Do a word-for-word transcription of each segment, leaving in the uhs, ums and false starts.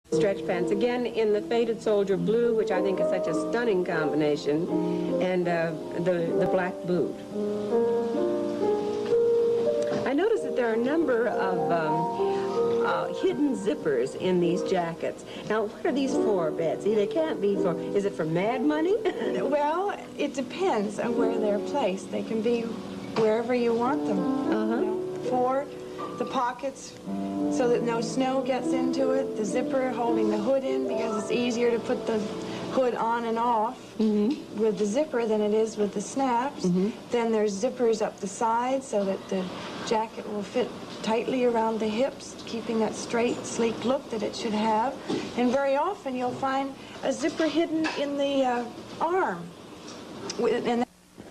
Stretch pants, again in the faded soldier blue, which I think is such a stunning combination, and uh, the, the black boot. I noticed that there are a number of um, uh, hidden zippers in these jackets. Now, what are these for, Betsy? They can't be for, is it for mad money? Well, it depends on where they're placed. They can be wherever you want them. Uh-huh. You know, for the pockets, so that no snow gets into it, the zipper holding the hood in, because it's easier to put the hood on and off mm-hmm. with the zipper than it is with the snaps. Mm-hmm. Then there's zippers up the side so that the jacket will fit tightly around the hips, keeping that straight, sleek look that it should have. And very often you'll find a zipper hidden in the uh, arm. And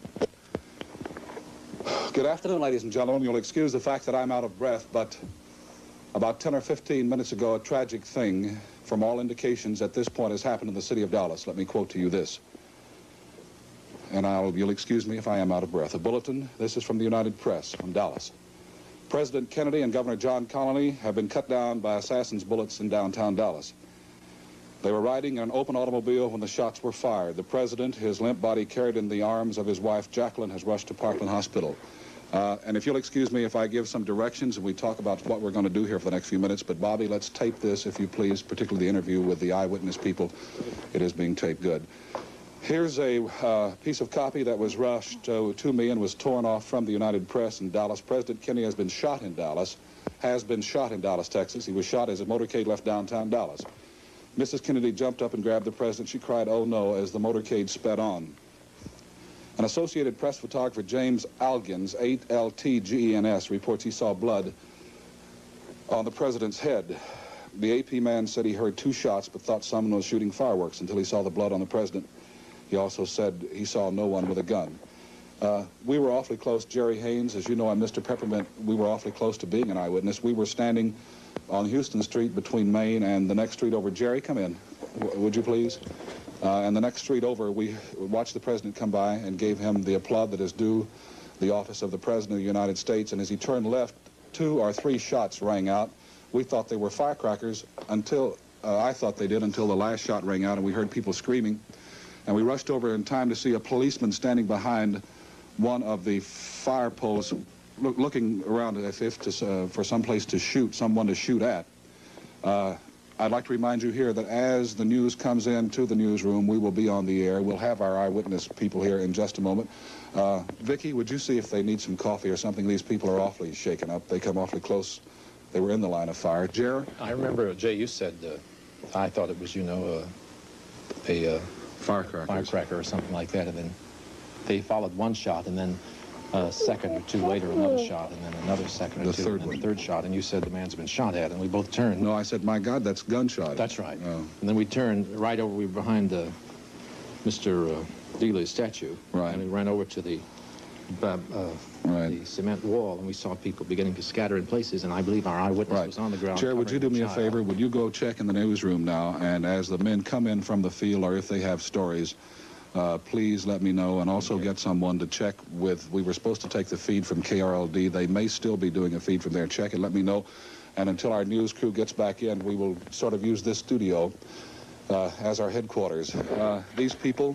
Good afternoon, ladies and gentlemen. You'll excuse the fact that I'm out of breath, but about ten or fifteen minutes ago, a tragic thing, from all indications at this point, has happened in the city of Dallas. Let me quote to you this. And I'll, you'll excuse me if I am out of breath. A bulletin, this is from the United Press, from Dallas. President Kennedy and Governor John Connally have been cut down by assassins' bullets in downtown Dallas. They were riding in an open automobile when the shots were fired. The president, his limp body carried in the arms of his wife, Jacqueline, has rushed to Parkland Hospital. Uh, and if you'll excuse me if I give some directions and we talk about what we're going to do here for the next few minutes, but Bobby, let's tape this, if you please, particularly the interview with the eyewitness people. It is being taped good. Here's a uh, piece of copy that was rushed uh, to me and was torn off from the United Press in Dallas. President Kennedy has been shot in Dallas, has been shot in Dallas, Texas. He was shot as a motorcade left downtown Dallas. Missus Kennedy jumped up and grabbed the president. She cried, "Oh no," as the motorcade sped on. An Associated Press photographer, James Algens, eight L T G E N S, reports he saw blood on the president's head. The A P man said he heard two shots but thought someone was shooting fireworks until he saw the blood on the president. He also said he saw no one with a gun. Uh, we were awfully close. Jerry Haynes, as you know, I'm Mister Peppermint. We were awfully close to being an eyewitness. We were standing on Houston Street between Main and the next street over. Jerry, come in, w would you please? Uh, and the next street over, we watched the president come by and gave him the applaud that is due the office of the President of the United States. And as he turned left, two or three shots rang out. We thought they were firecrackers until, uh, I thought they did until the last shot rang out and we heard people screaming. And we rushed over in time to see a policeman standing behind one of the fire posts, look, looking around as if to, uh, for some place to shoot, someone to shoot at. Uh, I'd like to remind you here that as the news comes in to the newsroom, we will be on the air. We'll have our eyewitness people here in just a moment. Uh, Vicki, would you see if they need some coffee or something? These people are awfully shaken up. They come awfully close. They were in the line of fire. Jer? I remember, Jay, you said, uh, I thought it was, you know, uh, a uh, firecracker or something like that, and then they followed one shot, and then a second or two later, another shot, and then another second or the two, third and then one. the third shot, and you said the man's been shot at, and we both turned. No, I said, my God, that's gunshot. That's right. Oh. And then we turned right over, we were behind uh, Mister Uh, Dealey's statue. Right. And we ran over to the, uh, right. the cement wall, and we saw people beginning to scatter in places, and I believe our eyewitness right. was on the ground. Chair, would you do me a child. favor? Would you go check in the newsroom now, and as the men come in from the field, or if they have stories, Uh, please let me know, and also get someone to check with, we were supposed to take the feed from K R L D. They may still be doing a feed from there. Check and let me know. And until our news crew gets back in, we will sort of use this studio uh, as our headquarters. Uh, these people,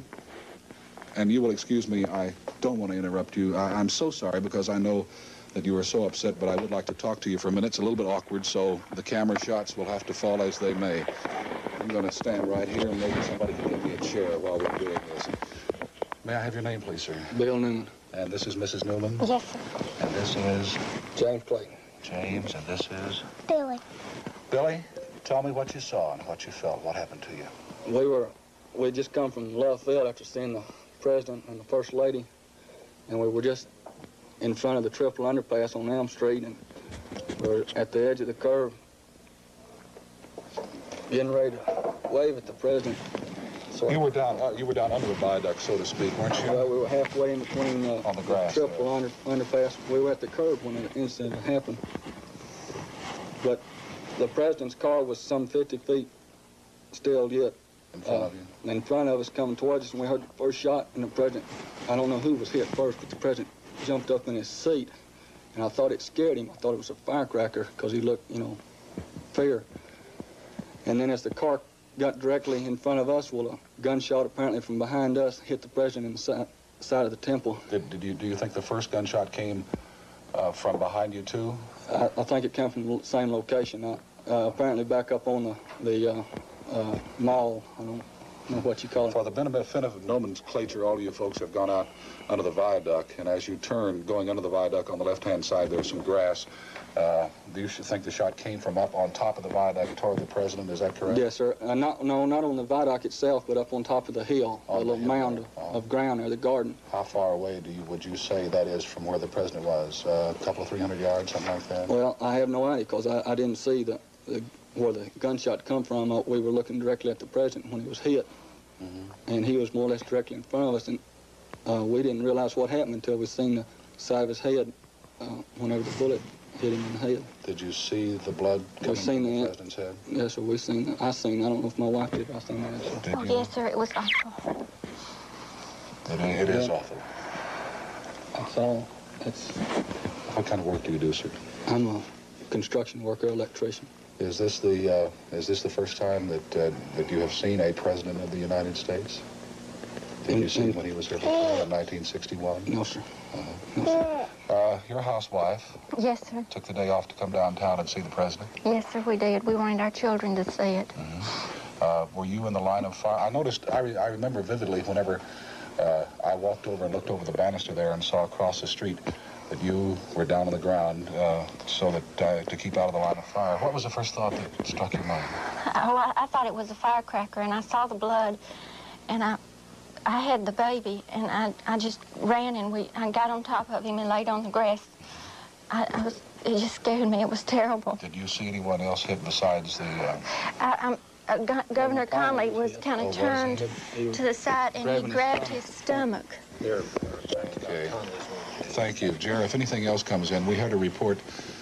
and you will excuse me, I don't want to interrupt you. I, I'm so sorry because I know that you are so upset, but I would like to talk to you for a minute. It's a little bit awkward, so the camera shots will have to fall as they may. I'm going to stand right here, and maybe somebody can give me a chair while we're doing this. May I have your name, please, sir? Bill Newman. And this is Missus Newman? Yes, sir. And this is? James Clayton. James, and this is? Billy. Billy, tell me what you saw and what you felt. What happened to you? We were, we just come from left field after seeing the president and the first lady, and we were just in front of the triple underpass on Elm Street, and we were at the edge of the curve, getting ready to wave at the president. So you were down. Uh, you were down under the viaduct, so to speak, weren't you? Well, we were halfway in between uh, on the grass, the triple under, underpass. We were at the curb when the incident happened. But the president's car was some fifty feet still yet. In front uh, of you. In front of us, coming towards us, and we heard the first shot. And the president, I don't know who was hit first, but the president jumped up in his seat, and I thought it scared him. I thought it was a firecracker because he looked, you know, fear. And then as the car got directly in front of us, well, a gunshot apparently from behind us hit the president in the side, side of the temple. Did, did you, do you think the first gunshot came uh, from behind you, too? I, I think it came from the same location. Uh, uh, apparently back up on the, the uh, uh, mall. I don't know what you call it. For the benefit of nomenclature, all of you folks have gone out under the viaduct, and as you turn, going under the viaduct on the left-hand side, there's some grass. Uh, do you think the shot came from up on top of the viaduct toward the president? Is that correct? Yes, sir. Uh, not, no, not on the viaduct itself, but up on top of the hill, On a the little hill, mound uh, of, of ground there, the garden. How far away do you would you say that is from where the president was? Uh, a couple of three hundred yards, something like that? Well, I have no idea because I, I didn't see the, the where the gunshot come from. Uh, we were looking directly at the president when he was hit, mm-hmm. and he was more or less directly in front of us, and uh, we didn't realize what happened until we seen the side of his head uh, whenever the bullet hit him in the head. Did you see the blood coming seen from the that. president's head? Yes, sir. We seen that. I seen. I don't know if my wife did. I seen that. So. Did Oh, you? yes, sir. It was awful. It, it is Yeah. awful. That's all. It's. What kind of work do you do, sir? I'm a construction worker, electrician. Is this the uh, is this the first time that uh, that you have seen a president of the United States? Did In- you see him in- when he was here before in nineteen sixty-one? No, sir. Uh-huh. No, sir. Uh, your housewife Yes, sir. took the day off to come downtown and see the president. Yes, sir, we did. We wanted our children to see it. Mm-hmm. Uh, were you in the line of fire? I noticed, I, re I remember vividly whenever uh, I walked over and looked over the banister there and saw across the street that you were down on the ground uh, so that uh, to keep out of the line of fire. What was the first thought that struck your mind? Oh, I, I thought it was a firecracker, and I saw the blood, and I I had the baby, and I, I just ran, and we I got on top of him and laid on the grass. I, I was, it just scared me. It was terrible. Did you see anyone else hit besides the... Uh, I, I'm, uh, Go Governor Conley was kind Oh, of was he? turned to the side, and he Grabbing his grabbed his stomach. Okay. Thank you. Jerry, if anything else comes in, we heard a report,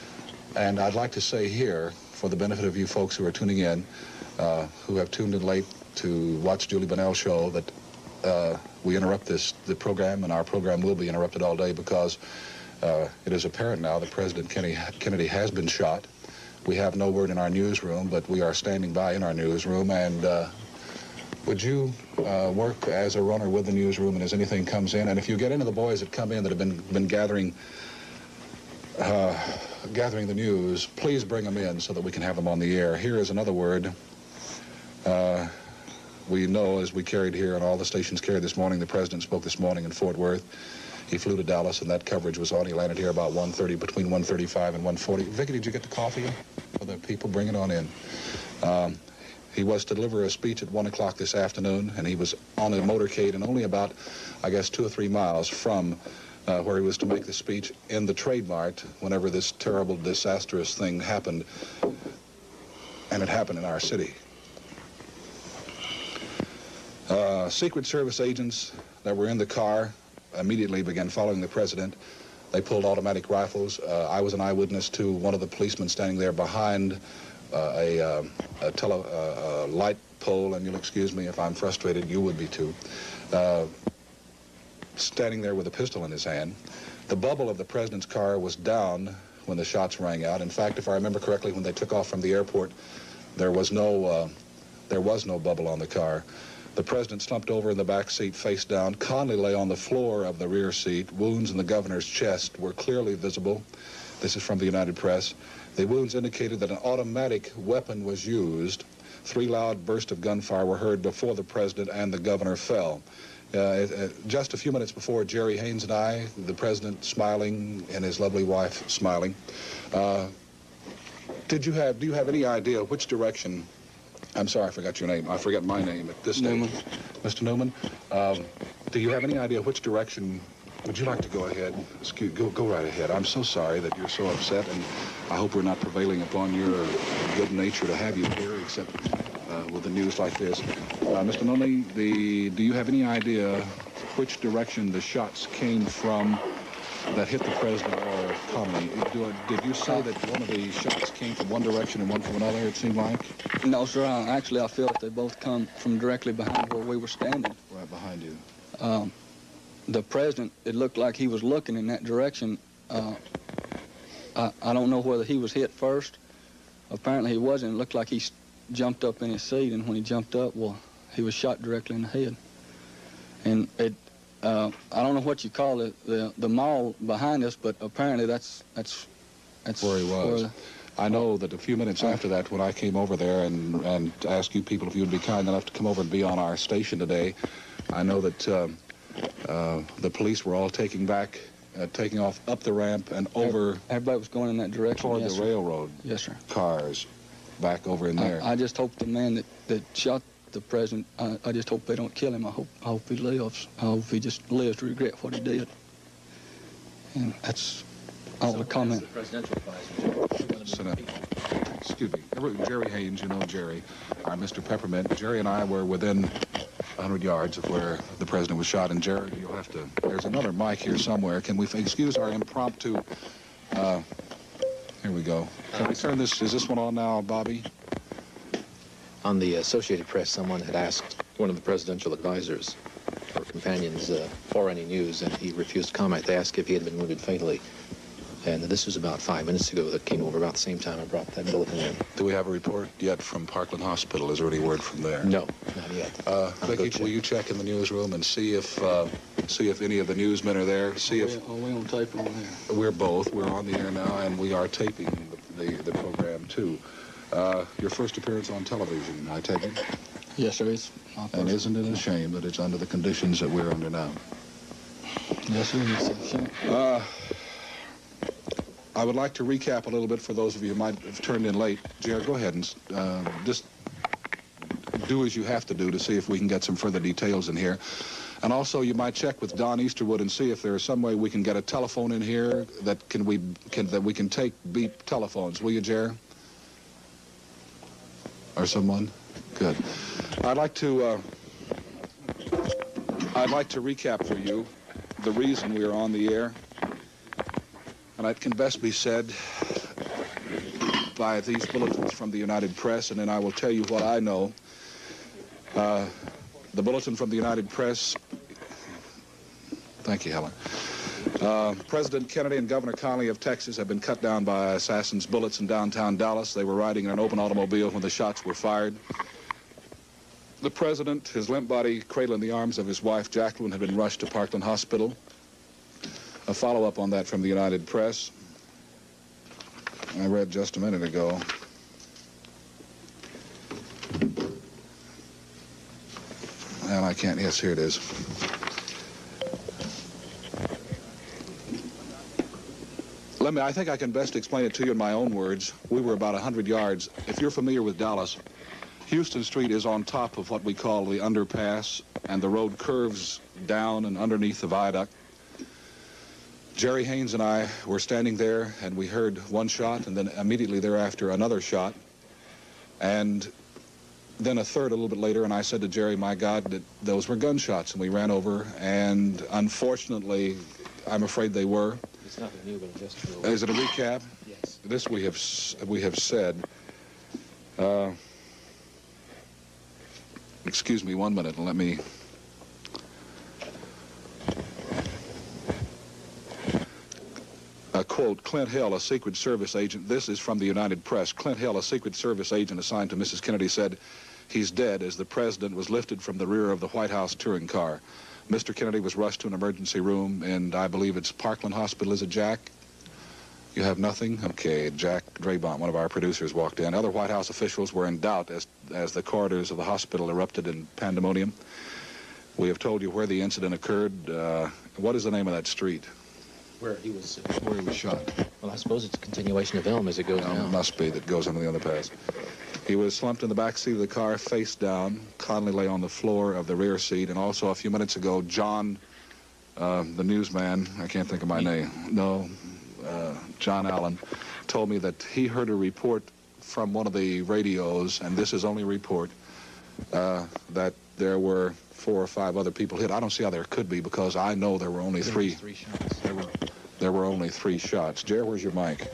and I'd like to say here, for the benefit of you folks who are tuning in, uh, who have tuned in late to watch Julie Bonnell's show, that uh, we interrupt this the program, and our program will be interrupted all day because uh, it is apparent now that President Kennedy, Kennedy has been shot. We have no word in our newsroom, but we are standing by in our newsroom, and uh, would you uh, work as a runner with the newsroom, and as anything comes in, and if you get into the boys that come in that have been been gathering uh, gathering the news, please bring them in so that we can have them on the air. Here is another word. Uh, we know, as we carried here, and all the stations carried this morning, the president spoke this morning in Fort Worth. He flew to Dallas, and that coverage was on. He landed here about one thirty, between one thirty-five and one forty. Vicki, did you get the coffee for the people? Bring it on in. Um, He was to deliver a speech at one o'clock this afternoon, and he was on a motorcade and only about, I guess, two or three miles from uh, where he was to make the speech in the Trade Mart whenever this terrible, disastrous thing happened, and it happened in our city. Uh, Secret Service agents that were in the car immediately began following the president. They pulled automatic rifles. Uh, I was an eyewitness to one of the policemen standing there behind Uh, a, uh, a tele, uh, a light pole, and you'll excuse me if I'm frustrated, you would be too, uh, standing there with a pistol in his hand. The bubble of the president's car was down when the shots rang out. In fact, if I remember correctly, when they took off from the airport, there was no, uh, there was no bubble on the car. The president slumped over in the back seat, face down. Conley lay on the floor of the rear seat. Wounds in the governor's chest were clearly visible. This is from the United Press. The wounds indicated that an automatic weapon was used. Three loud bursts of gunfire were heard before the president and the governor fell. Uh, uh, just a few minutes before, Jerry Haynes and I, the president smiling and his lovely wife smiling. Uh, did you have, do you have any idea which direction, I'm sorry, I forgot your name. I forgot my name at this stage. Newman. Mister Newman, um, do you have any idea which direction? Would you like to go ahead? Excuse, go, go right ahead. I'm so sorry that you're so upset, and I hope we're not prevailing upon your good nature to have you here, except uh, with the news like this. Uh, Mister Nunley, the, do you have any idea which direction the shots came from that hit the president or Conley? Do, did you say that one of the shots came from one direction and one from another, it seemed like? No, sir. I, actually, I feel that they both come from directly behind where we were standing. Right behind you. Um, the president, it looked like he was looking in that direction. Uh, I, I don't know whether he was hit first. Apparently he wasn't. It looked like he jumped up in his seat, and when he jumped up, well, he was shot directly in the head. And it, uh, I don't know what you call it, the the mall behind us, but apparently that's that's that's where he was. Where, I know that a few minutes after that, when I came over there and and asked you people if you would be kind enough to come over and be on our station today, I know that uh, uh, the police were all taking back, uh, taking off up the ramp and over. Everybody was going in that direction. Toward yes, the sir. railroad. Yes, sir. Cars, back over in there. I, I just hope the man that that shot the president, I, I just hope they don't kill him. I hope I hope he lives. I hope he just lives to regret what he did. And that's all the comment. The presidential advisor. Senate. Excuse me. Jerry Haynes, you know Jerry, our Mister Peppermint. Jerry and I were within one hundred yards of where the president was shot. And Jerry, you'll have to, there's another mic here somewhere. Can we excuse our impromptu, uh, here we go. Can we turn this, is this one on now, Bobby? On the Associated Press, someone had asked one of the presidential advisors or companions uh, for any news, and he refused comment. They asked if he had been wounded fatally. And this was about five minutes ago that came over about the same time I brought that bulletin in. Do we have a report yet from Parkland Hospital? Is there any word from there? No, not yet. Uh, Vicky, check. will you check in the newsroom and see if uh, see if any of the newsmen are there? See Are if we, are we on tape on there? we're both. We're on the air now, and we are taping the the, the program too. Uh, your first appearance on television, I take it. Yes, sir. It's my And first. isn't it a shame that it's under the conditions that we're under now? Yes, sir. It's a shame. Uh, I would like to recap a little bit for those of you who might have turned in late. Jared, go ahead and uh, just do as you have to do to see if we can get some further details in here. And also, you might check with Don Easterwood and see if there is some way we can get a telephone in here that can we can that we can take beep telephones. Will you, Jared? Or someone? Good. I'd like to uh, I'd like to recap for you the reason we are on the air. And it can best be said by these bulletins from the United Press, and then I will tell you what I know. Uh, the bulletin from the United Press. Thank you, Helen. Uh, President Kennedy and Governor Connally of Texas have been cut down by assassins' bullets in downtown Dallas. They were riding in an open automobile when the shots were fired. The president, his limp body cradling the arms of his wife, Jacqueline, had been rushed to Parkland Hospital. A follow-up on that from the United Press. I read just a minute ago. And I can't, yes, here it is. Let me, I think I can best explain it to you in my own words. We were about one hundred yards. If you're familiar with Dallas, Houston Street is on top of what we call the underpass, and the road curves down and underneath the viaduct. Jerry Haynes and I were standing there, and we heard one shot, and then immediately thereafter another shot, and then a third a little bit later, and I said to Jerry, my God, that those were gunshots, and we ran over, and unfortunately, I'm afraid they were. It's nothing new, but just to... Is it a recap? Yes. This we have, we have said. Uh, excuse me one minute, and let me... A quote, Clint Hill, a Secret Service agent, this is from the United Press. Clint Hill, a Secret Service agent assigned to Missus Kennedy, said he's dead as the president was lifted from the rear of the White House touring car. Mister Kennedy was rushed to an emergency room, and I believe it's Parkland Hospital. Is it, Jack? You have nothing? Okay, Jack Drabont, one of our producers, walked in. Other White House officials were in doubt as, as the corridors of the hospital erupted in pandemonium. We have told you where the incident occurred. Uh, what is the name of that street? Where he was... Uh, Where he was shot. well, I suppose it's a continuation of Elm as it goes Um, now. it must be that goes under the underpass. He was slumped in the back seat of the car, face down. Connally lay on the floor of the rear seat. And also a few minutes ago, John, uh, the newsman, I can't think of my name. No, uh, John Allen, told me that he heard a report from one of the radios, and this is only a report, uh, that there were four or five other people hit. I don't see how there could be, because I know there were only three. Three shots. There were, there were only three shots. Jer, where's your mic?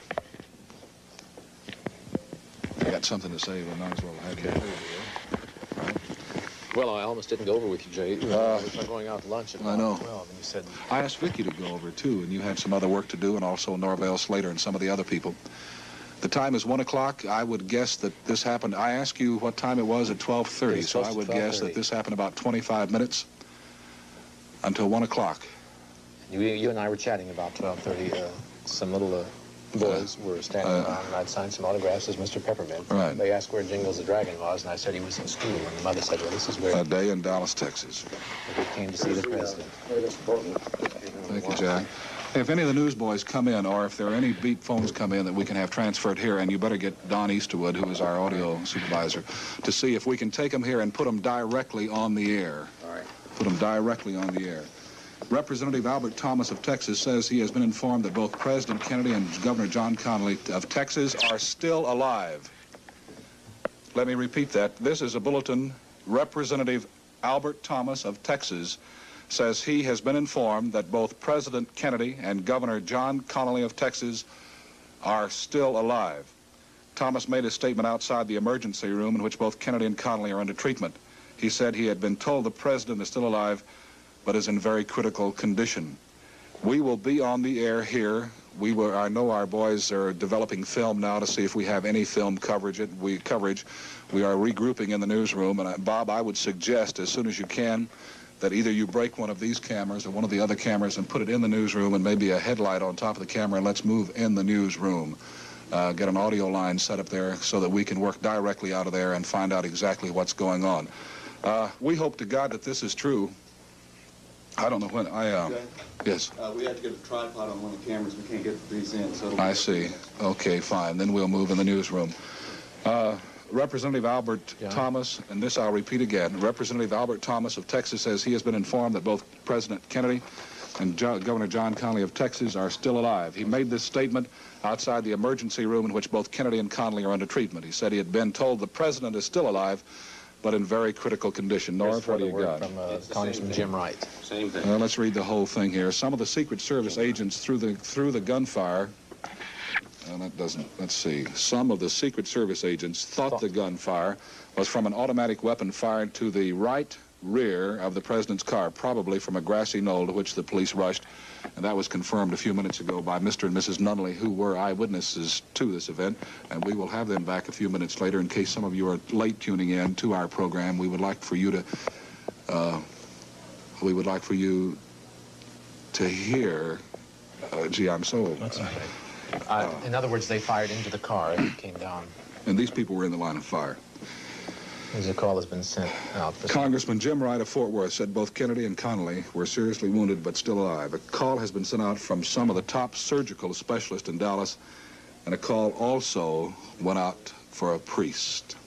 I got something to say, but might as well have you. Right. Well, I almost didn't go over with you, Jay. Uh, we were going out to lunch at I know. twelve, and you said... I asked Vicki to go over, too, and you had some other work to do, and also Norvell Slater and some of the other people. The time is one o'clock. I would guess that this happened. I asked you what time it was at twelve thirty, so I would guess that this happened about twenty-five minutes until one o'clock. You, you and I were chatting about twelve thirty. Uh, some little uh, boys uh, were standing uh, around, and I'd signed some autographs as Mister Peppermint. Right. They asked where Jingles the Dragon was, and I said he was in school. And the mother said, well, this is where... A day in Dallas, Texas. We came to see the president. Thank you, Jack. If any of the newsboys come in, or if there are any beep phones come in that we can have transferred here, and you better get Don Easterwood, who is our audio supervisor, to see if we can take them here and put them directly on the air. All right. Put them directly on the air. Representative Albert Thomas of Texas says he has been informed that both President Kennedy and Governor John Connally of Texas are still alive. Let me repeat that. This is a bulletin. Representative Albert Thomas of Texas says he has been informed that both President Kennedy and Governor John Connally of Texas are still alive. Thomas made a statement outside the emergency room in which both Kennedy and Connally are under treatment. He said he had been told the president is still alive, but is in very critical condition. We will be on the air here. We were, I know our boys are developing film now to see if we have any film coverage. It, we coverage. We are regrouping in the newsroom, and I, Bob, I would suggest as soon as you can that either you break one of these cameras or one of the other cameras and put it in the newsroom, and maybe a headlight on top of the camera, and let's move in the newsroom. Uh, get an audio line set up there so that we can work directly out of there and find out exactly what's going on. Uh, we hope to God that this is true. I don't know when I, uh, okay. Yes. Uh, we have to get a tripod on one of the cameras. We can't get these in, so... I see. Okay, fine. Then we'll move in the newsroom. Uh, Representative Albert yeah. Thomas, and this I'll repeat again, Representative Albert Thomas of Texas says he has been informed that both President Kennedy and jo Governor John Connally of Texas are still alive. He made this statement outside the emergency room in which both Kennedy and Connally are under treatment. He said he had been told the president is still alive, but in very critical condition. North, what do you got? From uh, Congressman Jim Wright. Same thing. Well, let's read the whole thing here. Some of the Secret Service agents through the through the gunfire. And that doesn't. Let's see. Some of the Secret Service agents thought, thought the gunfire was from an automatic weapon fired to the right rear of the president's car, probably from a grassy knoll to which the police rushed. And that was confirmed a few minutes ago by Mister and Missus Nunley, who were eyewitnesses to this event. And we will have them back a few minutes later in case some of you are late tuning in to our program. We would like for you to, uh, we would like for you to hear, uh, gee, I'm so... That's okay. Uh, in other words, they fired into the car and it came down. And these people were in the line of fire. As a call has been sent out. For Congressman Jim Wright of Fort Worth said both Kennedy and Connally were seriously wounded but still alive. A call has been sent out from some of the top surgical specialists in Dallas, and a call also went out for a priest.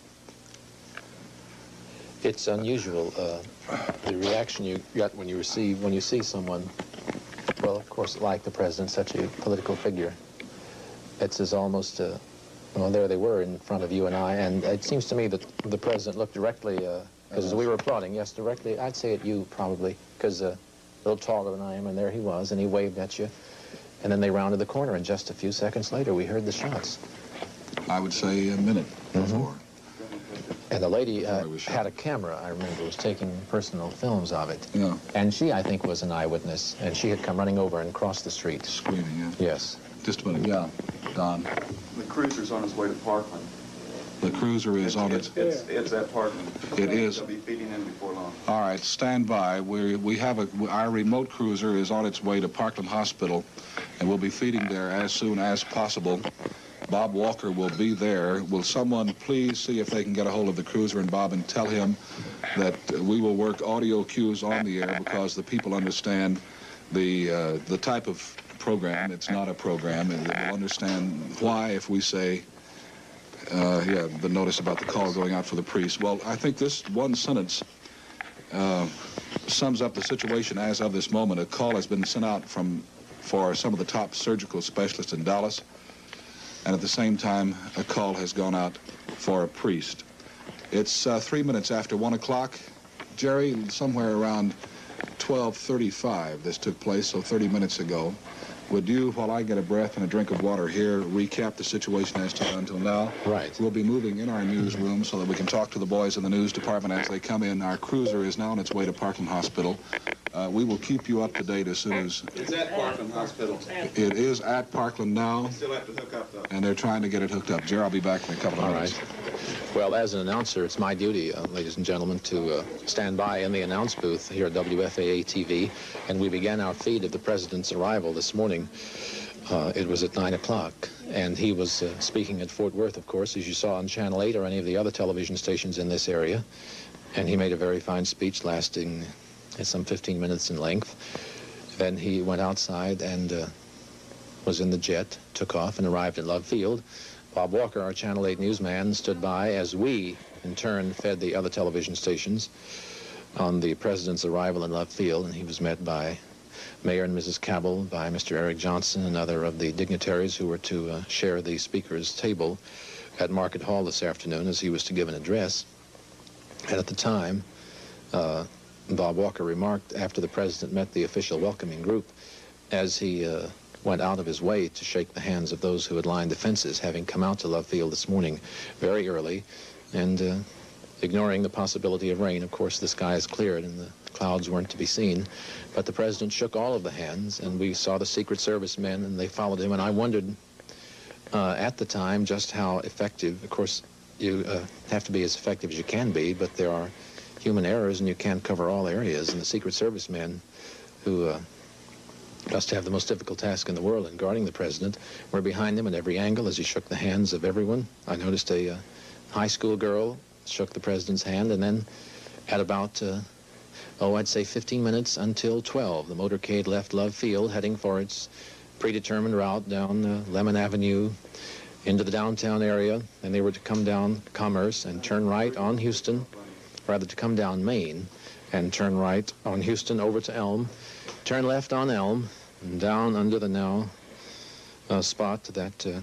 It's unusual, uh, the reaction you get when you receive, when you see someone, well, of course, like the president, such a political figure. It's as almost, uh, well, there they were in front of you and I, and it seems to me that the president looked directly, because uh, we were applauding, yes, directly, I'd say at you probably, because uh, a little taller than I am, and there he was, and he waved at you, and then they rounded the corner, and just a few seconds later, we heard the shots. I would say a minute before. Mm-hmm. And the lady uh, had a camera, I remember, was taking personal films of it. Yeah. And she, I think, was an eyewitness, and she had come running over and crossed the street. Screaming, yeah. Yes. Just a minute, yeah. Don. The cruiser's on its way to Parkland. The cruiser is it's, on it's, its... It's, it's at Parkland. It is. They'll be feeding in before long. All right, stand by. We we have a our remote cruiser is on its way to Parkland Hospital, and we'll be feeding there as soon as possible. Bob Walker will be there. Will someone please see if they can get a hold of the cruiser and Bob and tell him that we will work audio cues on the air because the people understand the uh, the type of program. It's not a program, and they'll understand why if we say, uh, yeah, the notice about the call going out for the priest. Well, I think this one sentence uh, sums up the situation as of this moment. A call has been sent out from for some of the top surgical specialists in Dallas, and at the same time, a call has gone out for a priest. It's uh, three minutes after one o'clock. Jerry, somewhere around twelve thirty-five this took place, so thirty minutes ago. Would you, while I get a breath and a drink of water here, recap the situation as to until now? Right. We'll be moving in our newsroom so that we can talk to the boys in the news department as they come in. Our cruiser is now on its way to Parkland Hospital. Uh, we will keep you up to date as soon as... It's at Parkland Hospital. It is at Parkland now, Still have to hook up, though. and they're trying to get it hooked up. Jerry, I'll be back in a couple of All minutes. right. Well, as an announcer, it's my duty, uh, ladies and gentlemen, to uh, stand by in the announce booth here at W F A A T V, and we began our feed of the President's arrival this morning. Uh, it was at nine o'clock, and he was uh, speaking at Fort Worth, of course, as you saw on Channel eight or any of the other television stations in this area, and he made a very fine speech lasting uh, some fifteen minutes in length. Then he went outside and uh, was in the jet, took off, and arrived at Love Field. Bob Walker, our Channel eight newsman, stood by as we, in turn, fed the other television stations on the President's arrival in Love Field, and he was met by Mayor and Missus Cabell, by Mister Eric Johnson, and other of the dignitaries who were to uh, share the Speaker's table at Market Hall this afternoon as he was to give an address. And at the time, uh, Bob Walker remarked, after the President met the official welcoming group, as he uh, went out of his way to shake the hands of those who had lined the fences, having come out to Love Field this morning very early, and uh, ignoring the possibility of rain. Of course, the sky is cleared and the clouds weren't to be seen, but the President shook all of the hands, and we saw the Secret Service men, and they followed him, and I wondered uh, at the time just how effective. Of course, you uh, have to be as effective as you can be, but there are human errors, and you can't cover all areas, and the Secret Service men, who uh, must have the most difficult task in the world in guarding the President, were behind him at every angle as he shook the hands of everyone. I noticed a uh, high school girl shook the President's hand, and then at about, uh, oh, I'd say fifteen minutes until twelve, the motorcade left Love Field, heading for its predetermined route down uh, Lemon Avenue into the downtown area, and they were to come down Commerce and turn right on Houston, rather to come down Main and turn right on Houston over to Elm, turn left on Elm, and down under the now uh, spot that uh,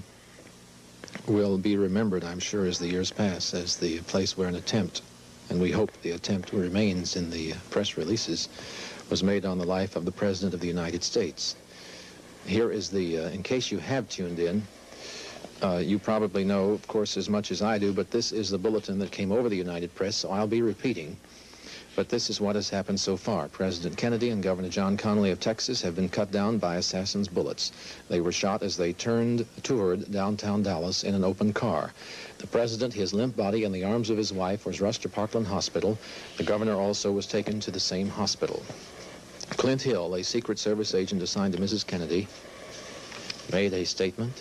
will be remembered, I'm sure, as the years pass, as the place where an attempt, and we hope the attempt remains in the press releases, was made on the life of the President of the United States. Here is the, uh, in case you have tuned in, uh, you probably know, of course, as much as I do, but this is the bulletin that came over the United Press, so I'll be repeating. But this is what has happened so far. President Kennedy and Governor John Connally of Texas have been cut down by assassins' bullets. They were shot as they turned toward downtown Dallas in an open car. The President, his limp body in the arms of his wife, was rushed to Parkland Hospital. The governor also was taken to the same hospital. Clint Hill, a Secret Service agent assigned to Missus Kennedy, made a statement.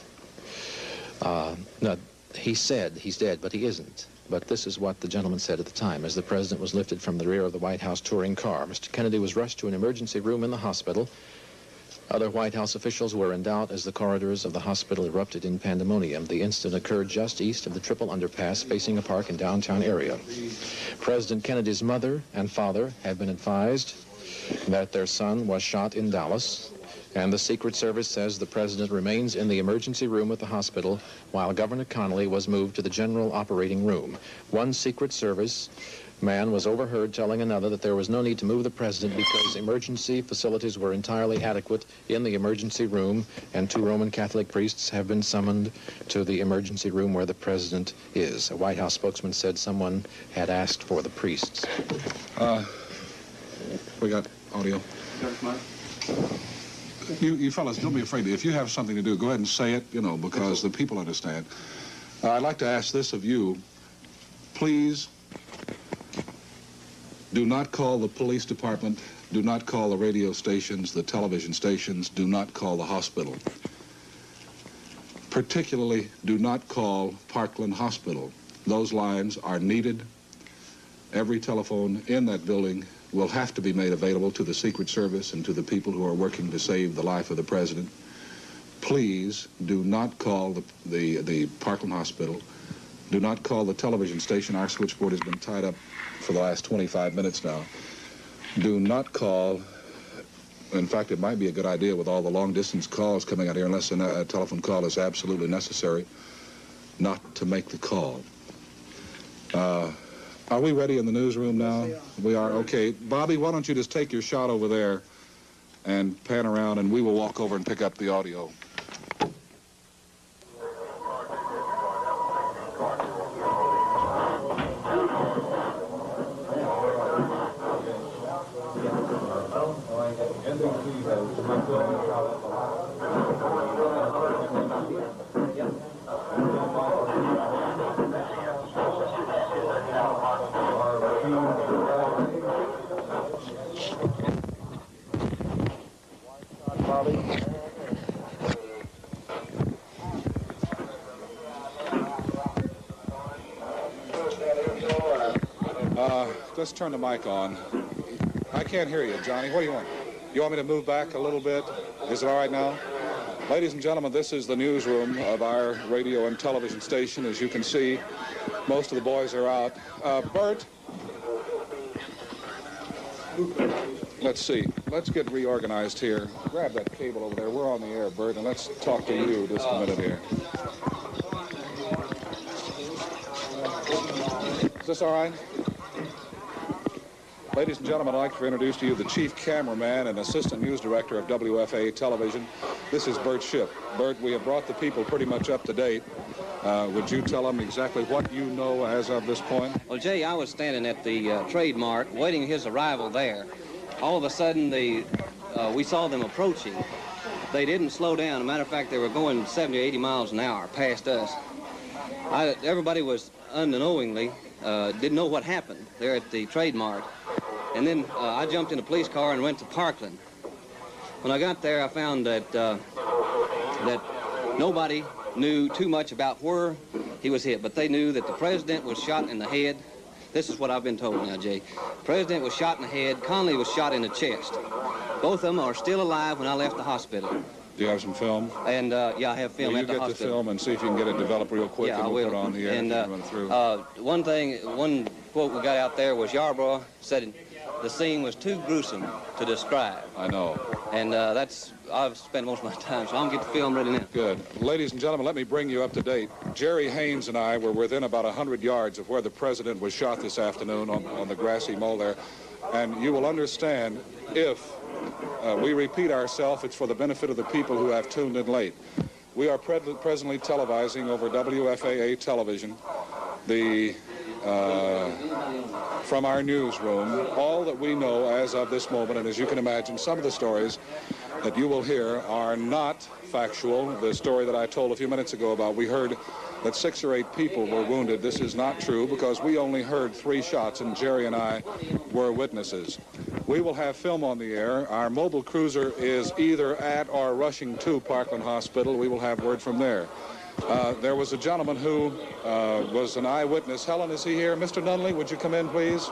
Uh, no, he said he's dead, but he isn't. But this is what the gentleman said at the time. As the President was lifted from the rear of the White House touring car, Mister Kennedy was rushed to an emergency room in the hospital. Other White House officials were in doubt as the corridors of the hospital erupted in pandemonium. The incident occurred just east of the triple underpass facing a park in downtown area. President Kennedy's mother and father have been advised that their son was shot in Dallas, and the Secret Service says the President remains in the emergency room at the hospital while Governor Connally was moved to the general operating room. One Secret Service man was overheard telling another that there was no need to move the President because emergency facilities were entirely adequate in the emergency room, and two Roman Catholic priests have been summoned to the emergency room where the President is. A White House spokesman said someone had asked for the priests. Uh, we got audio. You, you fellas, don't be afraid. If you have something to do, go ahead and say it, you know, because the people understand. Uh, I'd like to ask this of you. Please do not call the police department. Do not call the radio stations, the television stations. Do not call the hospital. Particularly, do not call Parkland Hospital. Those lines are needed. Every telephone in that building will have to be made available to the Secret Service and to the people who are working to save the life of the President. Please do not call the, the, the Parkland Hospital. Do not call the television station. Our switchboard has been tied up for the last twenty-five minutes now. Do not call. In fact, it might be a good idea with all the long-distance calls coming out here, unless a, a telephone call is absolutely necessary, not to make the call. Uh, Are we ready in the newsroom now? We are. Okay. Bobby, why don't you just take your shot over there and pan around, and we will walk over and pick up the audio. Uh, let's turn the mic on. I can't hear you, Johnny. What do you want? You want me to move back a little bit? Is it all right now? Ladies and gentlemen, this is the newsroom of our radio and television station. As you can see, most of the boys are out. Uh, Bert? Let's see. Let's get reorganized here. Grab that cable over there. We're on the air, Bert, and let's talk to you just a minute here. Is this all right? Ladies and gentlemen, I'd like to introduce to you the chief cameraman and assistant news director of W F A A Television. This is Bert Shipp. Bert, we have brought the people pretty much up to date. Uh, would you tell them exactly what you know as of this point? Well, Jay, I was standing at the uh, trademark, waiting his arrival there. All of a sudden, the, uh, we saw them approaching. They didn't slow down. As a matter of fact, they were going seventy or eighty miles an hour past us. I, everybody was unknowingly, uh, didn't know what happened there at the trademark. And then uh, I jumped in a police car and went to Parkland. When I got there, I found that, uh, that nobody knew too much about where he was hit, but they knew that the president was shot in the head. This is what I've been told now, Jay. The president was shot in the head. Connolly was shot in the chest. Both of them are still alive when I left the hospital. Do you have some film? And, uh, yeah, I have film Will at the you get hospital. the film and see if you can get it developed real quick, Yeah, and I we'll will. put it on the air And and uh, run through. uh, one thing, one quote we got out there was Yarborough said the scene was too gruesome to describe. I know. And uh, that's, I've spent most of my time, so I'm going to get the film ready now. Good. Ladies and gentlemen, let me bring you up to date. Jerry Haynes and I were within about one hundred yards of where the president was shot this afternoon on, on the grassy knoll there. And you will understand if uh, we repeat ourselves, it's for the benefit of the people who have tuned in late. We are pre presently televising over W F A A television the uh, from our newsroom all that we know as of this moment. And as you can imagine, some of the stories that you will hear are not factual. The story that I told a few minutes ago about we heard that six or eight people were wounded. This is not true because we only heard three shots and Jerry and I were witnesses. We will have film on the air. Our mobile cruiser is either at or rushing to Parkland Hospital. We will have word from there. Uh, there was a gentleman who uh, was an eyewitness. Helen, is he here? Mister Nunley, would you come in, please?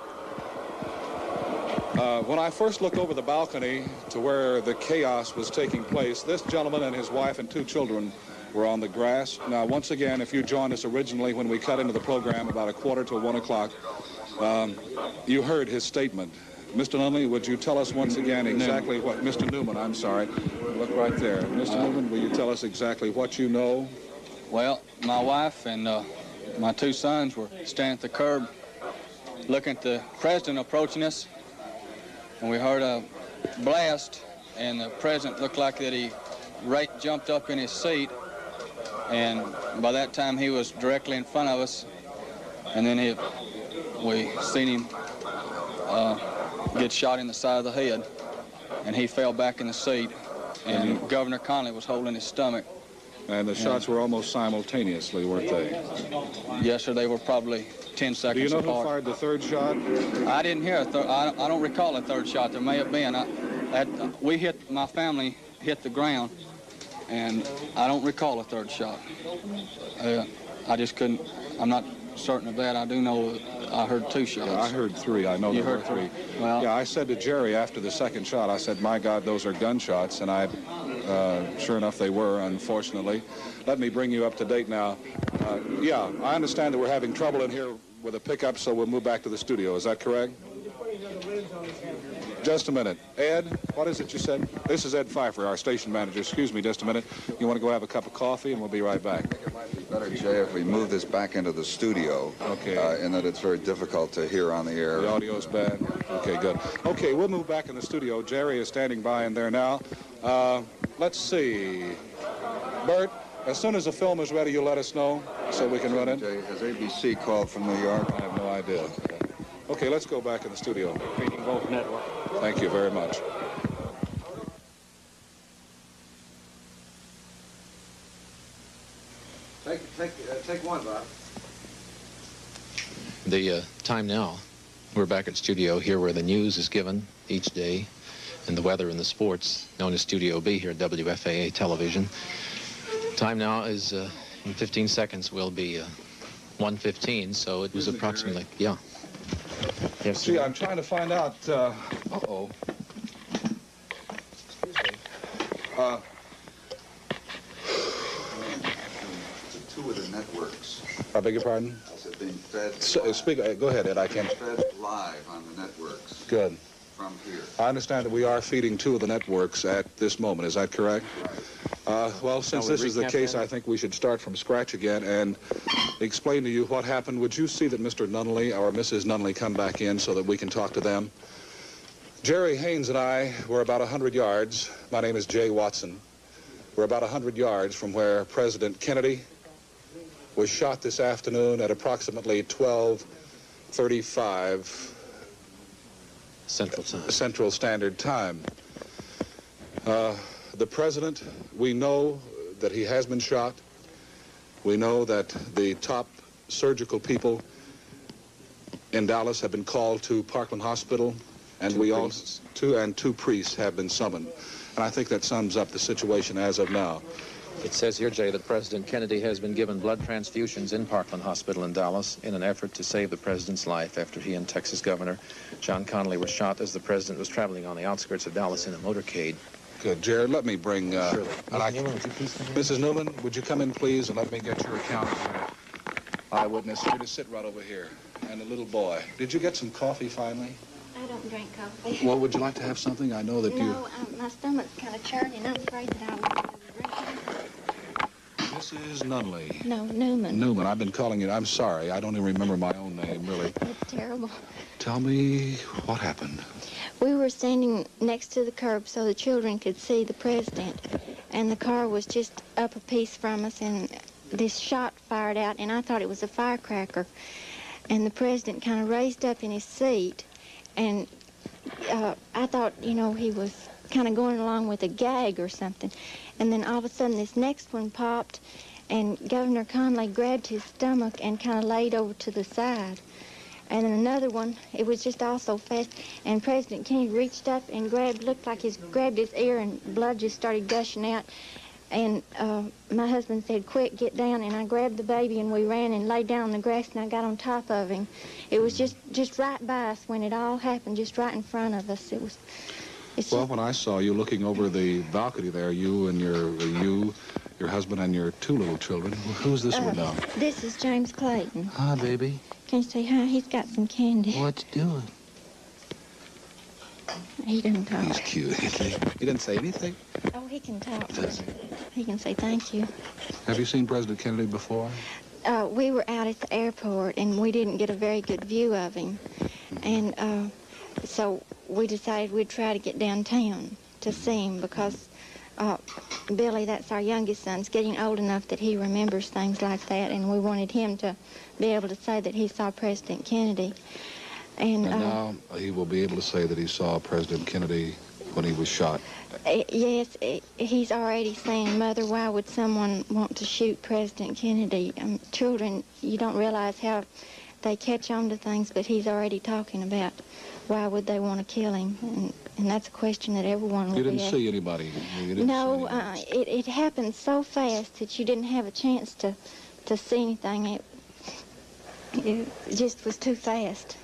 Uh, when I first looked over the balcony to where the chaos was taking place, this gentleman and his wife and two children were on the grass. Now, once again, if you joined us originally when we cut into the program about a quarter to one o'clock, um, you heard his statement. Mister Nunley, would you tell us once again exactly what... Mister Newman, I'm sorry. Look right there. Mister Uh, Newman, will you tell us exactly what you know? Well, my wife and uh, my two sons were standing at the curb looking at the president approaching us, and we heard a blast, and the president looked like that he right jumped up in his seat, and by that time he was directly in front of us, and then he, we seen him uh, get shot in the side of the head, and he fell back in the seat, and mm-hmm. Governor Connolly was holding his stomach. And the shots and, were almost simultaneously, weren't they? Yes, sir. They were probably ten seconds apart. Do you know apart. who fired the third shot? I didn't hear a third. I, I don't recall a third shot. There may have been. I, at, we hit, my family hit the ground, and I don't recall a third shot. Uh, I just couldn't, I'm not certain of that. I do know I heard two shots. Yeah, I heard three. I know you there heard were three. three. Well, yeah, I said to Jerry after the second shot, I said, my God, those are gunshots. And I, uh, sure enough, they were, unfortunately. Let me bring you up to date now. Uh, yeah, I understand that we're having trouble in here with a pickup, so we'll move back to the studio. Is that correct? Just a minute. Ed, what is it you said? This is Ed Pfeiffer, our station manager. Excuse me just a minute. You want to go have a cup of coffee, and we'll be right back. I think it might be better, Jay, if we move this back into the studio. Okay. Uh, in that it's very difficult to hear on the air. The audio's bad? Okay, good. Okay, we'll move back in the studio. Jerry is standing by in there now. Uh, let's see. Bert, as soon as the film is ready, you'll let us know so we can run it. Jay, has A B C called from New York? I have no idea. Okay, let's go back in the studio. Feeding both networks. Thank you very much. Take, take, uh, take one, Bob. The uh, time now, we're back at studio here where the news is given each day, and the weather and the sports, known as Studio B here at W F A A Television. Time now is, uh, in fifteen seconds, will be uh, one fifteen, so it was approximately, yeah. Yes, Gee, sir. I'm trying to find out, uh, uh-oh. Uh, Two of the networks. I beg your pardon? I said being fed. So, uh, speak, uh, go ahead, Ed, I can. Fed live on the networks. Good. From here. I understand that we are feeding two of the networks at this moment. Is that correct? Right. Uh, well, since Shall we this is the recap case, then? I think we should start from scratch again and explain to you what happened. Would you see that Mister Nunley or Missus Nunley come back in so that we can talk to them? Jerry Haynes and I were about one hundred yards. My name is Jay Watson. We're about one hundred yards from where President Kennedy was shot this afternoon at approximately twelve thirty-five Central Time. Central Standard Time. Uh, the president, we know that he has been shot. We know that the top surgical people in Dallas have been called to Parkland Hospital, and Two we priests. also two and two priests have been summoned. And I think that sums up the situation as of now. It says here, Jay, that President Kennedy has been given blood transfusions in Parkland Hospital in Dallas in an effort to save the president's life after he and Texas Governor John Connally were shot as the president was traveling on the outskirts of Dallas in a motorcade. Good, Jared. Let me bring. Uh, Surely. and I- Missus Newman, would you please come in? Missus Newman, would you come in, please, and let me get your account as an eyewitness. You're to sit right over here. And the little boy. Did you get some coffee finally? I don't drink coffee. Well, would you like to have something? I know that you... No, um, my stomach's kind of churning. I'm afraid that I won't be able to drink it. Missus Nunley. No, Newman. Newman, I've been calling you. I'm sorry. I don't even remember my own name, really. It's terrible. Tell me what happened. We were standing next to the curb so the children could see the president, and the car was just up a piece from us, and this shot fired out, and I thought it was a firecracker. And the president kind of raised up in his seat, and uh, I thought, you know, he was kind of going along with a gag or something. And then all of a sudden this next one popped, and Governor Connally grabbed his stomach and kind of laid over to the side. And then another one, it was just all so fast, and President Kennedy reached up and grabbed, looked like he grabbed his ear, and blood just started gushing out. And uh, my husband said, quick, get down, and I grabbed the baby, and we ran and laid down on the grass, and I got on top of him. It was just, just right by us when it all happened, just right in front of us. It was, it's Well, just, when I saw you looking over the balcony there, you and your, you, your husband and your two little children, who's this uh, one now? this is James Clayton. Hi, baby. Can you say hi? He's got some candy. What you doing? He didn't talk. He's cute. He didn't say anything. Oh, he can talk. Does he? He can say thank you. Have you seen President Kennedy before? Uh, we were out at the airport, and we didn't get a very good view of him. And uh, so we decided we'd try to get downtown to see him, because uh, Billy, that's our youngest son, is getting old enough that he remembers things like that, and we wanted him to be able to say that he saw President Kennedy. And, And uh, now he will be able to say that he saw President Kennedy when he was shot. Uh, yes, uh, he's already saying, Mother, why would someone want to shoot President Kennedy? Um, children, you don't realize how they catch on to things, but he's already talking about why would they want to kill him, and, and that's a question that everyone will You didn't be see anybody? You didn't No, see uh, it, it happened so fast that you didn't have a chance to, to see anything. It, it just was too fast.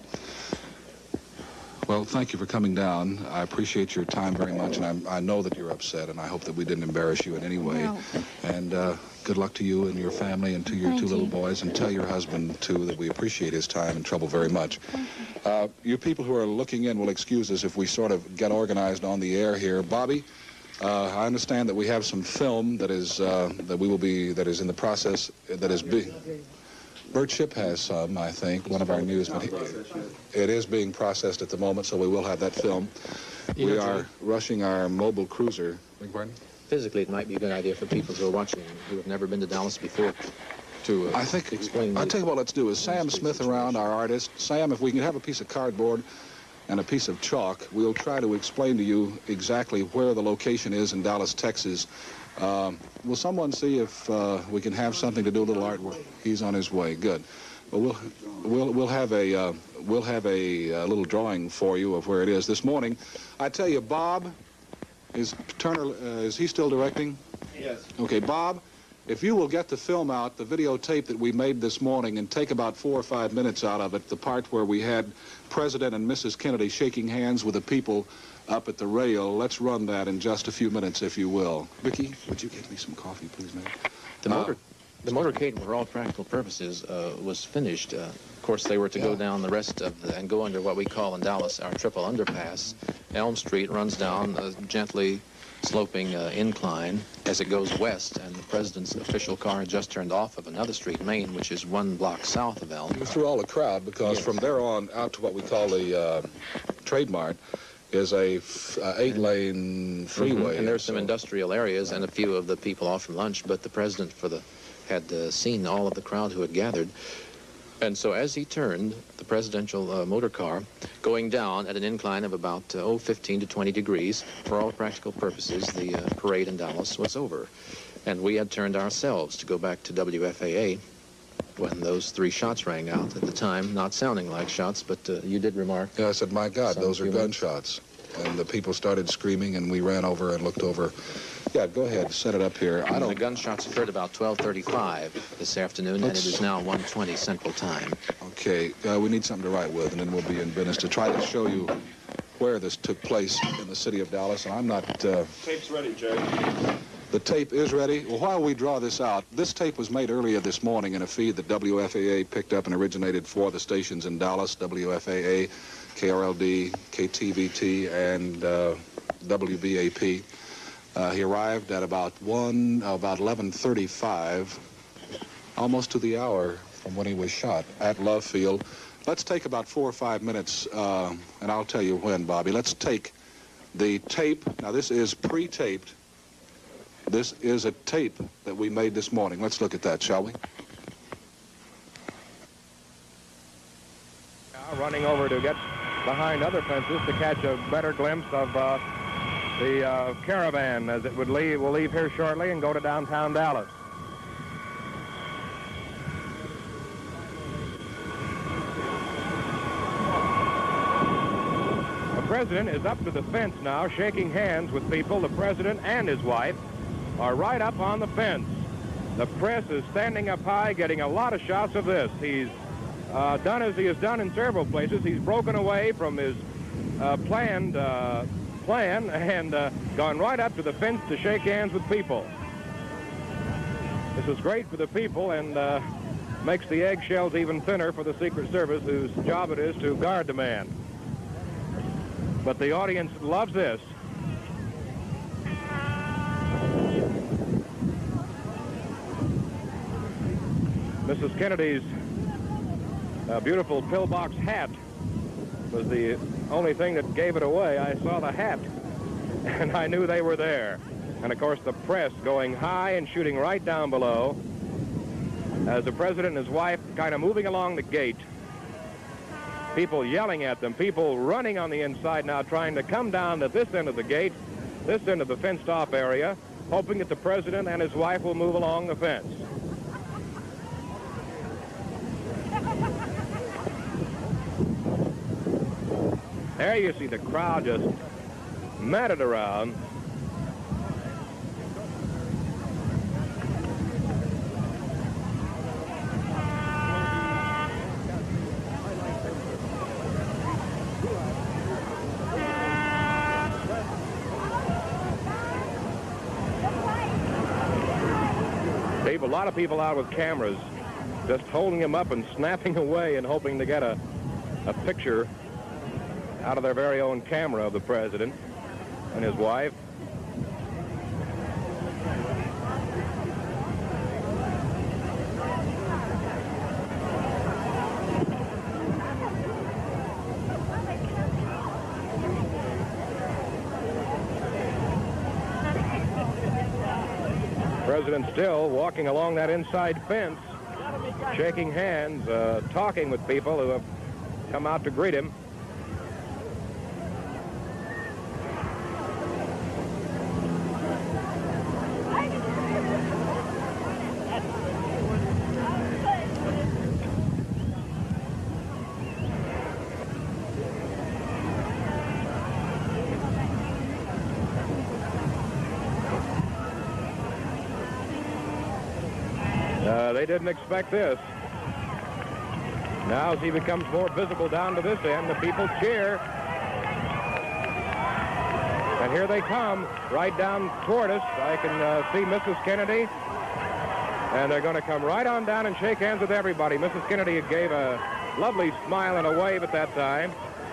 Well, thank you for coming down. I appreciate your time very much, and I'm, I know that you're upset, and I hope that we didn't embarrass you in any way. No. And uh, good luck to you and your family and to your Thank two little you. boys, and tell your husband, too, that we appreciate his time and trouble very much. Uh, you people who are looking in will excuse us if we sort of get organized on the air here. Bobby, uh, I understand that we have some film that is, uh, that we will be, that is in the process, that is being... Bert Ship has some, I think, one of our newsmen. It is being processed at the moment, so we will have that film. You We know, are Jay, rushing our mobile cruiser. Beg your pardon? physically, it might be a good idea for people who are watching who have never been to Dallas before to uh, I think, explain. I'll the- tell you what let's do is Sam Smith around, our artist. Sam, if we can have a piece of cardboard and a piece of chalk, we'll try to explain to you exactly where the location is in Dallas, Texas. Um, will someone see if uh, we can have something to do a little artwork? He's on his way. Good. Well, we'll we'll we'll have a uh, we'll have a, a little drawing for you of where it is this morning. I tell you, Bob, is Turner uh, is he still directing? Yes. Okay, Bob, if you will get the film out, the videotape that we made this morning, and take about four or five minutes out of it, the part where we had President and Missus Kennedy shaking hands with the people up at the rail, let's run that in just a few minutes, if you will. Vicki, would you get me some coffee, please, ma'am? The Uh, motor, the motorcade, for all practical purposes, uh, was finished. Uh, of course, they were to Yeah. go down the rest of the, and go under what we call in Dallas our triple underpass. Elm Street runs down a gently sloping uh, incline as it goes west, and the president's official car had just turned off of another street, Main, which is one block south of Elm. Through all the crowd, because Yes. from there on out to what we call the uh, Trade Mart is a f- uh, eight-lane freeway. Mhm. And there's some So- industrial areas and a few of the people off from lunch, but the president for the had uh, seen all of the crowd who had gathered. And so as he turned, the presidential uh, motor car, going down at an incline of about, uh, oh, fifteen to twenty degrees, for all practical purposes, the uh, parade in Dallas was over. And we had turned ourselves to go back to W F A A when those three shots rang out at the time, not sounding like shots, but uh, you did remark. Yeah, I said, my God, Some those are human- gunshots. And the people started screaming, and we ran over and looked over. Yeah, go ahead, set it up here. I The don't... gunshots occurred about twelve thirty-five this afternoon, and it is now one twenty Central Time. Okay, uh, we need something to write with, and then we'll be in business to try to show you where this took place in the city of Dallas. And I'm not... Uh, Tape's ready, Jay. the tape is ready. Well, while we draw this out, this tape was made earlier this morning in a feed that W F A A picked up and originated for the stations in Dallas, W F A A, K R L D, K T V T, and uh, W B A P. Uh, he arrived at about one, about eleven thirty-five, almost to the hour from when he was shot at Love Field. Let's take about four or five minutes, uh, and I'll tell you when, Bobby. Let's take the tape. Now, this is pre-taped. This is a tape that we made this morning. Let's look at that, shall we? Now running over to get behind other fences to catch a better glimpse of uh, the uh, caravan as it would leave. Will leave here shortly and go to downtown Dallas. The president is up to the fence now, shaking hands with people. The president and his wife are right up on the fence. The press is standing up high, getting a lot of shots of this. He's uh, done as he has done in several places. He's broken away from his uh, planned uh, plan and uh, gone right up to the fence to shake hands with people. This is great for the people and uh, makes the eggshells even thinner for the Secret Service, whose job it is to guard the man. But the audience loves this. Missus Kennedy's uh, beautiful pillbox hat was the only thing that gave it away. I saw the hat, and I knew they were there. And, of course, the press going high and shooting right down below as the president and his wife kind of moving along the gate. People yelling at them, people running on the inside now trying to come down to this end of the gate, this end of the fenced-off area, hoping that the president and his wife will move along the fence. There you see the crowd just matted around. People, a lot of people out with cameras, just holding them up and snapping away and hoping to get a, a picture out of their very own camera of the president and his wife. President still walking along that inside fence, shaking hands, uh, talking with people who have come out to greet him. they didn't expect this. Now as he becomes more visible down to this end, the people cheer. And here they come, right down toward us. I can uh, see Missus Kennedy. And they're going to come right on down and shake hands with everybody. Missus Kennedy gave a lovely smile and a wave at that time.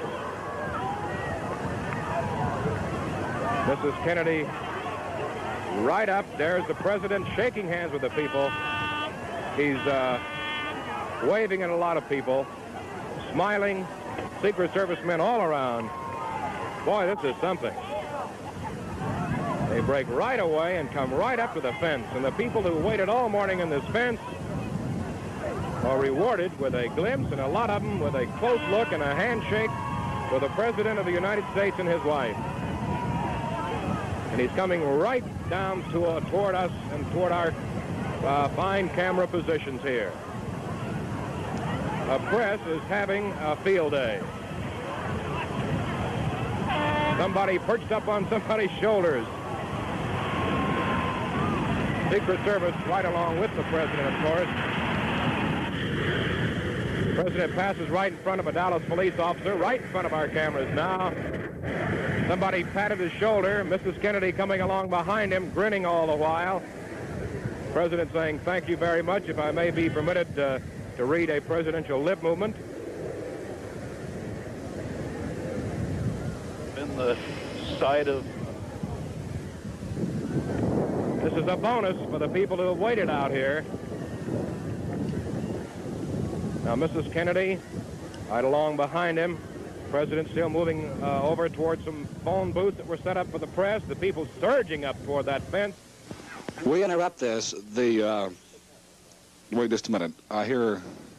Missus Kennedy right up. There's the president shaking hands with the people. He's uh, waving at a lot of people, smiling, Secret Service men all around. Boy, this is something. They break right away and come right up to the fence. And the people who waited all morning in this fence are rewarded with a glimpse, and a lot of them with a close look and a handshake with the President of the United States and his wife. And he's coming right down to, uh, toward us and toward our uh, fine camera positions here. The press is having a field day. Somebody perched up on somebody's shoulders. Secret Service right along with the President, of course. The President passes right in front of a Dallas police officer, right in front of our cameras now. Somebody patted his shoulder. Missus Kennedy coming along behind him, grinning all the while. The President saying, "Thank you very much. If I may be permitted uh, to read a presidential lip movement." In the side of... This is a bonus for the people who have waited out here. Now, Missus Kennedy, right along behind him. President still moving uh, over towards some phone booths that were set up for the press. The people surging up toward that fence. We interrupt this. The, uh, wait just a minute. I hear,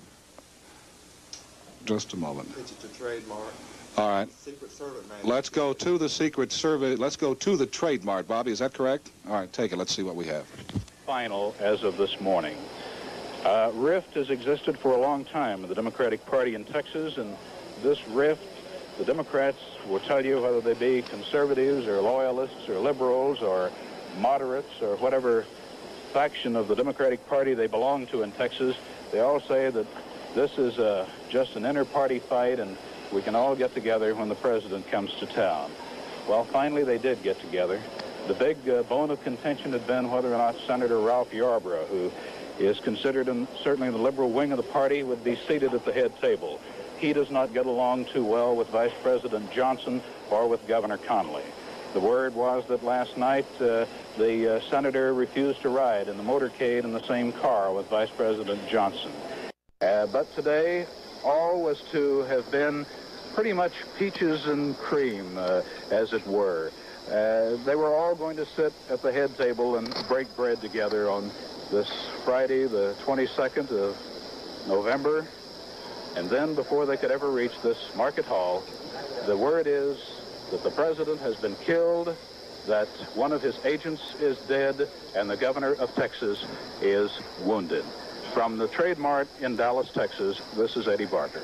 just a moment. It's a trademark. All right. Secret Service man. Let's go to the Secret Service. Let's go to the trademark, Bobby. Is that correct? All right, take it. Let's see what we have. Final as of this morning. Uh, rift has existed for a long time in the Democratic Party in Texas, and this rift, the Democrats will tell you, whether they be conservatives or loyalists or liberals or moderates or whatever faction of the Democratic Party they belong to in Texas, they all say that this is uh, just an inter-party fight and we can all get together when the president comes to town. Well, finally they did get together. The big uh, bone of contention had been whether or not Senator Ralph Yarborough, who is considered in, certainly in the liberal wing of the party, would be seated at the head table. He does not get along too well with Vice President Johnson or with Governor Connally. The word was that last night uh, the uh, senator refused to ride in the motorcade in the same car with Vice President Johnson. Uh, but today, all was to have been pretty much peaches and cream, uh, as it were. Uh, they were all going to sit at the head table and break bread together on this Friday, the twenty-second of November. And then, before they could ever reach this market hall, the word is that the president has been killed, that one of his agents is dead, and the governor of Texas is wounded. From the Trade Mart in Dallas, Texas, this is Eddie Barker.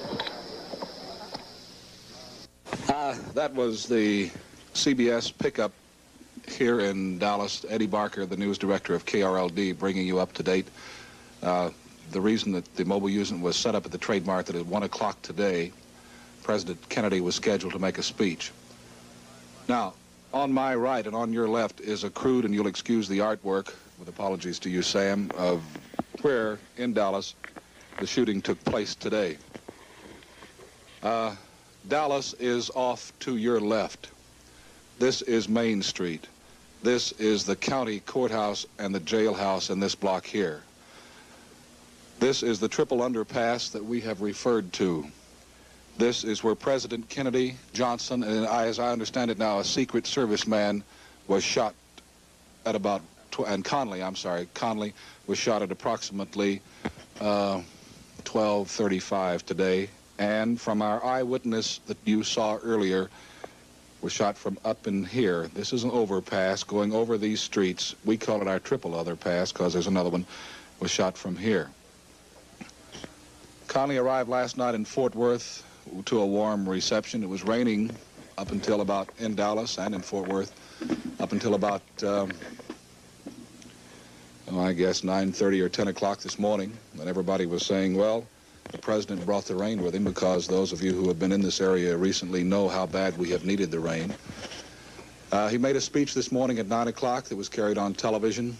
Uh, that was the C B S pickup here in Dallas. Eddie Barker, the news director of K R L D, bringing you up to date. Uh, the reason that the mobile unit was set up at the Trade Mart that at one o'clock today, President Kennedy was scheduled to make a speech. Now, on my right and on your left is a crude, and you'll excuse the artwork, with apologies to you, Sam, of where in Dallas the shooting took place today. Uh, Dallas is off to your left. This is Main Street. This is the county courthouse and the jailhouse in this block here. This is the triple underpass that we have referred to. This is where President Kennedy, Johnson, and I, as I understand it now, a Secret Service man was shot at about, tw and Connally, I'm sorry, Connally was shot at approximately uh, twelve thirty-five today. And from our eyewitness that you saw earlier, was shot from up in here. This is an overpass going over these streets. We call it our triple underpass because there's another one, was shot from here. Connally arrived last night in Fort Worth to a warm reception. It was raining up until about, in Dallas and in Fort Worth, up until about um, oh, I guess, nine thirty or ten o'clock this morning, and everybody was saying, well, the president brought the rain with him, because those of you who have been in this area recently know how bad we have needed the rain. Uh, he made a speech this morning at nine o'clock that was carried on television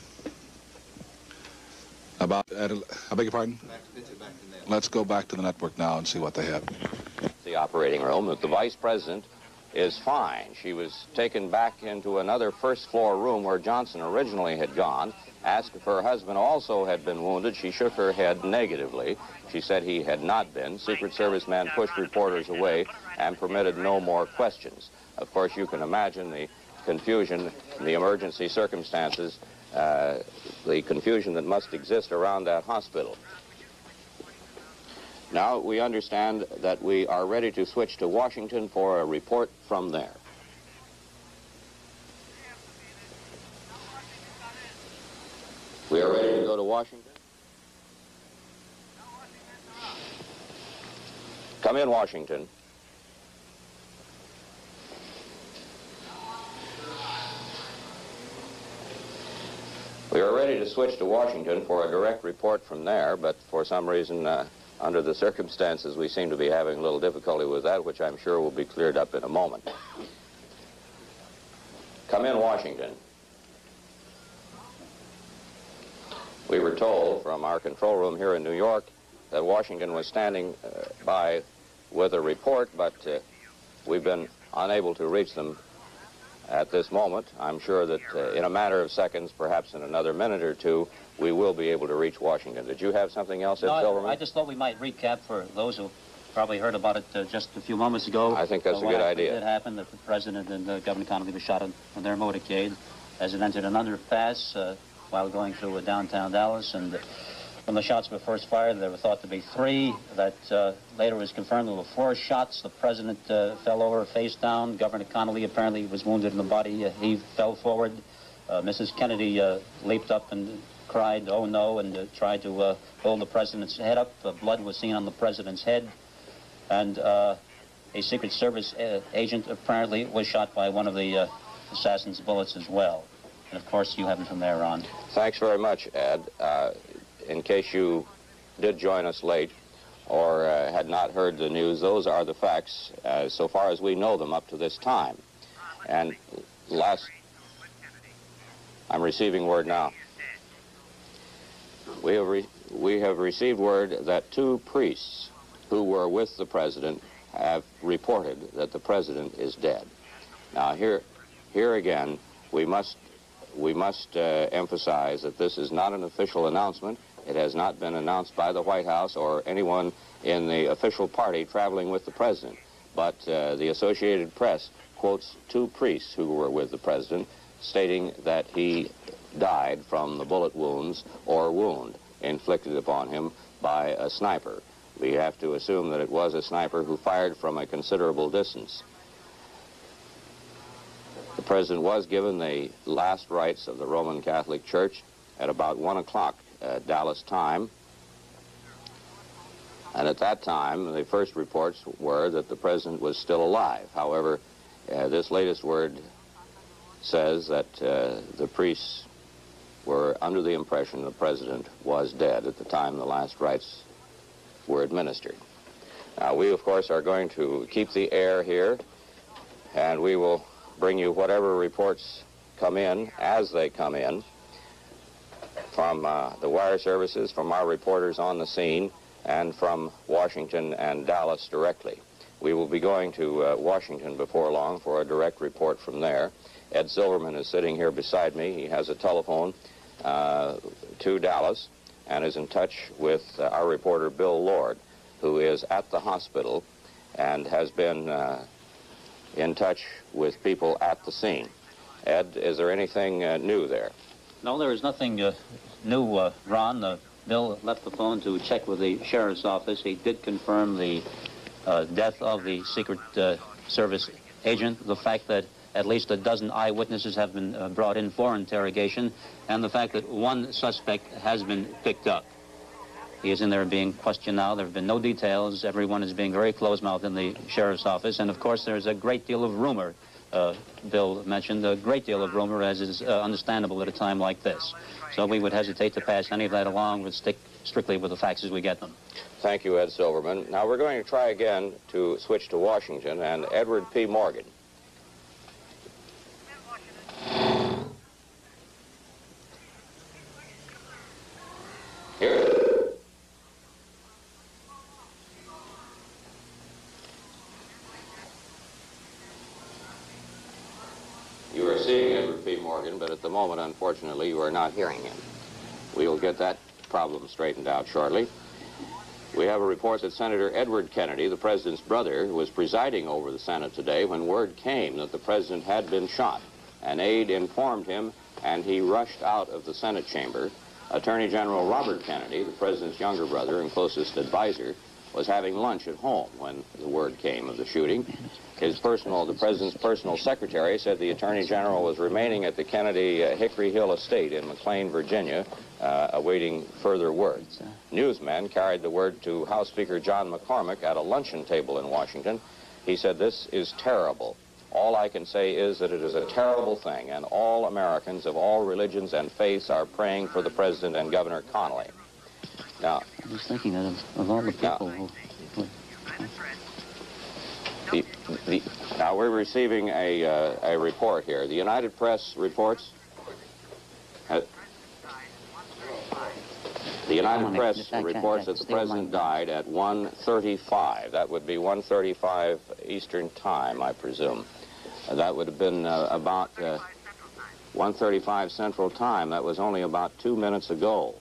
about, at, I beg your pardon? Let's go back to the network now and see what they have. The operating room, that the vice president is fine. She was taken back into another first floor room where Johnson originally had gone. Asked if her husband also had been wounded. She shook her head negatively. She said he had not been. Secret Service man pushed reporters away and permitted no more questions. Of course, you can imagine the confusion, the emergency circumstances, uh, the confusion that must exist around that hospital. Now we understand that we are ready to switch to Washington for a report from there. We are ready to go to Washington. Come in, Washington. We are ready to switch to Washington for a direct report from there, but for some reason, uh, under the circumstances, we seem to be having a little difficulty with that, which I'm sure will be cleared up in a moment. Come in, Washington. We were told from our control room here in New York that Washington was standing uh, by with a report, but uh, we've been unable to reach them at this moment. I'm sure that uh, in a matter of seconds, perhaps in another minute or two, we will be able to reach Washington. Did you have something else, Ed No, Silverman? I, I just thought we might recap for those who probably heard about it uh, just a few moments ago. I think that's uh, a good idea. It happened that the president and uh, Governor Connolly were shot on, on their motorcade as it entered an underpass uh, while going through uh, downtown Dallas. And uh, when the shots were first fired, there were thought to be three. That uh, later was confirmed there were four shots. The president uh, fell over face down. Governor Connolly apparently was wounded in the body. Uh, he fell forward. Uh, Missus Kennedy uh, leaped up and cried, "Oh no," and uh, tried to uh, hold the president's head up. Uh, blood was seen on the president's head. And uh, a Secret Service uh, agent apparently was shot by one of the uh, assassin's bullets as well. And of course, you have him from there on. Thanks very much, Ed. Uh, in case you did join us late or uh, had not heard the news, those are the facts uh, so far as we know them up to this time. And last, I'm receiving word now. We have, re we have received word that two priests who were with the president have reported that the president is dead. Now here, here again, we must, we must uh, emphasize that this is not an official announcement. It has not been announced by the White House or anyone in the official party traveling with the president. But uh, the Associated Press quotes two priests who were with the president, stating that he died from the bullet wounds or wound inflicted upon him by a sniper. We have to assume that it was a sniper who fired from a considerable distance. The president was given the last rites of the Roman Catholic Church at about one o'clock uh, Dallas time. And at that time, the first reports were that the president was still alive. However, uh, this latest word says that uh, the priests were under the impression the president was dead at the time the last rites were administered. Now, we, of course, are going to keep the air here, and we will bring you whatever reports come in as they come in from uh, the wire services, from our reporters on the scene, and from Washington and Dallas directly. We will be going to uh, Washington before long for a direct report from there. Ed Silverman is sitting here beside me. He has a telephone uh, to Dallas and is in touch with uh, our reporter Bill Lord, who is at the hospital and has been uh, in touch with people at the scene. Ed, is there anything uh, new there? No, there is nothing uh, new, uh, Ron. Uh, Bill left the phone to check with the sheriff's office. He did confirm the uh, death of the Secret uh, Service agent, the fact that at least a dozen eyewitnesses have been uh, brought in for interrogation, and the fact that one suspect has been picked up. He is in there being questioned now. There have been no details. Everyone is being very close-mouthed in the sheriff's office. And, of course, there's a great deal of rumor uh, Bill mentioned, a great deal of rumor, as is uh, understandable at a time like this. So we would hesitate to pass any of that along. We'd stick strictly with the facts as we get them. Thank you, Ed Silverman. Now we're going to try again to switch to Washington and Edward P. Morgan. Here. You are seeing Edward P. Morgan, but at the moment, unfortunately, you are not hearing him. We will get that problem straightened out shortly. We have a report that Senator Edward Kennedy, the president's brother, was presiding over the Senate today when word came that the president had been shot. An aide informed him, and he rushed out of the Senate chamber. Attorney General Robert Kennedy, the president's younger brother and closest advisor, was having lunch at home when the word came of the shooting. His personal, the president's personal secretary said the attorney general was remaining at the Kennedy uh, Hickory Hill estate in McLean, Virginia, uh, awaiting further word. Newsmen carried the word to House Speaker John McCormick at a luncheon table in Washington. He said, "This is terrible. All I can say is that it is a terrible thing, and all Americans of all religions and faiths are praying for the president and Governor Connally." Now, I was thinking of, of all the people now, who... who the, the, now, we're receiving a, uh, a report here. The United Press reports... Uh, the United Press reports that the president died at one thirty-five. That would be one thirty-five Eastern Time, I presume. Uh, that would have been uh, about uh, one thirty-five Central Time. That was only about two minutes ago.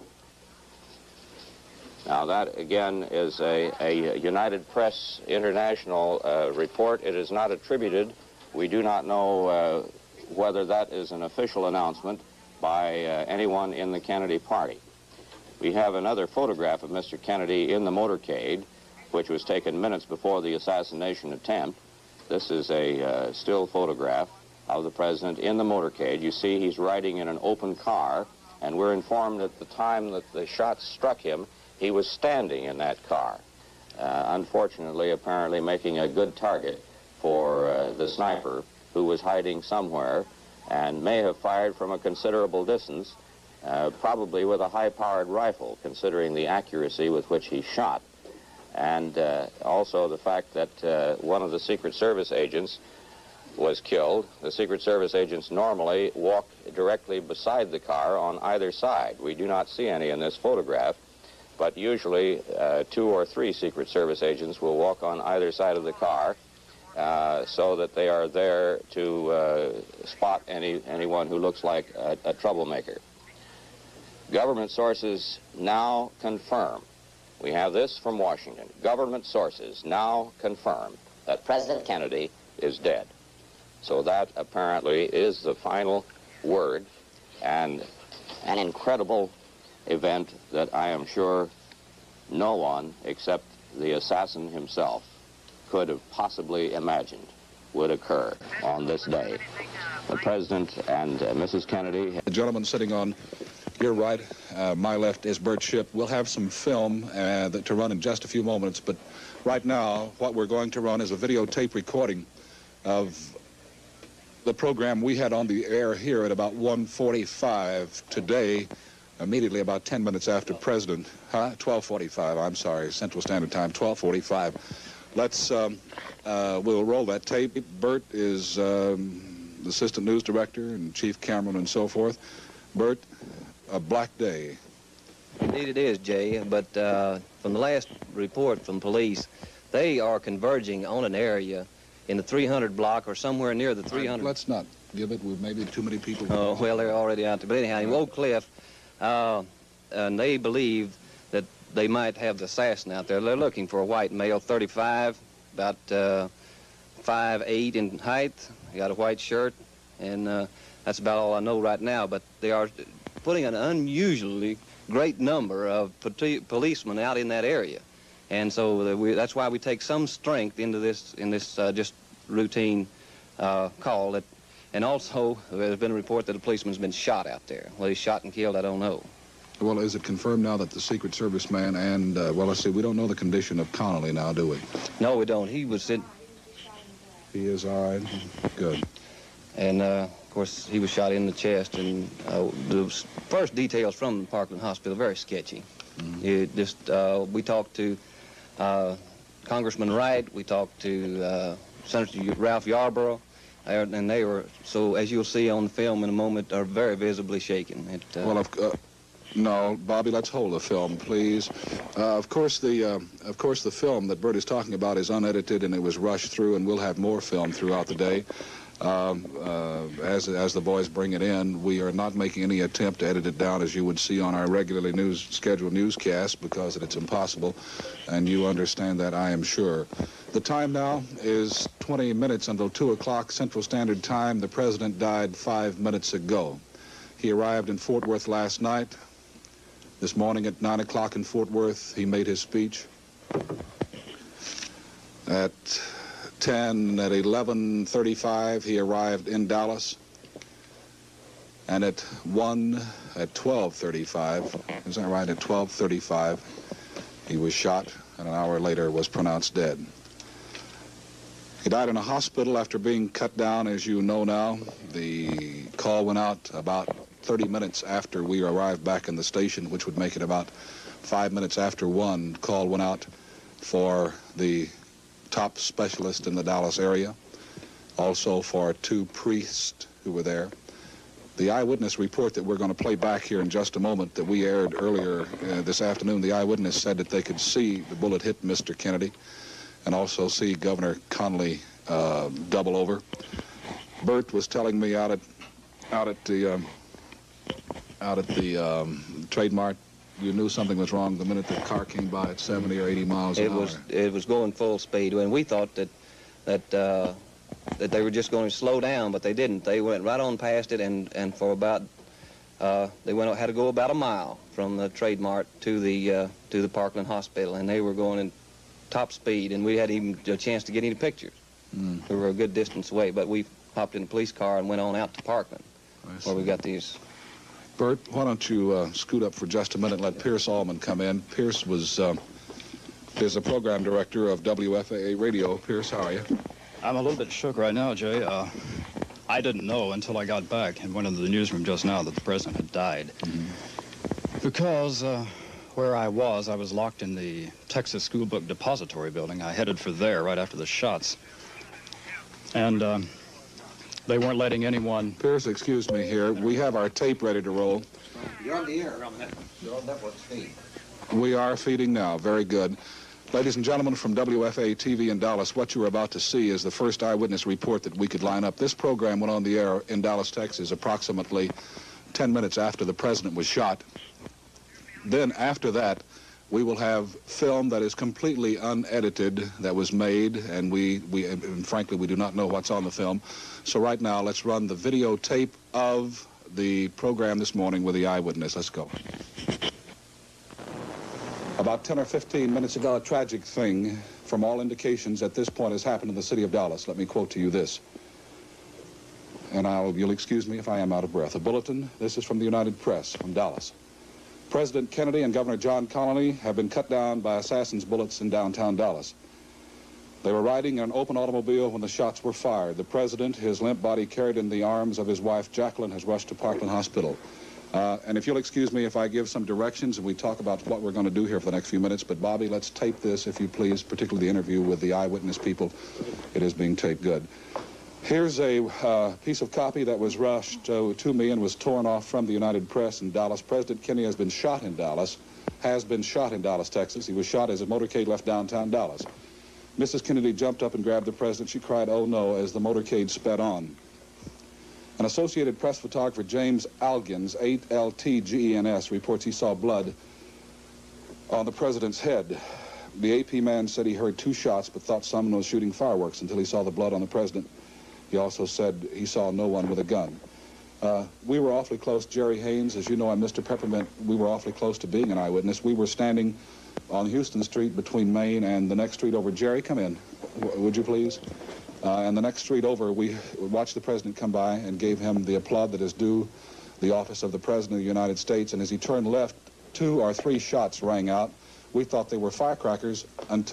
Now, that, again, is a, a United Press International uh, report. It is not attributed. We do not know uh, whether that is an official announcement by uh, anyone in the Kennedy party. We have another photograph of Mister Kennedy in the motorcade, which was taken minutes before the assassination attempt. This is a uh, still photograph of the president in the motorcade. You see he's riding in an open car, and we're informed at the time that the shots struck him, he was standing in that car. Uh, unfortunately, apparently making a good target for uh, the sniper, who was hiding somewhere and may have fired from a considerable distance, uh, probably with a high-powered rifle, considering the accuracy with which he shot. And uh, also the fact that uh, one of the Secret Service agents was killed. The Secret Service agents normally walk directly beside the car on either side. We do not see any in this photograph, but usually uh, two or three Secret Service agents will walk on either side of the car uh, so that they are there to uh, spot any anyone who looks like a, a troublemaker. Government sources now confirm, we have this from Washington, government sources now confirm that President Kennedy is dead. So that apparently is the final word, and an incredible event that I am sure no one except the assassin himself could have possibly imagined would occur on this day. The President and uh, Missus Kennedy... The gentleman sitting on your right, uh, my left, is Bert Shipp. We'll have some film uh, that to run in just a few moments, but right now what we're going to run is a videotape recording of the program we had on the air here at about one forty-five today, immediately about ten minutes after President, huh? twelve forty-five, I'm sorry, Central Standard Time, twelve forty-five. Let's, um, uh, we'll roll that tape. Bert is um, the assistant news director and chief cameraman and so forth. Bert, a black day. Indeed it is, Jay, but uh, from the last report from police, they are converging on an area in the three hundred block or somewhere near the three hundred. Right, let's not give it. We've maybe too many people. Oh, well, they're already out there. But anyhow, in Oak Cliff, uh, and they believe that they might have the assassin out there. They're looking for a white male, thirty-five, about uh, five eight in height. He got a white shirt, and uh, that's about all I know right now. But they are putting an unusually great number of policemen out in that area. And so we, that's why we take some strength into this, in this uh, just routine uh, call. That, and also, there's been a report that a policeman's been shot out there. Whether he's shot and killed, I don't know. Well, is it confirmed now that the Secret Service man and, uh, well, let's see, we don't know the condition of Connally now, do we? No, we don't. He was in... He is all right. Good. And, uh, of course, he was shot in the chest. And uh, the first details from the Parkland Hospital, very sketchy. Mm-hmm. It just, uh, we talked to uh, Congressman Wright. We talked to uh, Senator Ralph Yarborough. And they were, so as you'll see on the film in a moment, are very visibly shaken. It, uh, well, of, uh, no, Bobby, let's hold the film, please. Uh, of course, the uh, of course the film that Bert is talking about is unedited, and it was rushed through, and we'll have more film throughout the day. Um, uh, as as the boys bring it in, we are not making any attempt to edit it down as you would see on our regularly news scheduled newscast, because it's impossible, and you understand that, I am sure. The time now is twenty minutes until two o'clock Central Standard Time. The president died five minutes ago. He arrived in Fort Worth last night. This morning at nine o'clock in Fort Worth, he made his speech. At ten, at eleven thirty-five, he arrived in Dallas. And at one, at twelve thirty-five, is that right? At twelve thirty-five, he was shot, and an hour later was pronounced dead. He died in a hospital after being cut down, as you know now. The call went out about thirty minutes after we arrived back in the station, which would make it about five minutes after one. Call went out for the top specialist in the Dallas area, also for two priests who were there. The eyewitness report that we're going to play back here in just a moment that we aired earlier uh, this afternoon, the eyewitness said that they could see the bullet hit Mister Kennedy and also see Governor Connally uh, double over. Bert was telling me out at out at the um, out at the um, Trade Mart, you knew something was wrong the minute the car came by at seventy or eighty miles an it hour. was it was going full speed, and we thought that that uh, that they were just going to slow down, but they didn't. They went right on past it, and and for about uh, they went had to go about a mile from the Trade Mart to the uh, to the Parkland Hospital, and they were going in top speed, and we hadn't even a chance to get any pictures. Mm. We were a good distance away, but we hopped in a police car and went on out to Parkland, where we got these. Bert, why don't you uh, scoot up for just a minute and let Pierce Allman come in. Pierce was uh, is the program director of W F A A Radio. Pierce, how are you? I'm a little bit shook right now, Jay. Uh, I didn't know until I got back and went into the newsroom just now that the president had died. Mm-hmm. Because uh, where I was, I was locked in the Texas School Book Depository building. I headed for there right after the shots. And um, they weren't letting anyone... Pierce, excuse me here. We have our tape ready to roll. You're on the air. You're on network feed. We are feeding now. Very good. Ladies and gentlemen, from W F A A T V in Dallas, what you're about to see is the first eyewitness report that we could line up. This program went on the air in Dallas, Texas, approximately ten minutes after the president was shot. Then, after that, we will have film that is completely unedited that was made, and we, we and frankly, we do not know what's on the film. So right now, let's run the videotape of the program this morning with the eyewitness. Let's go. About ten or fifteen minutes ago, a tragic thing, from all indications at this point, has happened in the city of Dallas. Let me quote to you this. And I'll, you'll excuse me if I am out of breath. A bulletin. This is from the United Press from Dallas. President Kennedy and Governor John Connally have been cut down by assassins' bullets in downtown Dallas. They were riding in an open automobile when the shots were fired. The president, his limp body carried in the arms of his wife, Jacqueline, has rushed to Parkland Hospital. Uh, and if you'll excuse me if I give some directions and we talk about what we're going to do here for the next few minutes, but Bobby, let's tape this, if you please, particularly the interview with the eyewitness people. It is being taped good. Here's a uh, piece of copy that was rushed uh, to me and was torn off from the United Press in Dallas. President Kennedy has been shot in Dallas, has been shot in Dallas, Texas. He was shot as a motorcade left downtown Dallas. Missus Kennedy jumped up and grabbed the president. She cried, "Oh no," as the motorcade sped on. An Associated Press photographer, James Algens, A L T G E N S, reports he saw blood on the president's head. The A P man said he heard two shots but thought someone was shooting fireworks until he saw the blood on the president. He also said he saw no one with a gun. Uh, we were awfully close. Jerry Haynes, as you know, and Mister Peppermint, we were awfully close to being an eyewitness. We were standing on Houston Street between Main and the next street over. Jerry, come in, w would you please? Uh, and the next street over, we watched the president come by and gave him the applaud that is due the office of the President of the United States. And as he turned left, two or three shots rang out. We thought they were firecrackers until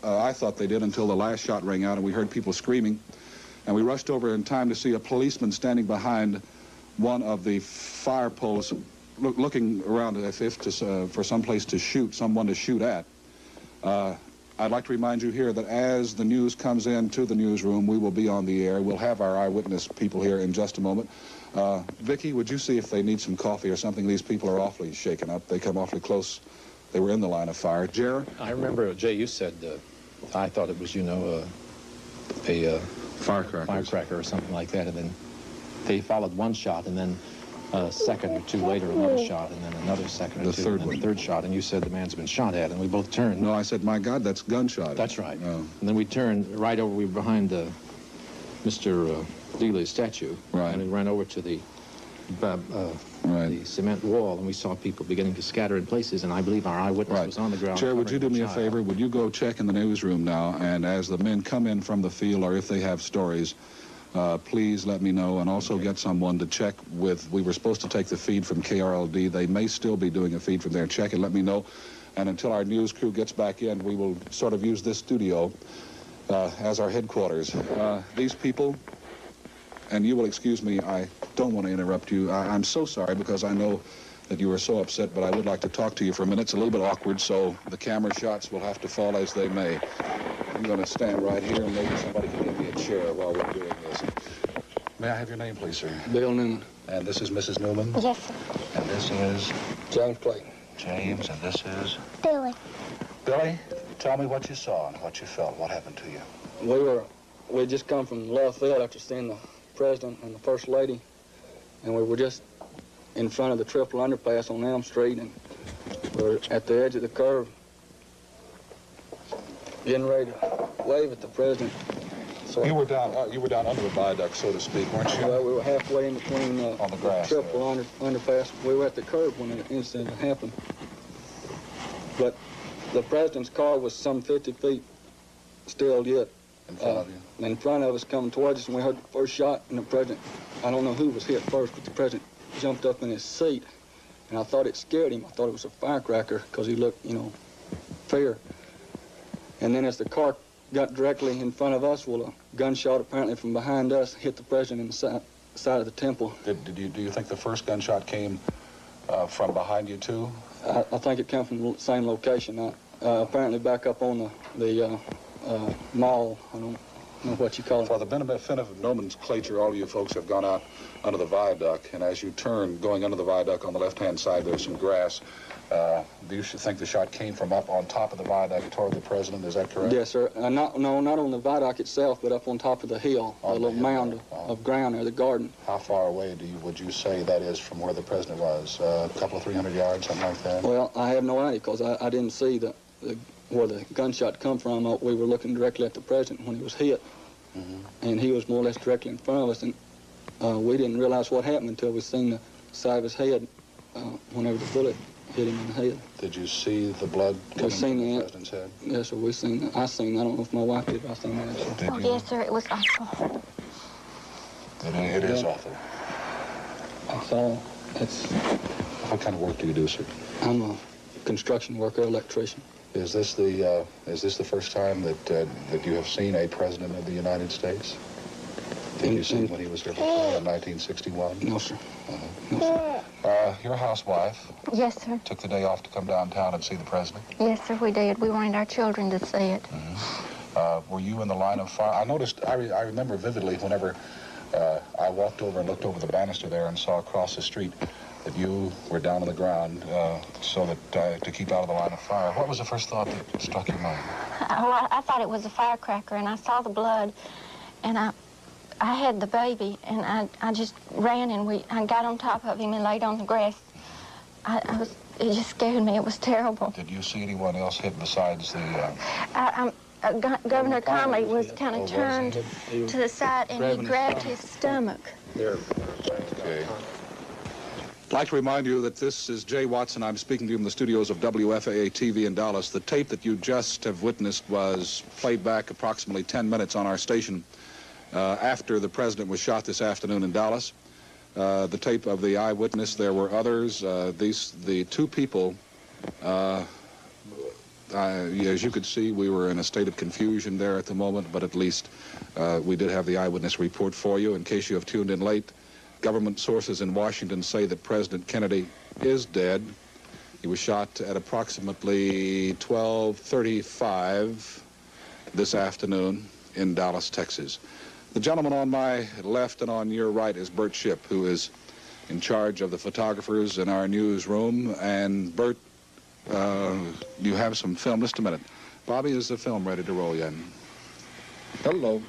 Uh, I thought they did until the last shot rang out and we heard people screaming. And we rushed over in time to see a policeman standing behind one of the fire poles, look, looking around as if to, uh, for some place to shoot, someone to shoot at. Uh, I'd like to remind you here that as the news comes in to the newsroom, we will be on the air. We'll have our eyewitness people here in just a moment. Uh, Vicki, would you see if they need some coffee or something? These people are awfully shaken up. They come awfully close. They were in the line of fire. Jared? I remember, Jay, you said, uh, I thought it was, you know, uh, a uh, firecracker. firecracker or something like that, and then they followed one shot, and then a second or two later, another shot, and then another second or The two, third and then one. the third shot, and you said the man's been shot at, and we both turned. No, I said, my God, that's gunshot. That's right. Oh. And then we turned right over, we were behind uh, Mister Uh, Dealey's statue, right. and we ran over to the, uh, uh, right. the cement wall, and we saw people beginning to scatter in places, and I believe our eyewitness Right. was on the ground. Chair, would you do me a child. favor? Would you go check in the newsroom now, and as the men come in from the field, or if they have stories, uh, please let me know, and also get someone to check with, we were supposed to take the feed from K R L D. They may still be doing a feed from there. Check and let me know. And until our news crew gets back in, we will sort of use this studio uh, as our headquarters. Uh, these people, and you will excuse me, I don't want to interrupt you. I, I'm so sorry because I know that you are so upset, but I would like to talk to you for a minute. It's a little bit awkward, so the camera shots will have to fall as they may. I'm going to stand right here, and maybe somebody can give me a chair while we're doing this. May I have your name, please, sir? Bill Newman. And this is Missus Newman? Yes, sir. And this is? James Clayton. James, and this is? Billy. Billy, tell me what you saw and what you felt. What happened to you? We were, we just come from left field after seeing the President and the First Lady, and we were just in front of the triple underpass on Elm Street, and we were at the edge of the curve, getting ready to wave at the President. So You were down. Uh, you were down under the viaduct, so to speak, weren't you? Well, we were halfway in between uh, On the grass triple under, underpass. We were at the curb when the incident happened. But the President's car was some fifty feet still yet. In front uh, of you. In front of us coming towards us, and we heard the first shot, and the President, I don't know who was hit first, but the President jumped up in his seat, and I thought it scared him. I thought it was a firecracker because he looked, you know, fear. And then as the car got directly in front of us, well, a gunshot apparently from behind us hit the President in the side, side of the temple. Did, did you, do you think the first gunshot came uh, from behind you, too? I, I think it came from the same location. I, uh, apparently back up on the, the uh, uh, mall. I don't know what you call it. For the benefit of nomenclature, all you folks have gone out under the viaduct, and as you turn, going under the viaduct on the left-hand side, there's some grass. Uh, do you think the shot came from up on top of the viaduct toward the President? Is that correct? Yes, sir. Uh, not, no, not on the viaduct itself, but up on top of the hill, On a the little hill. mound of, Oh. of ground there, the garden. How far away do you would you say that is from where the President was? Uh, a couple of three hundred yards, something like that? Well, I have no idea because I, I didn't see the, the where the gunshot come from. Uh, We were looking directly at the President when he was hit, Mm-hmm. and he was more or less directly in front of us, and uh, we didn't realize what happened until we seen the side of his head uh, whenever the bullet hit him in the head. Did you see the blood We coming seen from the that. President's head? Yes, sir. We seen that. I seen. I don't know if my wife did. But I seen that. Sir. Did Oh, you? yes, sir. It was awful. It, it is awful. That's all. It's. What kind of work do you do, sir? I'm a construction worker, electrician. Is this the uh, is this the first time that uh, that you have seen a President of the United States? Did you see him when he was here before in nineteen sixty-one? No, sir. Uh-huh. No, sir. Uh, your housewife Yes, sir. took the day off to come downtown and see the President. Yes, sir, we did. We wanted our children to see it. Uh, were you in the line of fire? I noticed, I, re I remember vividly whenever uh, I walked over and looked over the banister there and saw across the street that you were down on the ground uh, so that uh, to keep out of the line of fire. What was the first thought that struck your mind? Oh, I, I thought it was a firecracker, and I saw the blood, and I I had the baby, and I, I just ran, and we I got on top of him and laid on the grass. I, I was, it just scared me. It was terrible. Did you see anyone else hit besides the... Uh, I, I'm, uh, Go Governor Conley was kind of turned to the side, and he grabbed his stomach. There. Okay. I'd like to remind you that this is Jay Watson. I'm speaking to you from the studios of W F A A T V in Dallas. The tape that you just have witnessed was played back approximately ten minutes on our station uh, after the President was shot this afternoon in Dallas. Uh, the tape of the eyewitness, there were others. Uh, these, the two people, uh, uh, as you could see, we were in a state of confusion there at the moment, but at least uh, we did have the eyewitness report for you. In case you have tuned in late, government sources in Washington say that President Kennedy is dead. He was shot at approximately twelve thirty-five this afternoon in Dallas, Texas. The gentleman on my left and on your right is Bert Shipp, who is in charge of the photographers in our newsroom. And Bert, uh, you have some film. Just a minute. Bobby, is the film ready to roll yet? Hello.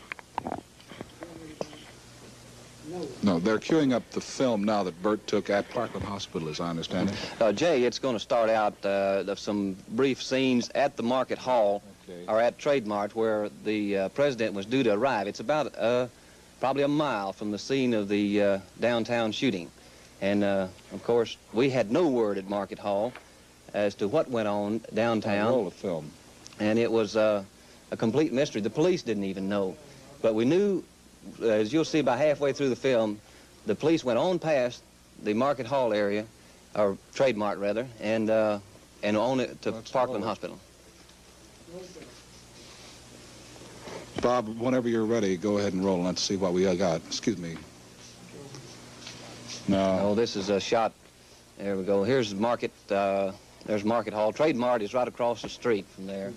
No, they're queuing up the film now that Bert took at Parkland Hospital, as I understand it. Uh, Jay, it's going to start out uh, of some brief scenes at the Market Hall, okay, or at Trade Mart, where the uh, president was due to arrive. It's about uh, probably a mile from the scene of the uh, downtown shooting. And, uh, of course, we had no word at Market Hall as to what went on downtown. Roll the film. And it was uh, a complete mystery. The police didn't even know. But we knew, as you'll see about halfway through the film, the police went on past the Market Hall area, or Trade Mart rather, and uh, and on it to Let's Parkland Hospital. Bob, whenever you're ready, go ahead and roll and let's see what we got. Excuse me. No. Oh, this is a shot. There we go. Here's Market. Uh, there's Market Hall. Trade Mart is right across the street from there.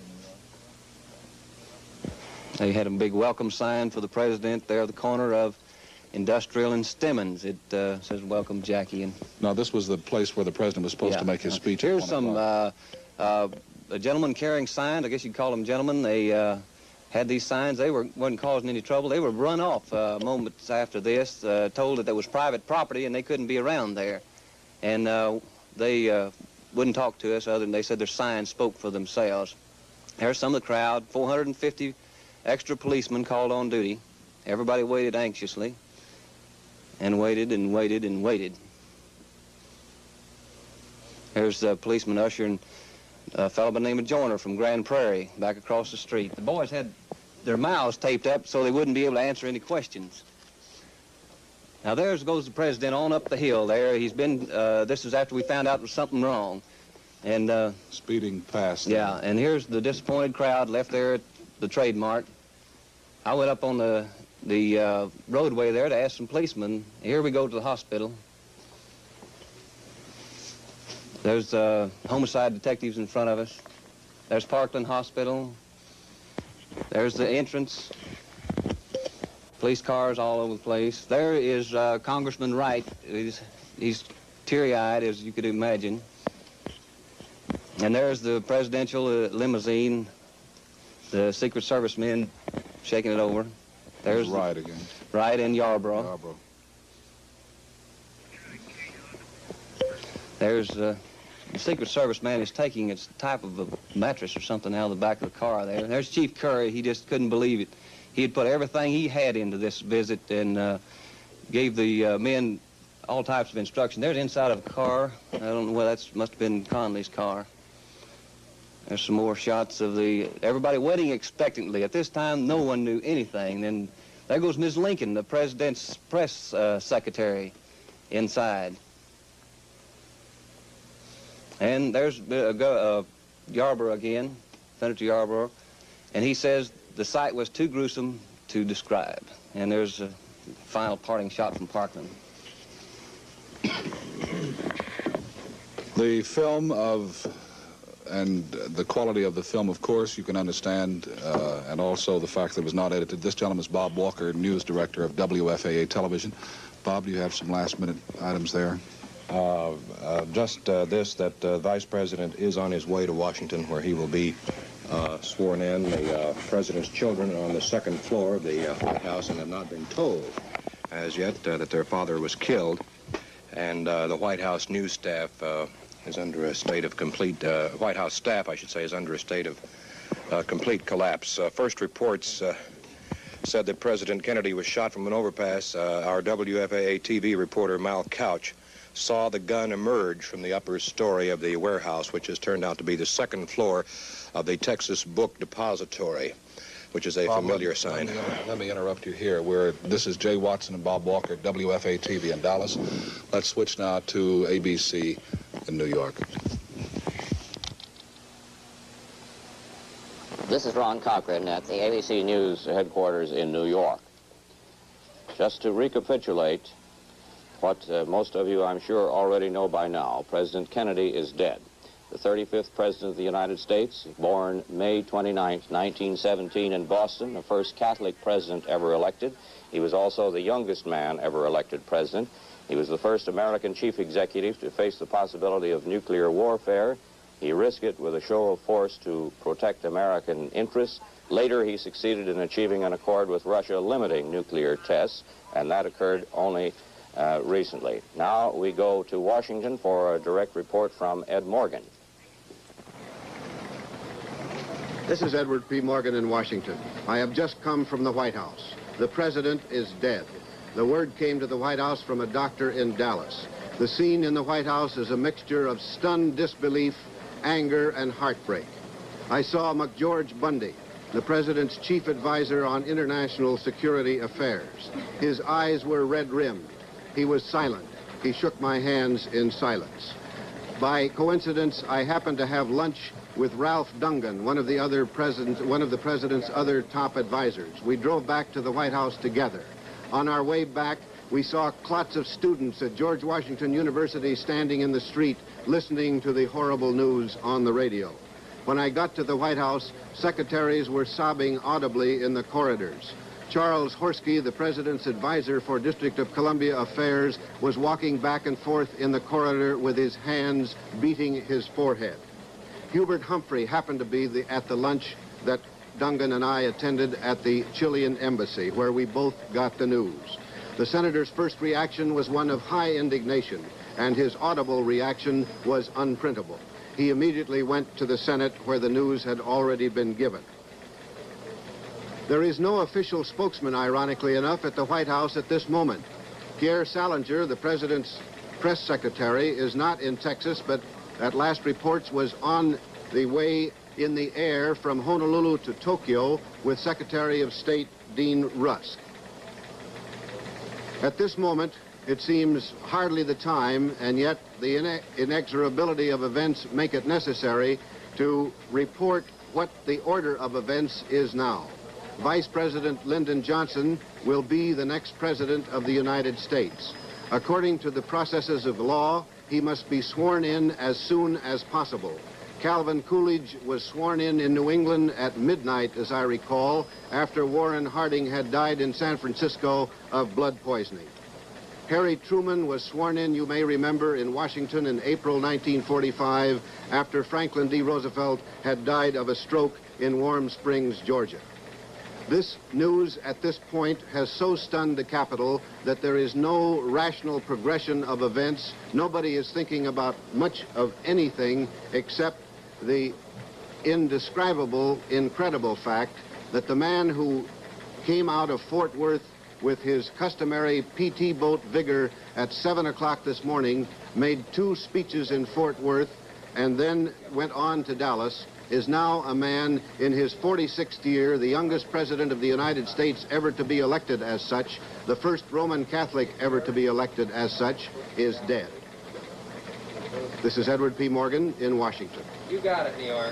They had a big welcome sign for the president there at the corner of Industrial and Stemmons. It uh, says, "Welcome, Jackie." And now, this was the place where the president was supposed yeah. to make his speech. Here's some uh, uh, a gentleman carrying signs. I guess you'd call them gentlemen. They uh, had these signs. They were, wasn't causing any trouble. They were run off uh, moments after this, uh, told that there was private property and they couldn't be around there. And uh, they uh, wouldn't talk to us other than they said their signs spoke for themselves. There's some of the crowd, four hundred fifty extra policemen called on duty. Everybody waited anxiously and waited and waited and waited. There's a policeman ushering a fellow by the name of Joyner from Grand Prairie back across the street. The boys had their mouths taped up so they wouldn't be able to answer any questions. Now there goes the president on up the hill there. He's been, uh, this is after we found out there was something wrong. And uh, speeding past. Yeah, and here's the disappointed crowd left there at the Trade Mart. I went up on the, the uh, roadway there to ask some policemen. Here we go to the hospital. There's uh, homicide detectives in front of us. There's Parkland Hospital. There's the entrance. Police cars all over the place. There is uh, Congressman Wright. He's, he's teary-eyed, as you could imagine. And there's the presidential uh, limousine. The Secret Service men shaking it over. There's Wright again. Wright in Yarborough. Yarborough. There's uh, the Secret Service man is taking its type of a mattress or something out of the back of the car there. And there's Chief Curry. He just couldn't believe it. He had put everything he had into this visit and uh, gave the uh, men all types of instruction. There's inside of a car. I don't know whether that must have been Conley's car. There's some more shots of the everybody waiting expectantly. At this time, no one knew anything. Then there goes Miz Lincoln, the president's press uh, secretary, inside. And there's uh, uh, Yarborough again, Senator Yarborough, and he says the sight was too gruesome to describe. And there's a final parting shot from Parkland. The film of, and the quality of the film, of course, you can understand, uh, and also the fact that it was not edited. This gentleman is Bob Walker, news director of W F A A Television. Bob, do you have some last-minute items there? Uh, uh, just uh, this, that uh, Vice President is on his way to Washington, where he will be uh, sworn in. The uh, President's children are on the second floor of the uh, White House and have not been told as yet uh, that their father was killed. And uh, the White House news staff uh, is under a state of complete, uh, White House staff, I should say, is under a state of uh, complete collapse. Uh, first reports uh, said that President Kennedy was shot from an overpass. Uh, our W F A A T V reporter, Mal Couch, saw the gun emerge from the upper story of the warehouse, which has turned out to be the second floor of the Texas Book Depository, which is a Bob, familiar let, sign. Let me, let me interrupt you here. We're, this is Jay Watson and Bob Walker, W F A A T V in Dallas. Let's switch now to A B C in New York. This is Ron Cochran at the A B C News headquarters in New York. Just to recapitulate what uh, most of you, I'm sure, already know by now, President Kennedy is dead. The thirty-fifth President of the United States, born May twenty-ninth, nineteen seventeen in Boston, the first Catholic president ever elected. He was also the youngest man ever elected president. He was the first American chief executive to face the possibility of nuclear warfare. He risked it with a show of force to protect American interests. Later, he succeeded in achieving an accord with Russia limiting nuclear tests, and that occurred only uh, recently. Now we go to Washington for a direct report from Ed Morgan. This is Edward P. Morgan in Washington. I have just come from the White House. The president is dead. The word came to the White House from a doctor in Dallas. The scene in the White House is a mixture of stunned disbelief, anger, and heartbreak. I saw McGeorge Bundy, the president's chief advisor on international security affairs. His eyes were red-rimmed. He was silent. He shook my hands in silence. By coincidence, I happened to have lunch with Ralph Dungan, one of the other presidents, one of the president's other top advisors. We drove back to the White House together. On our way back, we saw clots of students at George Washington University standing in the street listening to the horrible news on the radio. When I got to the White House, secretaries were sobbing audibly in the corridors. Charles Horsky, the president's advisor for District of Columbia Affairs, was walking back and forth in the corridor with his hands beating his forehead. Hubert Humphrey happened to be the, at the lunch that Dungan and I attended at the Chilean embassy, where we both got the news. The senator's first reaction was one of high indignation, and his audible reaction was unprintable. He immediately went to the Senate, where the news had already been given. There is no official spokesman, ironically enough, at the White House at this moment. Pierre Salinger, the president's press secretary, is not in Texas, but at last reports was on the way in the air from Honolulu to Tokyo with Secretary of State Dean Rusk. At this moment, it seems hardly the time, and yet the ine- inexorability of events make it necessary to report what the order of events is now. Vice President Lyndon Johnson will be the next president of the United States. According to the processes of law, he must be sworn in as soon as possible. Calvin Coolidge was sworn in in New England at midnight, as I recall, after Warren Harding had died in San Francisco of blood poisoning. Harry Truman was sworn in, you may remember, in Washington in April nineteen forty-five, after Franklin D. Roosevelt had died of a stroke in Warm Springs, Georgia. This news at this point has so stunned the Capitol that there is no rational progression of events. Nobody is thinking about much of anything except the indescribable, incredible fact that the man who came out of Fort Worth with his customary P T boat vigor at seven o'clock this morning, made two speeches in Fort Worth, and then went on to Dallas, is now a man in his forty-sixth year, the youngest president of the United States ever to be elected as such, the first Roman Catholic ever to be elected as such, is dead. This is Edward P. Morgan in Washington. You got it, New York.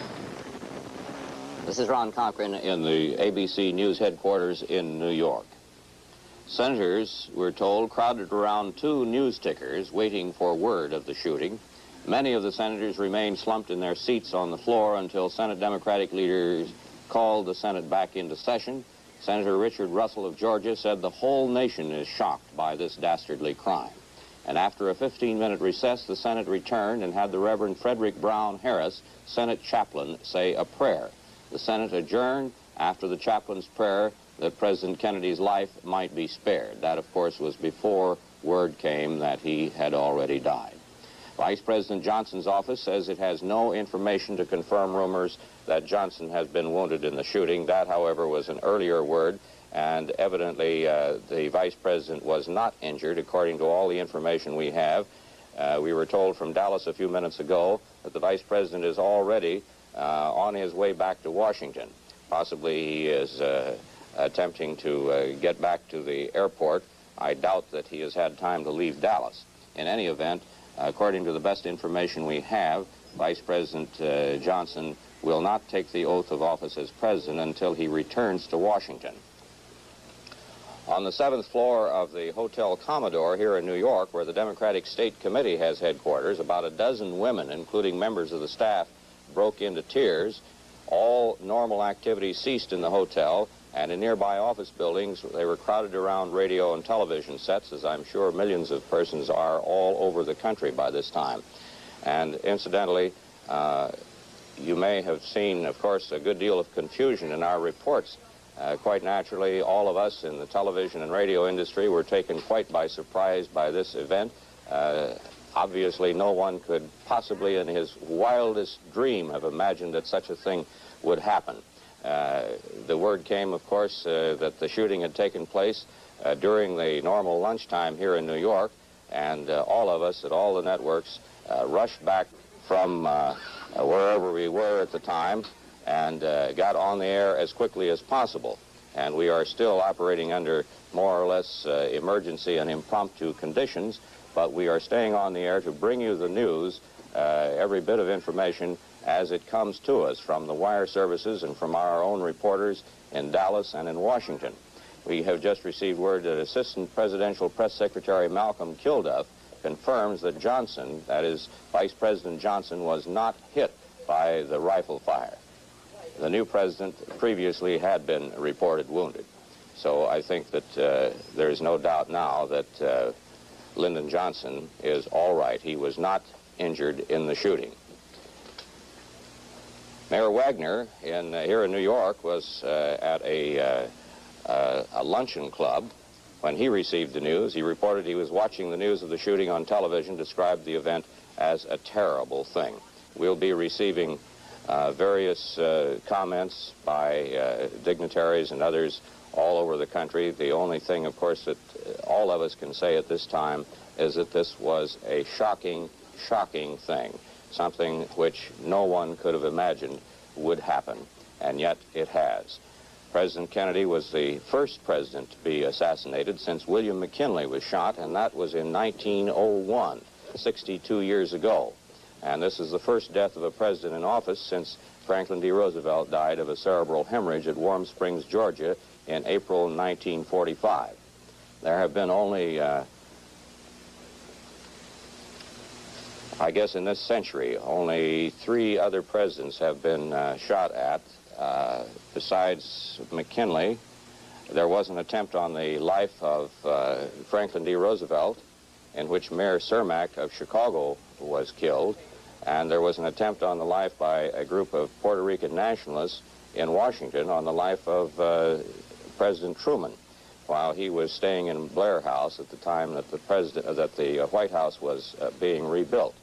This is Ron Cochran in the A B C News headquarters in New York. Senators, we're told, crowded around two news tickers waiting for word of the shooting. Many of the senators remained slumped in their seats on the floor until Senate Democratic leaders called the Senate back into session. Senator Richard Russell of Georgia said the whole nation is shocked by this dastardly crime. And after a fifteen-minute recess, the Senate returned and had the Reverend Frederick Brown Harris, Senate chaplain, say a prayer. The Senate adjourned after the chaplain's prayer that President Kennedy's life might be spared. That, of course, was before word came that he had already died. Vice President Johnson's office says it has no information to confirm rumors that Johnson has been wounded in the shooting. That, however, was an earlier word, and evidently uh, the Vice President was not injured, according to all the information we have. Uh, we were told from Dallas a few minutes ago that the Vice President is already uh, on his way back to Washington. Possibly he is uh, attempting to uh, get back to the airport. I doubt that he has had time to leave Dallas. In any event, according to the best information we have, Vice President uh, Johnson will not take the oath of office as president until he returns to Washington. On the seventh floor of the Hotel Commodore here in New York, where the Democratic State Committee has headquarters, about a dozen women, including members of the staff, broke into tears. All normal activity ceased in the hotel, and in nearby office buildings, they were crowded around radio and television sets, as I'm sure millions of persons are all over the country by this time. And incidentally, uh, you may have seen, of course, a good deal of confusion in our reports. Uh, quite naturally, all of us in the television and radio industry were taken quite by surprise by this event. Uh, obviously, no one could possibly in his wildest dream have imagined that such a thing would happen. Uh, the word came, of course, uh, that the shooting had taken place uh, during the normal lunchtime here in New York, and uh, all of us at all the networks uh, rushed back from uh, wherever we were at the time and uh, got on the air as quickly as possible. And we are still operating under more or less uh, emergency and impromptu conditions, but we are staying on the air to bring you the news, uh, every bit of information as it comes to us from the wire services and from our own reporters in Dallas and in Washington. We have just received word that Assistant Presidential Press Secretary Malcolm Kilduff confirms that Johnson, that is, Vice President Johnson, was not hit by the rifle fire. The new president previously had been reported wounded. So I think that uh, there is no doubt now that uh, Lyndon Johnson is all right. He was not injured in the shooting. Mayor Wagner in, uh, here in New York was uh, at a, uh, uh, a luncheon club. When he received the news, he reported he was watching the news of the shooting on television, described the event as a terrible thing. We'll be receiving uh, various uh, comments by uh, dignitaries and others all over the country. The only thing, of course, that all of us can say at this time is that this was a shocking, shocking thing, something which no one could have imagined would happen, and yet it has. President Kennedy was the first president to be assassinated since William McKinley was shot, and that was in nineteen oh one, sixty-two years ago. And this is the first death of a president in office since Franklin D. Roosevelt died of a cerebral hemorrhage at Warm Springs, Georgia in April nineteen forty-five. There have been only, uh, I guess in this century, only three other presidents have been uh, shot at. Uh, besides McKinley, there was an attempt on the life of uh, Franklin D. Roosevelt, in which Mayor Cermak of Chicago was killed, and there was an attempt on the life by a group of Puerto Rican nationalists in Washington on the life of uh, President Truman, while he was staying in Blair House at the time that the president, uh, that the uh, White House was uh, being rebuilt.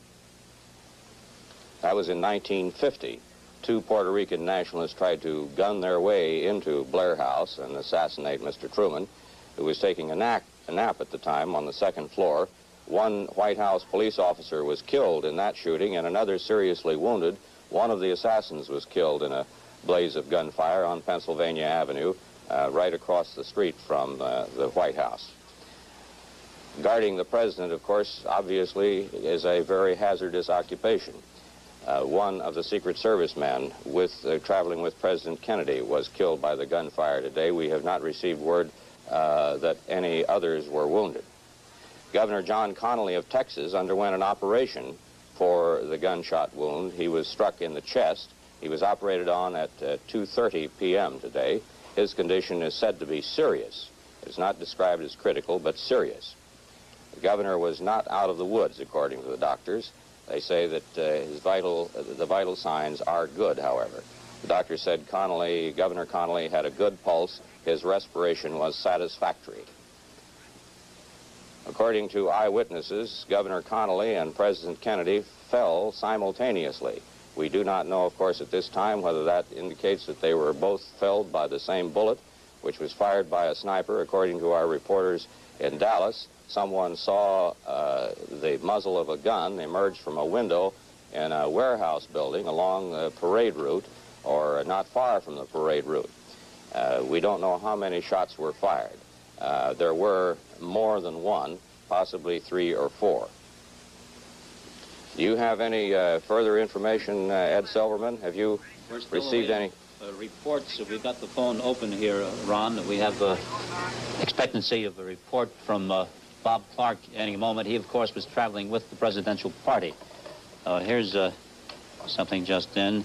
That was in nineteen fifty. Two Puerto Rican nationalists tried to gun their way into Blair House and assassinate Mister Truman, who was taking a nap, a nap at the time on the second floor. One White House police officer was killed in that shooting and another seriously wounded. One of the assassins was killed in a blaze of gunfire on Pennsylvania Avenue, uh, right across the street from uh, the White House. Guarding the president, of course, obviously is a very hazardous occupation. Uh, one of the Secret Service men with, uh, traveling with President Kennedy was killed by the gunfire today. We have not received word uh, that any others were wounded. Governor John Connally of Texas underwent an operation for the gunshot wound. He was struck in the chest. He was operated on at uh, two thirty p m today. His condition is said to be serious. It's not described as critical, but serious. The governor was not out of the woods, according to the doctors. They say that uh, his vital, uh, the vital signs are good, however. The doctor said Connally, Governor Connally had a good pulse. His respiration was satisfactory. According to eyewitnesses, Governor Connally and President Kennedy fell simultaneously. We do not know, of course, at this time whether that indicates that they were both felled by the same bullet, which was fired by a sniper. According to our reporters in Dallas, someone saw uh, the muzzle of a gun emerge from a window in a warehouse building along the parade route, or not far from the parade route. Uh, we don't know how many shots were fired. Uh, there were more than one, possibly three or four. Do you have any uh, further information, uh, Ed Silverman? Have you received any? Uh, reports. Uh, we've got the phone open here, uh, Ron. We have uh, expectancy of a report from uh, Bob Clark any moment. He, of course, was traveling with the presidential party. Uh, here's uh, something just in.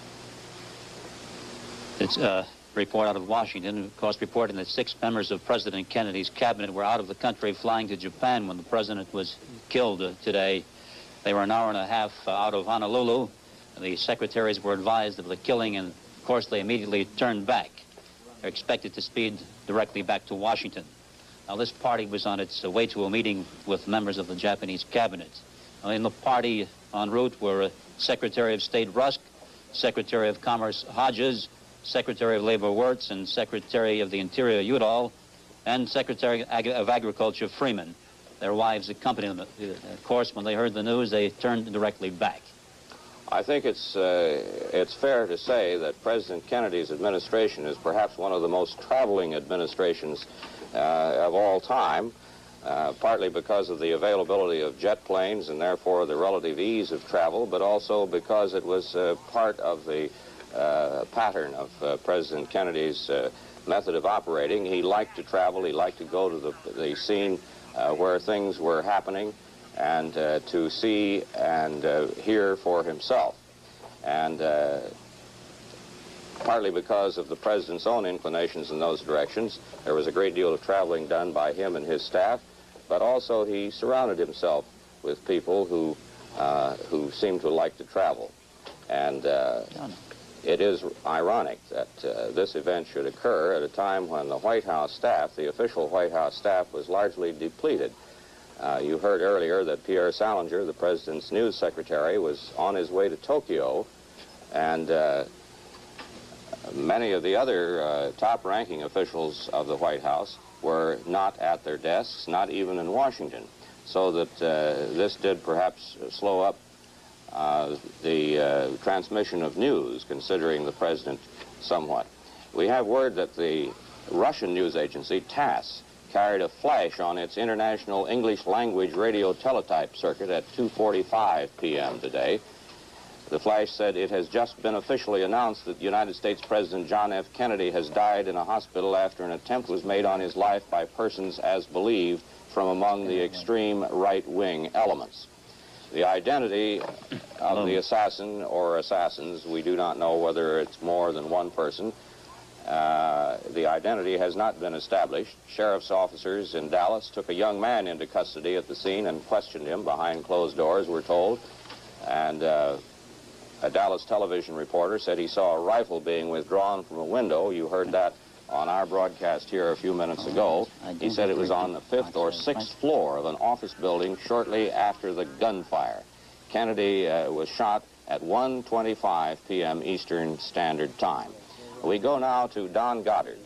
It's a report out of Washington, of course, reporting that six members of President Kennedy's cabinet were out of the country flying to Japan when the president was killed uh, today. They were an hour and a half uh, out of Honolulu. The secretaries were advised of the killing, and of course they immediately turned back. They're expected to speed directly back to Washington. Now this party was on its way to a meeting with members of the Japanese cabinet. Now, in the party en route were uh, Secretary of State Rusk, Secretary of Commerce Hodges, Secretary of Labor Wirtz, and Secretary of the Interior Udall, and Secretary of Agriculture Freeman. Their wives accompanied them. Of course, when they heard the news, they turned directly back. I think it's, uh, it's fair to say that President Kennedy's administration is perhaps one of the most traveling administrations uh, of all time, uh, partly because of the availability of jet planes and therefore the relative ease of travel, but also because it was uh, part of the uh, pattern of uh, President Kennedy's uh, method of operating. He liked to travel, he liked to go to the, the scene uh, where things were happening, and uh, to see and uh, hear for himself. And uh, partly because of the president's own inclinations in those directions, there was a great deal of traveling done by him and his staff, but also he surrounded himself with people who, uh, who seemed to like to travel. And uh, it is ironic that uh, this event should occur at a time when the White House staff, the official White House staff, was largely depleted. Uh, you heard earlier that Pierre Salinger, the president's news secretary, was on his way to Tokyo, and uh, many of the other uh, top-ranking officials of the White House were not at their desks, not even in Washington, so that uh, this did perhaps slow up uh, the uh, transmission of news, considering the president somewhat. We have word that the Russian news agency, TASS, carried a flash on its international English language radio teletype circuit at two forty-five p m today. The flash said it has just been officially announced that United States President John F. Kennedy has died in a hospital after an attempt was made on his life by persons as believed from among the extreme right-wing elements. The identity of the assassin or assassins, we do not know whether it's more than one person. Uh, the identity has not been established. Sheriff's officers in Dallas took a young man into custody at the scene and questioned him behind closed doors, we're told. And uh, a Dallas television reporter said he saw a rifle being withdrawn from a window. You heard that on our broadcast here a few minutes ago. He said it was on the fifth or sixth floor of an office building shortly after the gunfire. Kennedy uh, was shot at one twenty-five p m Eastern Standard Time. We go now to Don Goddard.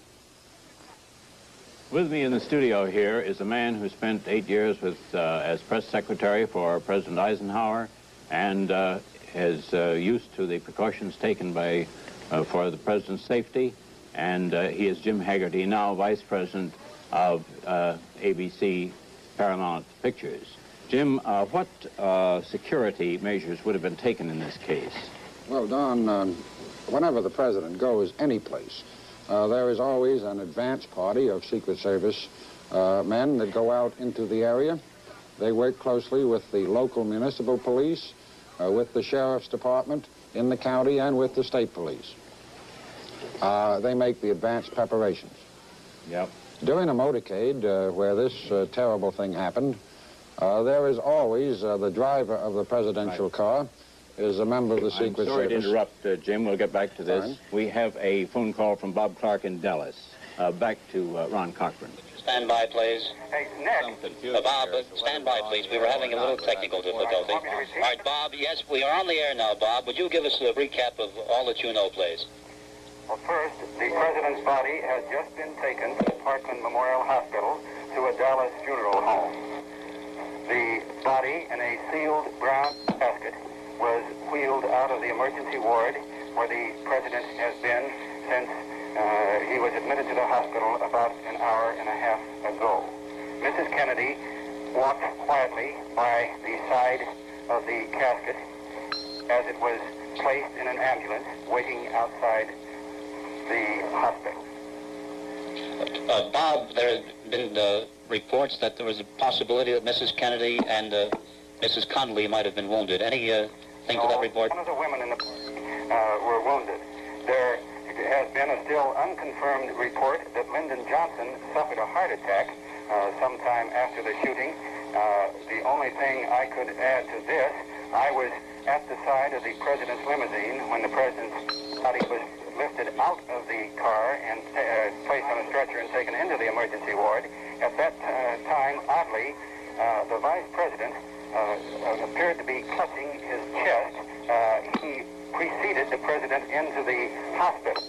With me in the studio here is a man who spent eight years with, uh, as press secretary for President Eisenhower, and uh, is uh, used to the precautions taken by, uh, for the president's safety. And uh, he is Jim Haggerty, now vice president of uh, A B C Paramount Pictures. Jim, uh, what uh, security measures would have been taken in this case? Well, Don, um, whenever the president goes any place, uh, there is always an advance party of Secret Service uh, men that go out into the area. They work closely with the local municipal police, uh, with the sheriff's department in the county, and with the state police. Uh, they make the advance preparations. Yep. During a motorcade uh, where this uh, terrible thing happened, uh, there is always uh, the driver of the presidential right. car is a member of the Secret Service. I'm sorry Service. to interrupt, uh, Jim. We'll get back to this. Fine. We have a phone call from Bob Clark in Dallas. Uh, back to uh, Ron Cochran. Stand by, please. Hey, Nick. Uh, Bob, uh, stand by, please. We were having a little technical difficulty. All right, Bob, yes, we are on the air now, Bob. Would you give us a recap of all that you know, please? Well, first, the president's body has just been taken to Parkland Memorial Hospital to a Dallas funeral home. The body, in a sealed brown casket, was wheeled out of the emergency ward where the president has been since uh, he was admitted to the hospital about an hour and a half ago. Missus Kennedy walked quietly by the side of the casket as it was placed in an ambulance waiting outside the hospital. Uh, Bob, there have been uh, reports that there was a possibility that Missus Kennedy and uh, Missus Connolly might have been wounded. Any uh, thing to that report? One of the women in the uh, were wounded. There has been a still unconfirmed report that Lyndon Johnson suffered a heart attack uh, sometime after the shooting. Uh, the only thing I could add to this, I was at the side of the president's limousine when the president's body was lifted out of the car and uh, placed on a stretcher and taken into the emergency ward. At that uh, time, oddly, uh, the vice president uh, appeared to be clutching his chest. Uh, he preceded the president into the hospital,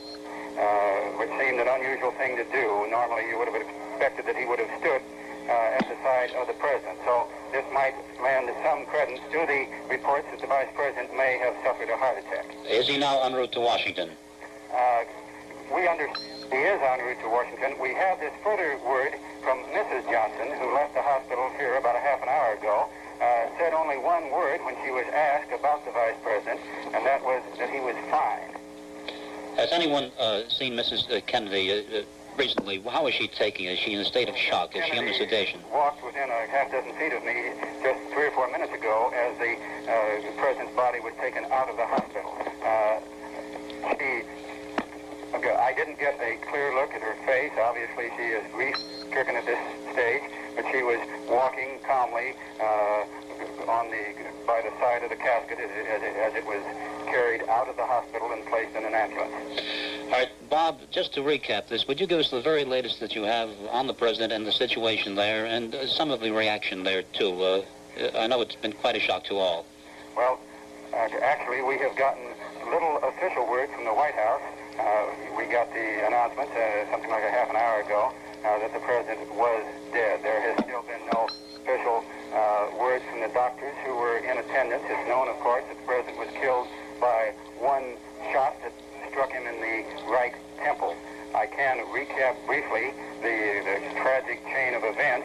uh, which seemed an unusual thing to do. Normally, you would have expected that he would have stood uh, at the side of the president. So this might lend some credence to the reports that the vice president may have suffered a heart attack. Is he now en route to Washington? Uh, we understand he is en route to Washington. We have this further word from Missus Johnson, who left the hospital here about a half an hour ago, uh, said only one word when she was asked about the vice president, and that was that he was fine. Has anyone uh, seen Missus Kennedy uh, recently? How is she taking it? Is she in a state of shock? Is she under sedation? Walked within a half dozen feet of me just three or four minutes ago as the, uh, the president's body was taken out of the hospital. Uh, she... Okay, I didn't get a clear look at her face. Obviously, she is grief-stricken at this stage, but she was walking calmly uh, on the by the side of the casket as it, as, it, as it was carried out of the hospital and placed in an ambulance. All right, Bob, just to recap this, would you give us the very latest that you have on the president and the situation there, and uh, some of the reaction there, too? Uh, I know it's been quite a shock to all. Well, uh, actually, we have gotten little official word from the White House. Uh, we got the announcement uh, something like a half an hour ago uh, that the president was dead. There has still been no official uh, words from the doctors who were in attendance. It's known, of course, that the president was killed by one shot that struck him in the right temple. I can recap briefly the, the tragic chain of events.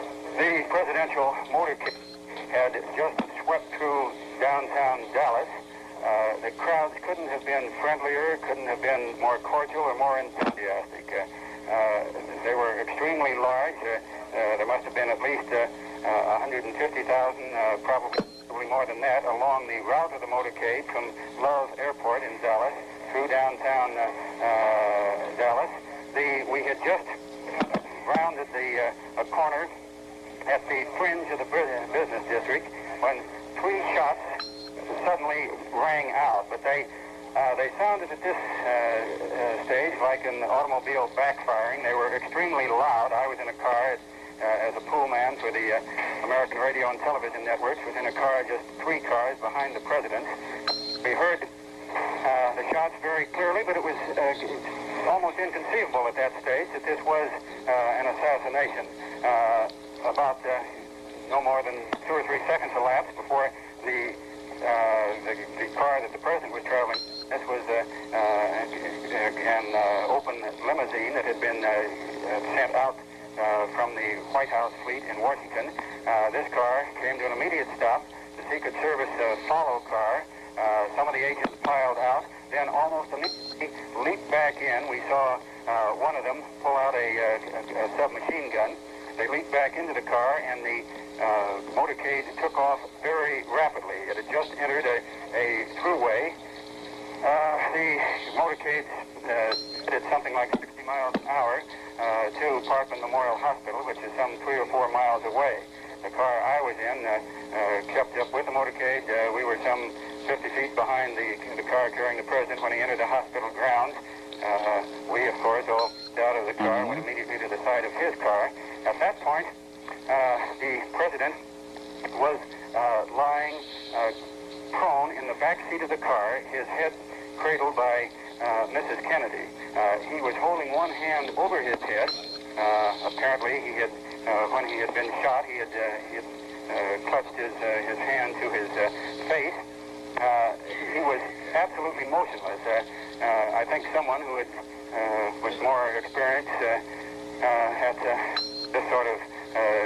The presidential motorcade had just swept through downtown Dallas. Uh, the crowds couldn't have been friendlier, couldn't have been more cordial or more enthusiastic. Uh, uh, they were extremely large. Uh, uh, there must have been at least uh, uh, one hundred fifty thousand, uh, probably, probably more than that, along the route of the motorcade from Love Airport in Dallas through downtown uh, uh, Dallas. The, we had just rounded the uh, a corner at the fringe of the business district when three shots suddenly rang out, but they uh, they sounded at this uh, uh, stage like an automobile backfiring. They were extremely loud. I was in a car uh, as a pool man for the uh, American Radio and Television Networks, was in a car just three cars behind the president. We heard uh, the shots very clearly, but it was uh, almost inconceivable at that stage that this was uh, an assassination. Uh, about uh, no more than two or three seconds elapsed before the Uh, the, the car that the president was traveling. This was uh, uh, an uh, open limousine that had been uh, sent out uh, from the White House fleet in Washington. Uh, this car came to an immediate stop. The Secret Service uh, follow car. Uh, some of the agents piled out, then almost immediately leaped back in. We saw uh, one of them pull out a, a, a submachine gun. They leaped back into the car, and the uh, motorcade took off very rapidly. It had just entered a, a throughway. Uh, the motorcade uh, did something like sixty miles an hour uh, to Parkland Memorial Hospital, which is some three or four miles away. The car I was in uh, uh, kept up with the motorcade. Uh, we were some fifty feet behind the, the car carrying the president when he entered the hospital grounds. Uh, we, of course, all out of the car and went immediately to the side of his car. At that point, uh, the president was uh, lying uh, prone in the back seat of the car, his head cradled by uh, Missus Kennedy. Uh, he was holding one hand over his head. Uh, apparently, he had, uh, when he had been shot, he had, uh, he had uh, clutched his, uh, his hand to his uh, face. Uh, he was absolutely motionless. Uh, uh, I think someone who had, uh, was more experienced uh, uh, at uh, this sort of uh,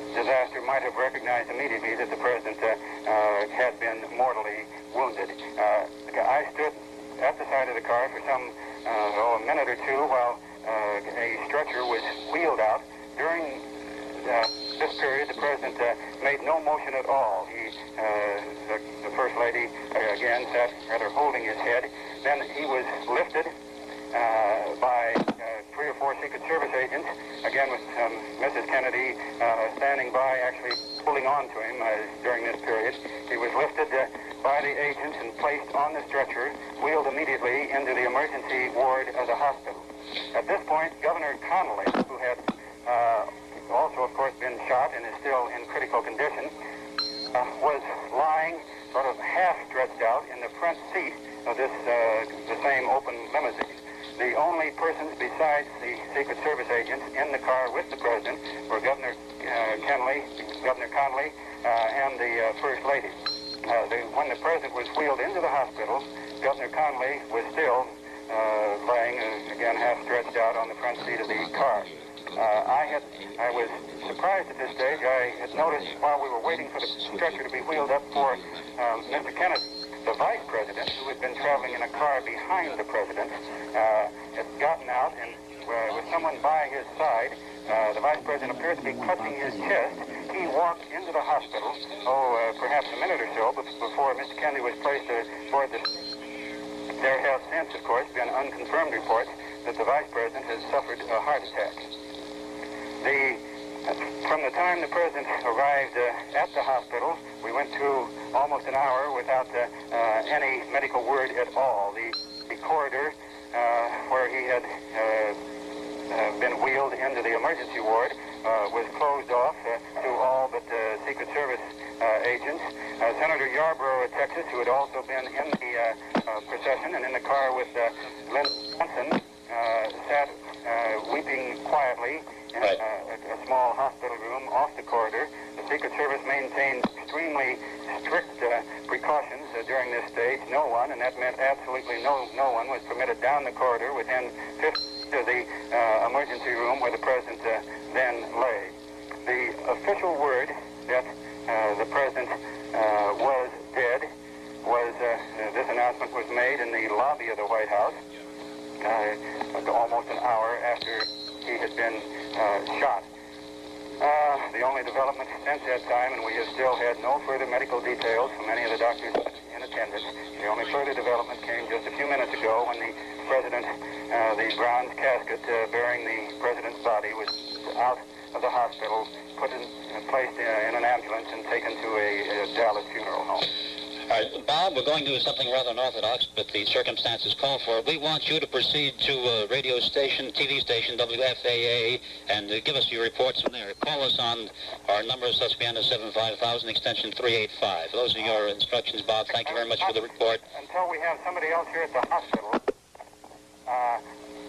disaster might have recognized immediately that the president uh, uh, had been mortally wounded. Uh, I stood at the side of the car for some uh, oh, a minute or two while uh, a stretcher was wheeled out. During uh, this period, the president uh, made no motion at all. He, uh, the, the First Lady, uh, again, sat rather holding his head. Then he was lifted uh, by uh, three or four Secret Service agents, again with um, Missus Kennedy uh, standing by, actually holding on to him uh, during this period. He was lifted uh, by the agents and placed on the stretcher, wheeled immediately into the emergency ward of the hospital. At this point, Governor Connolly, who had uh, also, of course, been shot and is still in critical condition, uh, was lying sort of half stretched out in the front seat of this uh, the same open limousine. The only persons besides the Secret Service agents in the car with the president were Governor uh, Kennedy, Governor Connolly, uh, and the uh, First Lady. Uh, the, when the president was wheeled into the hospital, Governor Connolly was still uh, lying, uh, again, half stretched out on the front seat of the car. Uh, I had, I was surprised at this stage. I had noticed while we were waiting for the stretcher to be wheeled up for um, Mister Kennedy, the vice president, who had been traveling in a car behind the president, uh, had gotten out, and uh, with someone by his side, uh, the vice president appeared to be clutching his chest. He walked into the hospital, oh, uh, perhaps a minute or so before Mister Kennedy was placed uh, toward the... There have since, of course, been unconfirmed reports that the vice president has suffered a heart attack. The, from the time the president arrived uh, at the hospital, we went through almost an hour without uh, uh, any medical word at all. The, the corridor uh, where he had uh, uh, been wheeled into the emergency ward uh, was closed off uh, to all but uh, Secret Service uh, agents. Uh, Senator Yarborough of Texas, who had also been in the uh, uh, procession and in the car with uh, Lynn Johnson, uh, sat uh, weeping quietly in uh, a, a small hospital room off the corridor. The Secret Service maintained extremely strict uh, precautions uh, during this stage. No one, and that meant absolutely no no one, was permitted down the corridor within fifty feet of the uh, emergency room where the president uh, then lay. The official word that uh, the president uh, was dead was, uh, this announcement was made in the lobby of the White House uh, almost an hour after he had been uh, shot. Uh, the only development since that time, and we have still had no further medical details from any of the doctors in attendance, the only further development came just a few minutes ago when the president, uh, the bronze casket uh, bearing the president's body was out of the hospital, put in, uh, placed uh, in an ambulance and taken to a, a Dallas funeral home. All right, Bob, we're going to do something rather unorthodox, but the circumstances call for it. We want you to proceed to a radio station, T V station, W F A A, and uh, give us your reports from there. Call us on our number is Susquehanna seven five thousand, extension three eight five. Those are your instructions, Bob. Thank you very much for the report. Until we have somebody else here at the hospital, uh,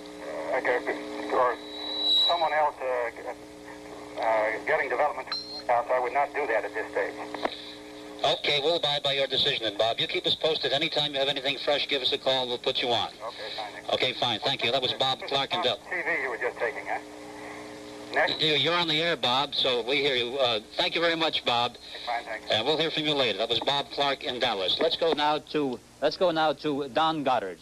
or someone else uh, uh, getting development house, I would not do that at this stage. Okay, we'll abide by your decision then, Bob. You keep us posted. Anytime you have anything fresh, give us a call. We'll put you on. Okay, fine. Okay, fine. Thank you. That was Bob Clark and Del. T V you were just taking, huh? Next. You're on the air, Bob, so we hear you. Uh, thank you very much, Bob. Fine, thanks. And we'll hear from you later. That was Bob Clark in Dallas. Let's go now to let's go now to Don Goddard.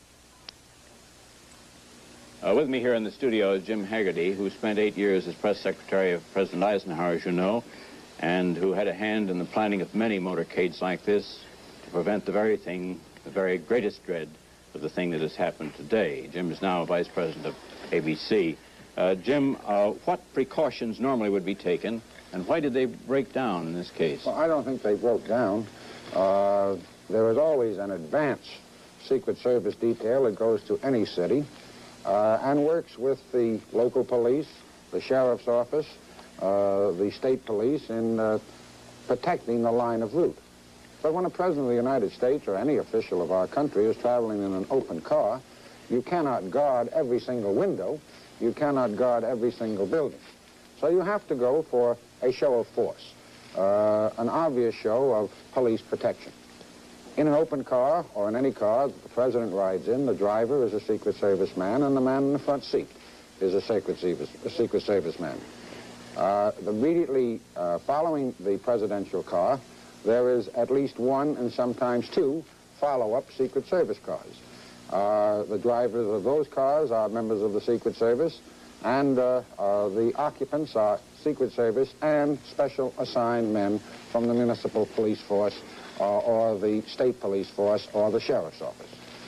Uh, with me here in the studio is Jim Haggerty, who spent eight years as press secretary of President Eisenhower, as you know, and who had a hand in the planning of many motorcades like this to prevent the very thing, the very greatest dread of the thing that has happened today. Jim is now vice president of A B C. Uh, Jim, uh, what precautions normally would be taken, and why did they break down in this case? Well, I don't think they broke down. Uh, there is always an advance Secret Service detail that goes to any city uh, and works with the local police, the sheriff's office, Uh, the state police in uh, protecting the line of route. But when a president of the United States or any official of our country is traveling in an open car, you cannot guard every single window, you cannot guard every single building. So you have to go for a show of force, uh, an obvious show of police protection. In an open car or in any car that the president rides in, the driver is a Secret Service man and the man in the front seat is a Secret Service, a Secret Service man. Uh, immediately uh, following the presidential car, there is at least one and sometimes two follow-up Secret Service cars. Uh, the drivers of those cars are members of the Secret Service, and uh, uh, the occupants are Secret Service and special assigned men from the municipal police force uh, or the state police force or the sheriff's office.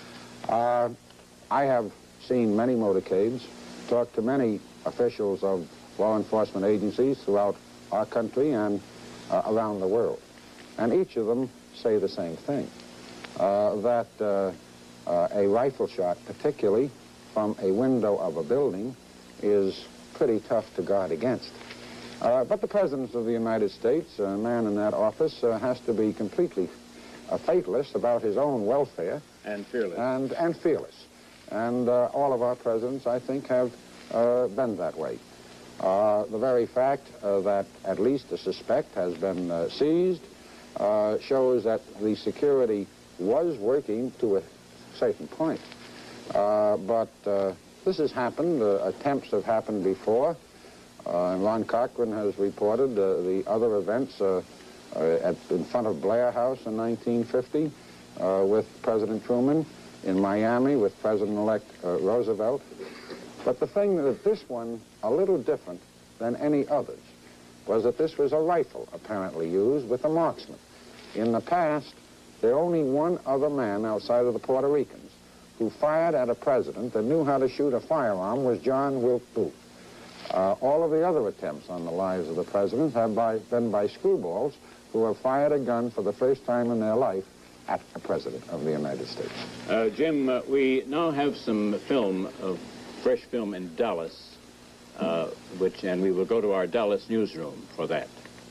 Uh, I have seen many motorcades, talked to many officials of law enforcement agencies throughout our country and uh, around the world. And each of them say the same thing, uh, that uh, uh, a rifle shot, particularly from a window of a building, is pretty tough to guard against. Uh, but the President of the United States, a man in that office, uh, has to be completely uh, fatalist about his own welfare. And fearless. And, and fearless. And uh, all of our presidents, I think, have uh, been that way. Uh, the very fact uh, that at least a suspect has been uh, seized uh, shows that the security was working to a certain point. Uh, but uh, this has happened. Uh, attempts have happened before. Uh, and Ron Cochran has reported uh, the other events uh, uh, at, in front of Blair House in nineteen fifty uh, with President Truman, in Miami with President-elect uh, Roosevelt. But the thing that this one, a little different than any others, was that this was a rifle apparently used with a marksman. In the past, there only one other man outside of the Puerto Ricans who fired at a president that knew how to shoot a firearm was John Wilkes Booth. Uh, all of the other attempts on the lives of the presidents have by, been by screwballs who have fired a gun for the first time in their life at a president of the United States. Uh, Jim, uh, we now have some film, of fresh film in Dallas, uh, which, and we will go to our Dallas newsroom for that.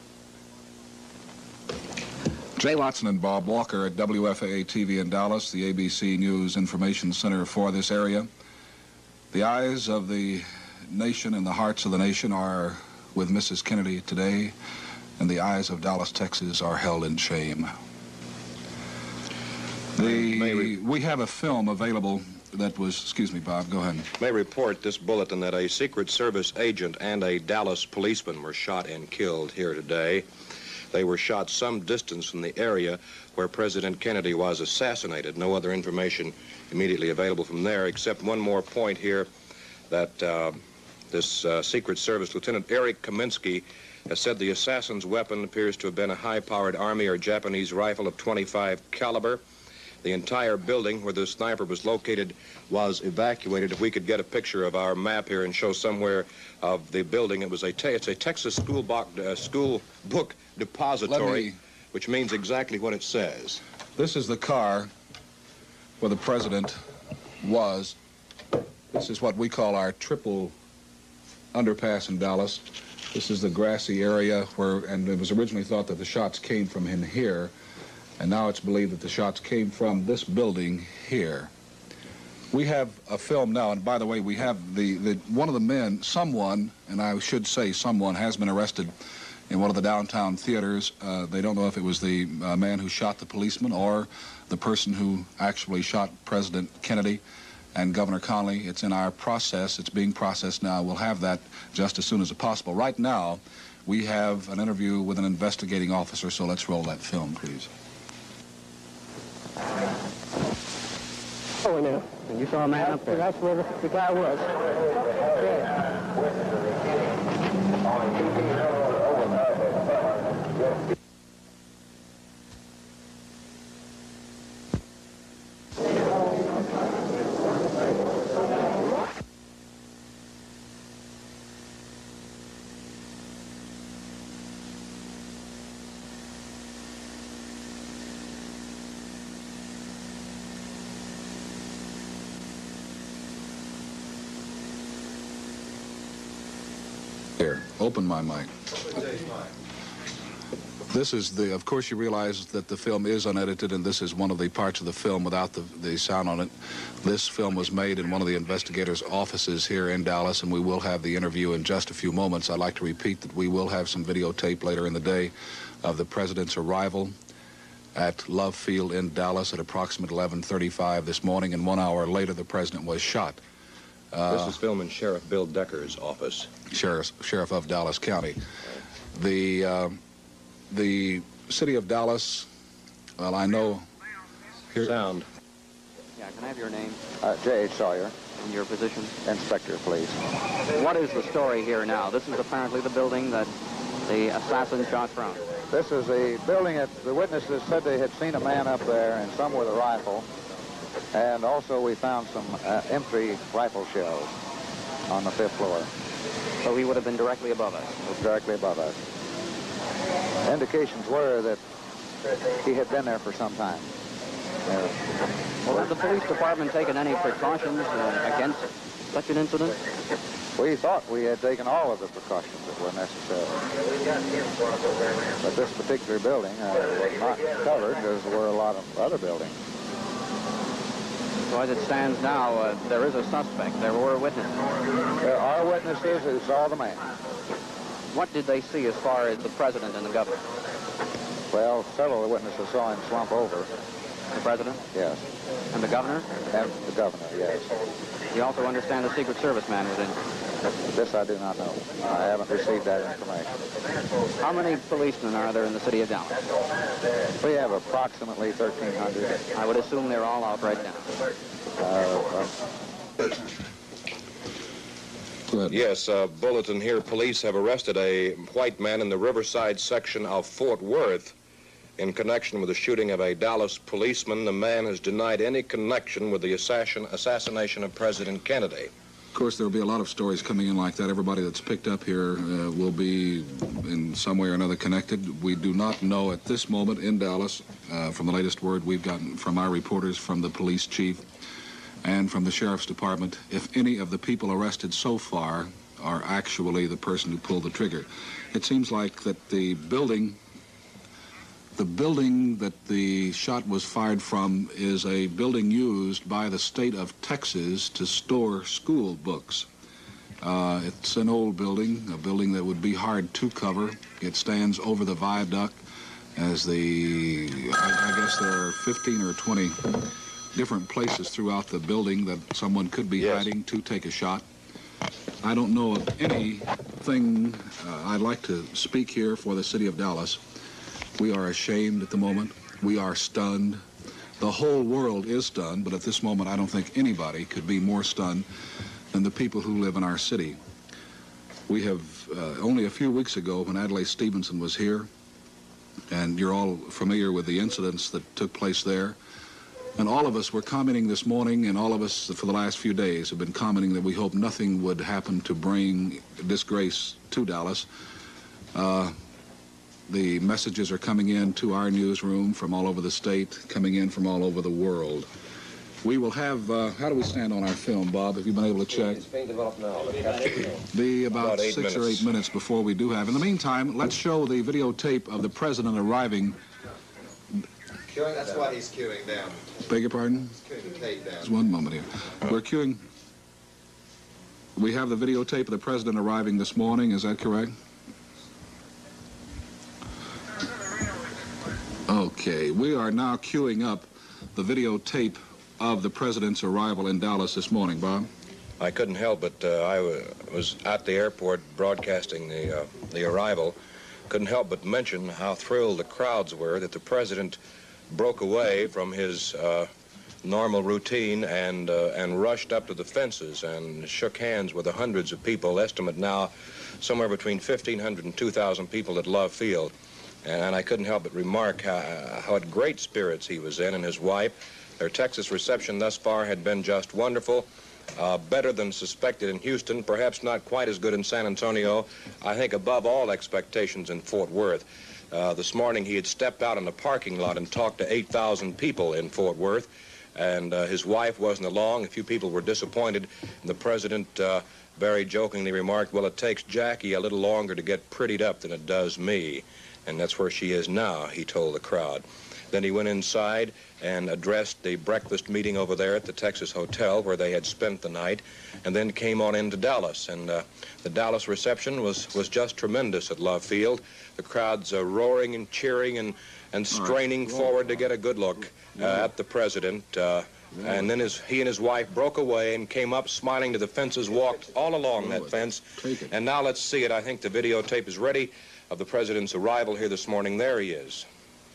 Jay Watson and Bob Walker at W F A A T V in Dallas, the A B C News Information Center for this area. The eyes of the nation and the hearts of the nation are with Missus Kennedy today, and the eyes of Dallas, Texas are held in shame. The, we have a film available that was, excuse me, Bob, go ahead. May report this bulletin that a Secret Service agent and a Dallas policeman were shot and killed here today. They were shot some distance from the area where President Kennedy was assassinated. No other information immediately available from there, except one more point here, that uh, this uh, Secret Service Lieutenant Eric Kaminsky has said the assassin's weapon appears to have been a high-powered Army or Japanese rifle of twenty-five caliber. The entire building where the sniper was located was evacuated. If we could get a picture of our map here and show somewhere of the building, it was a te it's a Texas school, book, uh, school book depository, me... which means exactly what it says. This is the car where the president was. This is what we call our triple underpass in Dallas. This is the grassy area where, and it was originally thought that the shots came from in here. And now it's believed that the shots came from this building here. We have a film now, and by the way, we have the, the one of the men, someone, and I should say someone, has been arrested in one of the downtown theaters. Uh, they don't know if it was the uh, man who shot the policeman or the person who actually shot President Kennedy and Governor Connally. It's in our process. It's being processed now. We'll have that just as soon as possible. Right now, we have an interview with an investigating officer, so let's roll that film, please. Oh, no. You saw a man up there? That's where the, the guy was. Yeah. Here, open my mic. This is the, of course you realize that the film is unedited, and this is one of the parts of the film without the, the sound on it. This film was made in one of the investigators' offices here in Dallas, and we will have the interview in just a few moments. I'd like to repeat that we will have some videotape later in the day of the president's arrival at Love Field in Dallas at approximately eleven thirty-five this morning, and one hour later the president was shot. Uh, this is filming Sheriff Bill Decker's office. Sheriff, Sheriff of Dallas County. The, uh, the city of Dallas, well, I know... Here, Sound. Yeah, can I have your name? Uh, J H Sawyer. And your position? Inspector, please. What is the story here now? This is apparently the building that the assassin shot from. This is the building that the witnesses said they had seen a man up there, and some with a rifle. And also we found some uh, empty rifle shells on the fifth floor. So he would have been directly above us? Directly above us. Indications were that he had been there for some time. Uh, well, have the police department taken any precautions uh, against such an incident? We thought we had taken all of the precautions that were necessary. But this particular building uh, was not covered, as were a lot of other buildings. So as it stands now, uh, there is a suspect. There were witnesses. There are witnesses who saw the man. What did they see as far as the president and the governor? Well, several of the witnesses saw him slump over. The president? Yes. And the governor? And the governor, yes. You also understand the Secret Service man was in? This I do not know. I haven't received that information. How many policemen are there in the city of Dallas? We have approximately thirteen hundred. I would assume they're all out right now. Uh, well. Yes, uh, bulletin here. Police have arrested a white man in the Riverside section of Fort Worth in connection with the shooting of a Dallas policeman. The man has denied any connection with the assassin assassination of President Kennedy. Of course, there will be a lot of stories coming in like that. Everybody that's picked up here uh, will be in some way or another connected. We do not know at this moment in Dallas, uh, from the latest word we've gotten from our reporters, from the police chief, and from the sheriff's department, if any of the people arrested so far are actually the person who pulled the trigger. It seems like that the building The building that the shot was fired from is a building used by the state of Texas to store school books. Uh, it's an old building, a building that would be hard to cover. It stands over the viaduct as the, I, I guess there are fifteen or twenty different places throughout the building that someone could be Yes. hiding to take a shot. I don't know of anything. uh, I'd like to speak here for the city of Dallas. We are ashamed at the moment. We are stunned. The whole world is stunned, but at this moment I don't think anybody could be more stunned than the people who live in our city. We have, uh, only a few weeks ago when Adlai Stevenson was here, and you're all familiar with the incidents that took place there, and all of us were commenting this morning, and all of us for the last few days have been commenting that we hope nothing would happen to bring disgrace to Dallas. Uh, The messages are coming in to our newsroom from all over the state, coming in from all over the world. We will have, uh, how do we stand on our film, Bob? Have you been able to check? It's being developed now. Be about, About eight six or minutes. eight minutes before we do have. In the meantime, let's show the videotape of the president arriving. Queuing, that's why he's queuing down. Beg your pardon? He's queuing the tape down. Just one moment here. We're queuing. We have the videotape of the president arriving this morning. Is that correct? Okay, we are now queuing up the videotape of the president's arrival in Dallas this morning. Bob? I couldn't help but uh, I w was at the airport broadcasting the, uh, the arrival. Couldn't help but mention how thrilled the crowds were that the president broke away from his uh, normal routine and, uh, and rushed up to the fences and shook hands with the hundreds of people, estimate now somewhere between fifteen hundred and two thousand people at Love Field. And I couldn't help but remark how, how at great spirits he was in, and his wife. Their Texas reception thus far had been just wonderful, uh, better than suspected in Houston, perhaps not quite as good in San Antonio, I think above all expectations in Fort Worth. Uh, this morning he had stepped out in the parking lot and talked to eight thousand people in Fort Worth, and uh, his wife wasn't along. A few people were disappointed, and the president uh, very jokingly remarked, well, it takes Jackie a little longer to get prettied up than it does me. And that's where she is now, he told the crowd. Then he went inside and addressed the breakfast meeting over there at the Texas Hotel where they had spent the night, and then came on into Dallas. And uh, the Dallas reception was, was just tremendous at Love Field. The crowds uh, roaring and cheering and, and straining forward to get a good look uh, at the president. Uh, And then his, he and his wife broke away and came up smiling to the fences, walked all along that fence. And now let's see it. I think the videotape is ready of the president's arrival here this morning. There he is.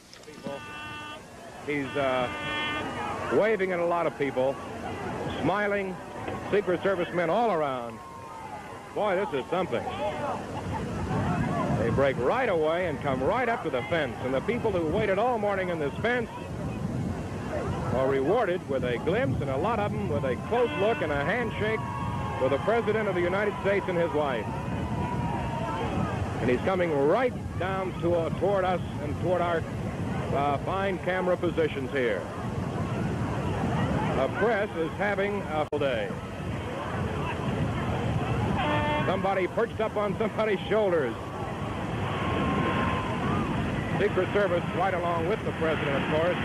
He's uh, waving at a lot of people, smiling, Secret Service men all around. Boy, this is something. They break right away and come right up to the fence. And the people who waited all morning in this fence are rewarded with a glimpse, and a lot of them with a close look and a handshake with the President of the United States and his wife. And he's coming right down to, uh, toward us and toward our uh, fine camera positions here. The press is having a full day. Somebody perched up on somebody's shoulders. Secret Service right along with the President, of course.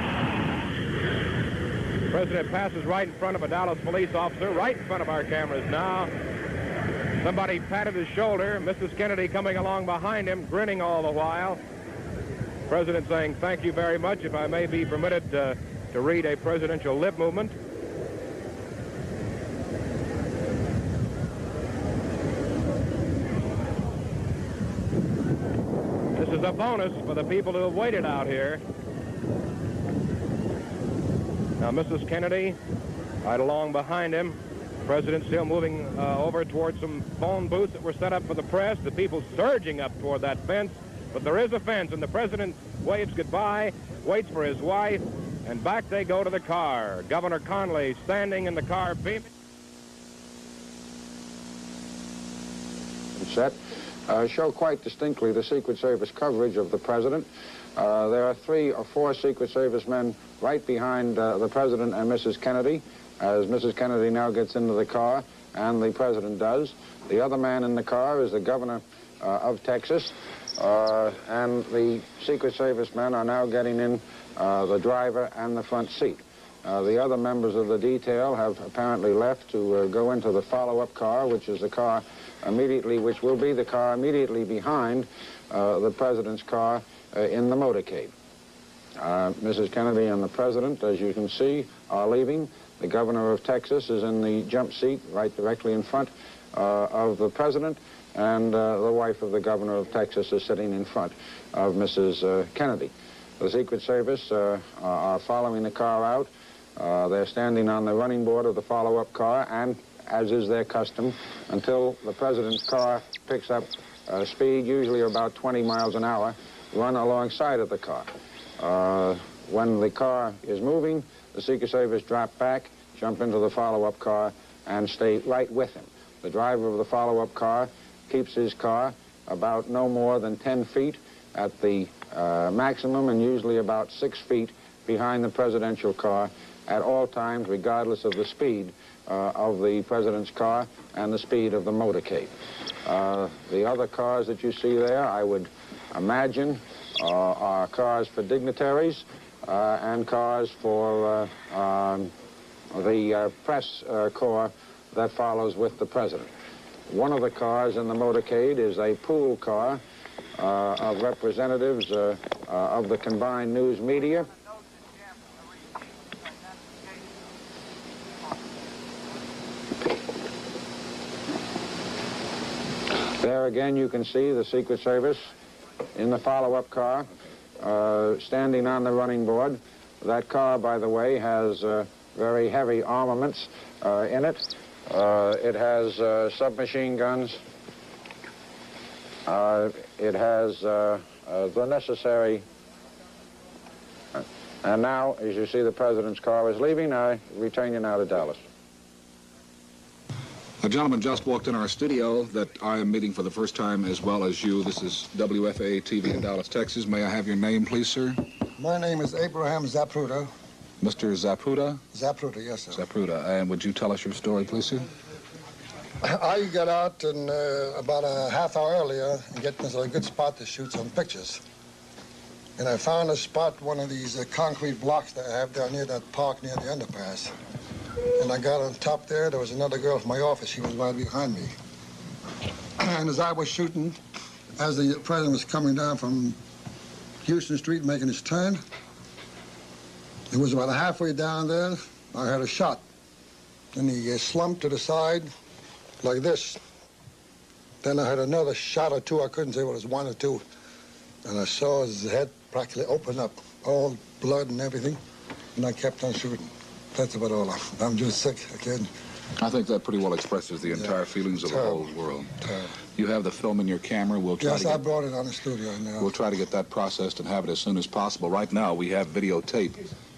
The President passes right in front of a Dallas police officer, right in front of our cameras now. Somebody patted his shoulder. Missus Kennedy coming along behind him, grinning all the while. The President saying, "Thank you very much. If I may be permitted uh, to read a presidential lip movement." This is a bonus for the people who have waited out here. Now, Missus Kennedy, right along behind him. The President still moving uh, over towards some phone booths that were set up for the press. The people surging up toward that fence. But there is a fence, and the President waves goodbye, waits for his wife, and back they go to the car. Governor Conley standing in the car beaming. Set uh, show quite distinctly the Secret Service coverage of the President. Uh, there are three or four Secret Service men right behind uh, the President and Missus Kennedy, as Missus Kennedy now gets into the car, and the President does. The other man in the car is the Governor uh, of Texas, uh, and the Secret Service men are now getting in uh, the driver and the front seat. Uh, the other members of the detail have apparently left to uh, go into the follow-up car, which is the car immediately, which will be the car immediately behind uh, the President's car uh, in the motorcade. Uh, Missus Kennedy and the President, as you can see, are leaving. The Governor of Texas is in the jump seat right directly in front uh, of the President, and uh, the wife of the Governor of Texas is sitting in front of Missus Uh, Kennedy. The Secret Service uh, are following the car out. Uh, they're standing on the running board of the follow-up car, and, as is their custom, until the President's car picks up uh, speed, usually about twenty miles an hour, run alongside of the car. Uh, when the car is moving, the Secret Service drop back, jump into the follow-up car, and stay right with him. The driver of the follow-up car keeps his car about no more than ten feet at the uh, maximum, and usually about six feet behind the presidential car at all times, regardless of the speed uh, of the President's car and the speed of the motorcade. Uh, the other cars that you see there, I would imagine, uh, are cars for dignitaries uh, and cars for uh, um, the uh, press uh, corps that follows with the President. One of the cars in the motorcade is a pool car uh, of representatives uh, uh, of the combined news media. There again you can see the Secret Service in the follow-up car uh, standing on the running board. That car, by the way, has uh, very heavy armaments uh, in it. Uh, it has uh, submachine guns. Uh, it has uh, uh, the necessary... Uh, and now, as you see, the President's car is leaving. I return you now to Dallas. A gentleman just walked in our studio that I am meeting for the first time, as well as you. This is W F A A T V in Dallas, Texas. May I have your name, please, sir? My name is Abraham Zapruder. Mister Zapruder? Zapruder, yes, sir. Zapruder. And would you tell us your story, please, sir? I got out in, uh, about a half hour earlier and get into a good spot to shoot some pictures. And I found a spot, one of these uh, concrete blocks that I have down near that park near the underpass. And I got on top there. There was another girl from my office. She was right behind me. And as I was shooting, as the President was coming down from Houston Street making his turn, it was about halfway down there. I heard a shot. And he uh, slumped to the side like this. Then I heard another shot or two. I couldn't say what it was, one or two. And I saw his head practically open up, all blood and everything. And I kept on shooting. That's about all. I'm just sick. I can't. I think that pretty well expresses the entire yeah. feelings of Terrible. the whole world. Terrible. You have the film in your camera. We'll try yes, to get, I brought it on the studio now. We'll try to get that processed and have it as soon as possible. Right now, we have videotape.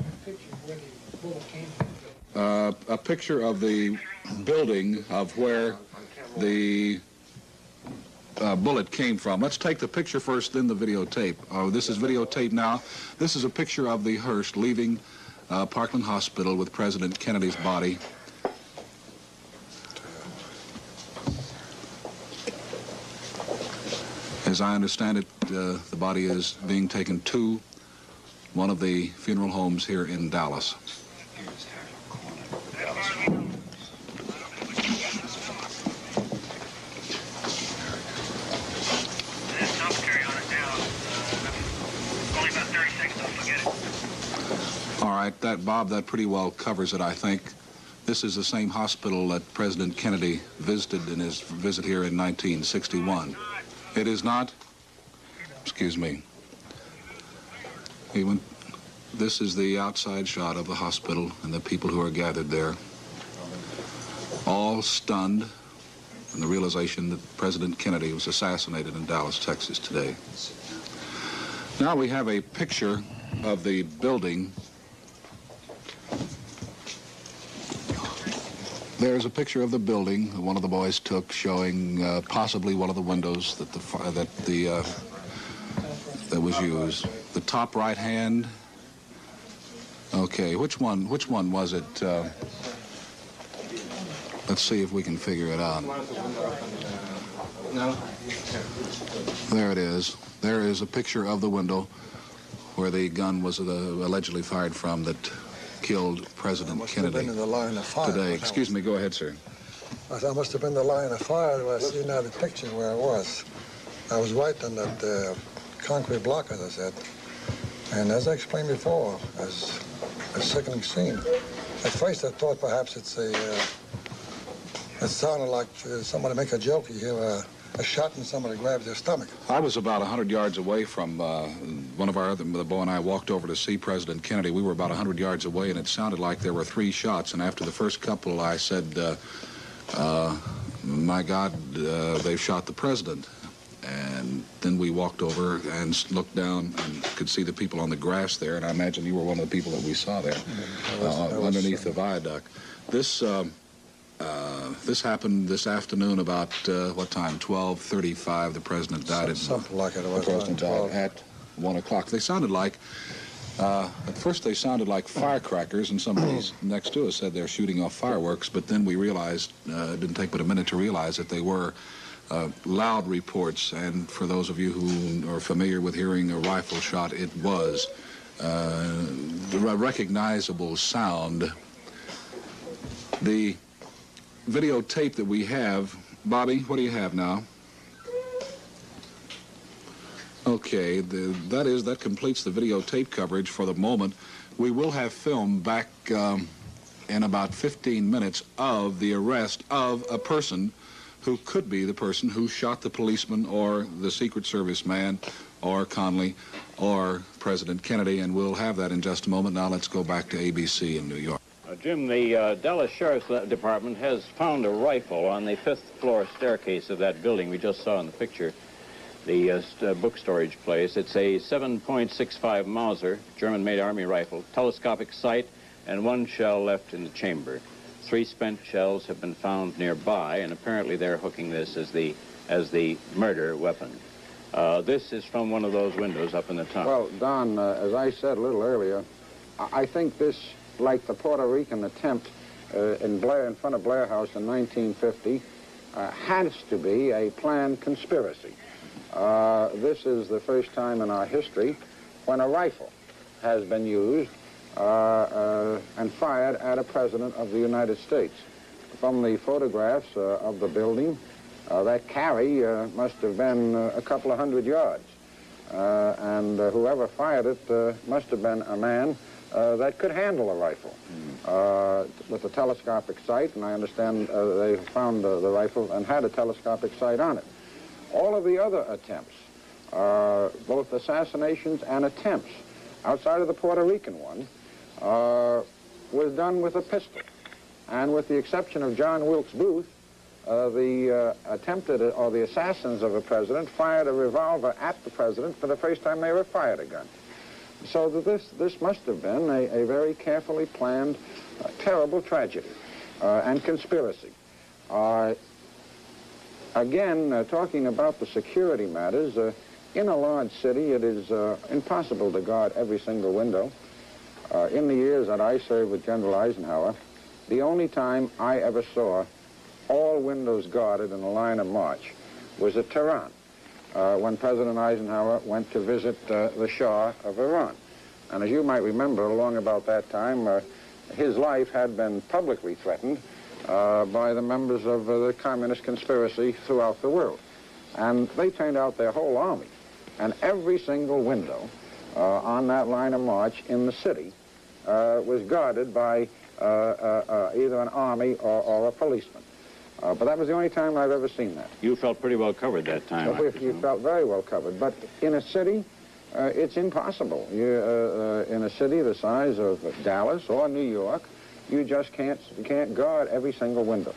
Uh, a picture of the building of where the uh, bullet came from. Let's take the picture first, then the videotape. Oh, this is videotape now. This is a picture of the hearse leaving uh, Parkland Hospital with President Kennedy's body. As I understand it, uh, the body is being taken to one of the funeral homes here in Dallas. All right, that, Bob, that pretty well covers it, I think. This is the same hospital that President Kennedy visited in his visit here in nineteen sixty-one. It is not, excuse me, even, this is the outside shot of the hospital and the people who are gathered there, all stunned in the realization that President Kennedy was assassinated in Dallas, Texas today. Now we have a picture of the building. There's a picture of the building that one of the boys took, showing uh, possibly one of the windows that the that the uh, that was used. The top right hand. Okay, which one? Which one was it? Uh, let's see if we can figure it out. No. There it is. There is a picture of the window where the gun was uh, allegedly fired from that killed President Kennedy in the line of fire today. Excuse me, go ahead, sir. That must have been the line of fire where I see now the picture where I was. I was right on that uh, concrete block, as I said. And as I explained before, as a sickening scene. At first I thought perhaps it's a, uh, it sounded like uh, somebody make a joke. You hear a, a shot and somebody grabs their stomach. I was about one hundred yards away from uh, one of our other, the boy and I walked over to see President Kennedy. We were about one hundred yards away, and it sounded like there were three shots. And after the first couple, I said, uh, uh, my God, uh, they've shot the president. And then we walked over and looked down and could see the people on the grass there, and I imagine you were one of the people that we saw there, Mm-hmm. was, uh, was, underneath the viaduct. This, uh, uh, this happened this afternoon about, uh, what time, twelve thirty-five. The president died. Something like it. It was the president died at one o'clock. They sounded like, uh, at first they sounded like firecrackers, and somebody next to us said they're shooting off fireworks, but then we realized, uh, it didn't take but a minute to realize that they were Uh, loud reports, and for those of you who are familiar with hearing a rifle shot, it was uh, a recognizable sound. The videotape that we have, Bobby, what do you have now? Okay, the, that is, that completes the videotape coverage for the moment. We will have film back um, in about fifteen minutes of the arrest of a person who could be the person who shot the policeman or the Secret Service man or Conley or President Kennedy, and we'll have that in just a moment. Now let's go back to A B C in New York. Uh, Jim, the uh, Dallas Sheriff's Department has found a rifle on the fifth floor staircase of that building we just saw in the picture, the uh, st uh, book storage place. It's a seven point six five Mauser, German-made Army rifle, telescopic sight, and one shell left in the chamber. Three spent shells have been found nearby, and apparently they're hooking this as the as the murder weapon. Uh, this is from one of those windows up in the top. Well, Don, uh, as I said a little earlier, I, I think this, like the Puerto Rican attempt uh, in Blair, in front of Blair House in nineteen fifty, uh, has to be a planned conspiracy. Uh, this is the first time in our history when a rifle has been used Uh, uh, and fired at a president of the United States. From the photographs uh, of the building, uh, that carry uh, must have been uh, a couple of hundred yards. Uh, and uh, whoever fired it uh, must have been a man uh, that could handle a rifle uh, with a telescopic sight, and I understand uh, they found uh, the rifle and had a telescopic sight on it. All of the other attempts, uh, both assassinations and attempts, outside of the Puerto Rican one, uh, was done with a pistol. And with the exception of John Wilkes Booth, uh, the uh, attempted, or the assassins of a president fired a revolver at the president for the first time they ever fired a gun. So that this, this must have been a, a very carefully planned, uh, terrible tragedy uh, and conspiracy. Uh, again, uh, talking about the security matters, uh, in a large city it is uh, impossible to guard every single window. Uh, in the years that I served with General Eisenhower, the only time I ever saw all windows guarded in a line of march was at Tehran, uh, when President Eisenhower went to visit uh, the Shah of Iran. And as you might remember, along about that time, uh, his life had been publicly threatened uh, by the members of uh, the communist conspiracy throughout the world. And they turned out their whole army, and every single window uh, on that line of march in the city uh, was guarded by uh, uh, uh, either an army or, or a policeman. Uh, but that was the only time I've ever seen that. You felt pretty well covered that time. Well, you felt very well covered. But in a city, uh, it's impossible. You, uh, uh, in a city the size of Dallas or New York, you just can't, you can't guard every single window.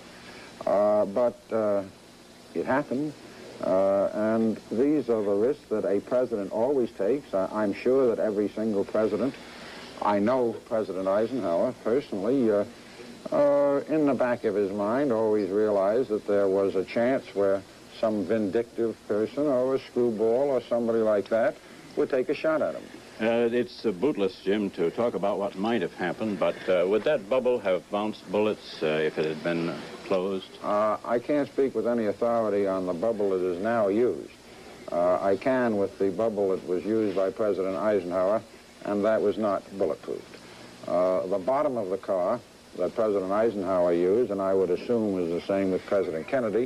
Uh, but uh, it happened. Uh, and these are the risks that a president always takes. Uh, I'm sure that every single president, I know President Eisenhower personally, uh, uh, in the back of his mind always realized that there was a chance where some vindictive person or a screwball or somebody like that would take a shot at him. Uh, it's uh, bootless, Jim, to talk about what might have happened, but uh, would that bubble have bounced bullets uh, if it had been uh, closed? Uh, I can't speak with any authority on the bubble that is now used. Uh, I can with the bubble that was used by President Eisenhower, and that was not bulletproof. Uh, the bottom of the car that President Eisenhower used, and I would assume was the same with President Kennedy,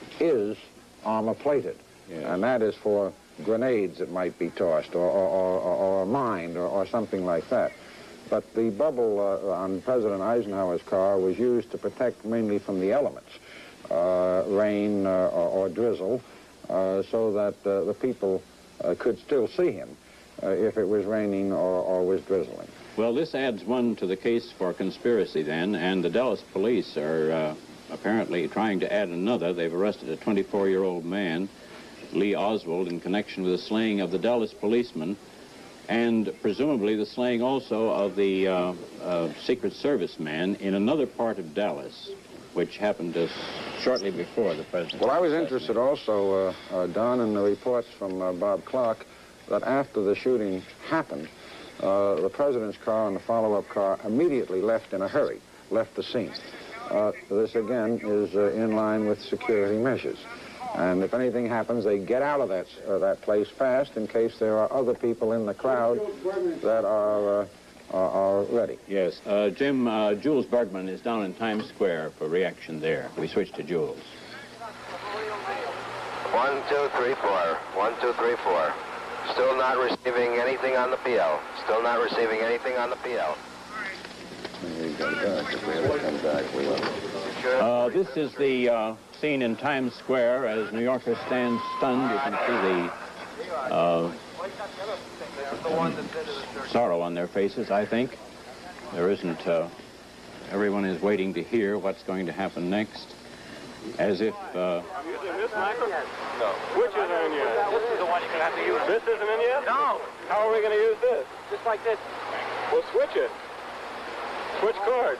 is armor-plated. Yes. And that is for grenades that might be tossed, or, or, or, or mined, or, or something like that. But the bubble uh, on President Eisenhower's car was used to protect mainly from the elements, uh, rain uh, or, or drizzle, uh, so that uh, the people uh, could still see him uh, if it was raining or, or was drizzling. Well, this adds one to the case for conspiracy then, and the Dallas police are uh, apparently trying to add another. They've arrested a twenty-four-year-old man, Lee Oswald, in connection with the slaying of the Dallas policeman, and presumably the slaying also of the uh, uh, Secret Service man in another part of Dallas, which happened just shortly before the president. Well, I was interested also, uh, uh, Don, in the reports from uh, Bob Clark, that after the shooting happened, uh, the president's car and the follow-up car immediately left in a hurry, left the scene. Uh, this, again, is uh, in line with security measures. And if anything happens, they get out of that, uh, that place fast in case there are other people in the crowd that are, uh, are, are ready. Yes. Uh, Jim, uh, Jules Bergman is down in Times Square for reaction there. We switch to Jules. One, two, three, four. One, two, three, four. Still not receiving anything on the P L. Still not receiving anything on the P L. Uh, this is the uh, scene in Times Square as New Yorkers stand stunned. You can see the uh, sorrow on their faces, I think. There isn't, uh, everyone is waiting to hear what's going to happen next, as if... Uh, using this microphone? No. Which isn't in yet? This is the one you're going to have to use. This isn't in yet? No. How are we going to use this? Just like this. We'll switch it. Switch cords.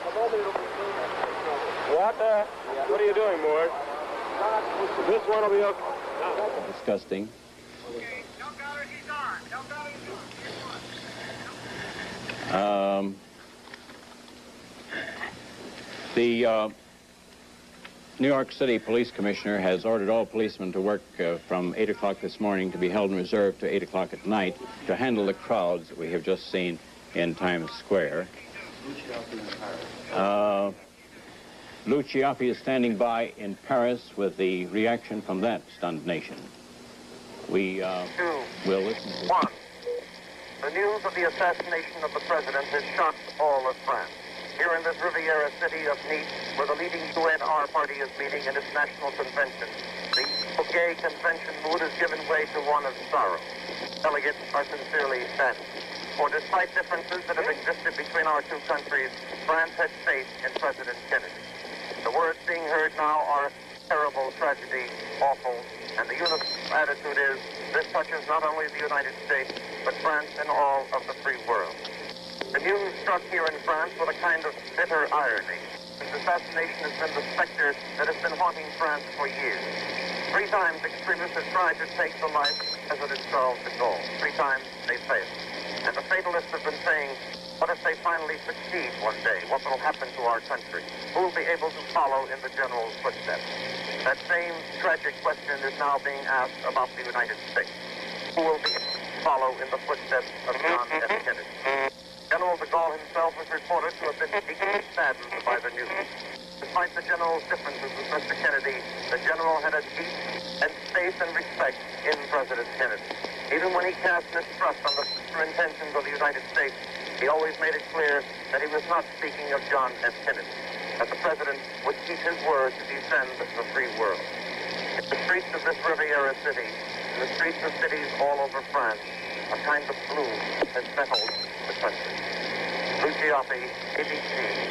What the? What are you doing, Mort? This one will be okay. Disgusting. Um, the uh, New York City Police Commissioner has ordered all policemen to work uh, from eight o'clock this morning to be held in reserve to eight o'clock at night to handle the crowds that we have just seen in Times Square. Uh, Lou Ciaffi is standing by in Paris with the reaction from that stunned nation. We uh, will listen to... One. The news of the assassination of the president has shocked all of France. Here in this Riviera city of Nice, where the leading U N R party is meeting in its national convention, the gay convention mood has given way to one of sorrow. Delegates are sincerely saddened. For despite differences that have existed between our two countries, France had faith in President Kennedy. The words being heard now are terrible tragedy, awful, and the universal attitude is this touches not only the United States, but France and all of the free world. The news struck here in France with a kind of bitter irony. This assassination has been the specter that has been haunting France for years. Three times extremists have tried to take the life as it is solved the goal. Three times they failed. And the fatalists have been saying, what if they finally succeed one day? What will happen to our country? Who will be able to follow in the general's footsteps? That same tragic question is now being asked about the United States. Who will be able to follow in the footsteps of John F. Kennedy? General de Gaulle himself was reported to have been deeply saddened by the news. Despite the general's differences with Mister Kennedy, the general had a deep and faith and respect in President Kennedy. Even when he cast mistrust on the future intentions of the United States, he always made it clear that he was not speaking of John F. Kennedy, that the president would keep his word to defend the free world. In the streets of this Riviera city, in the streets of cities all over France, a kind of gloom has settled the country. Lucioppi, A B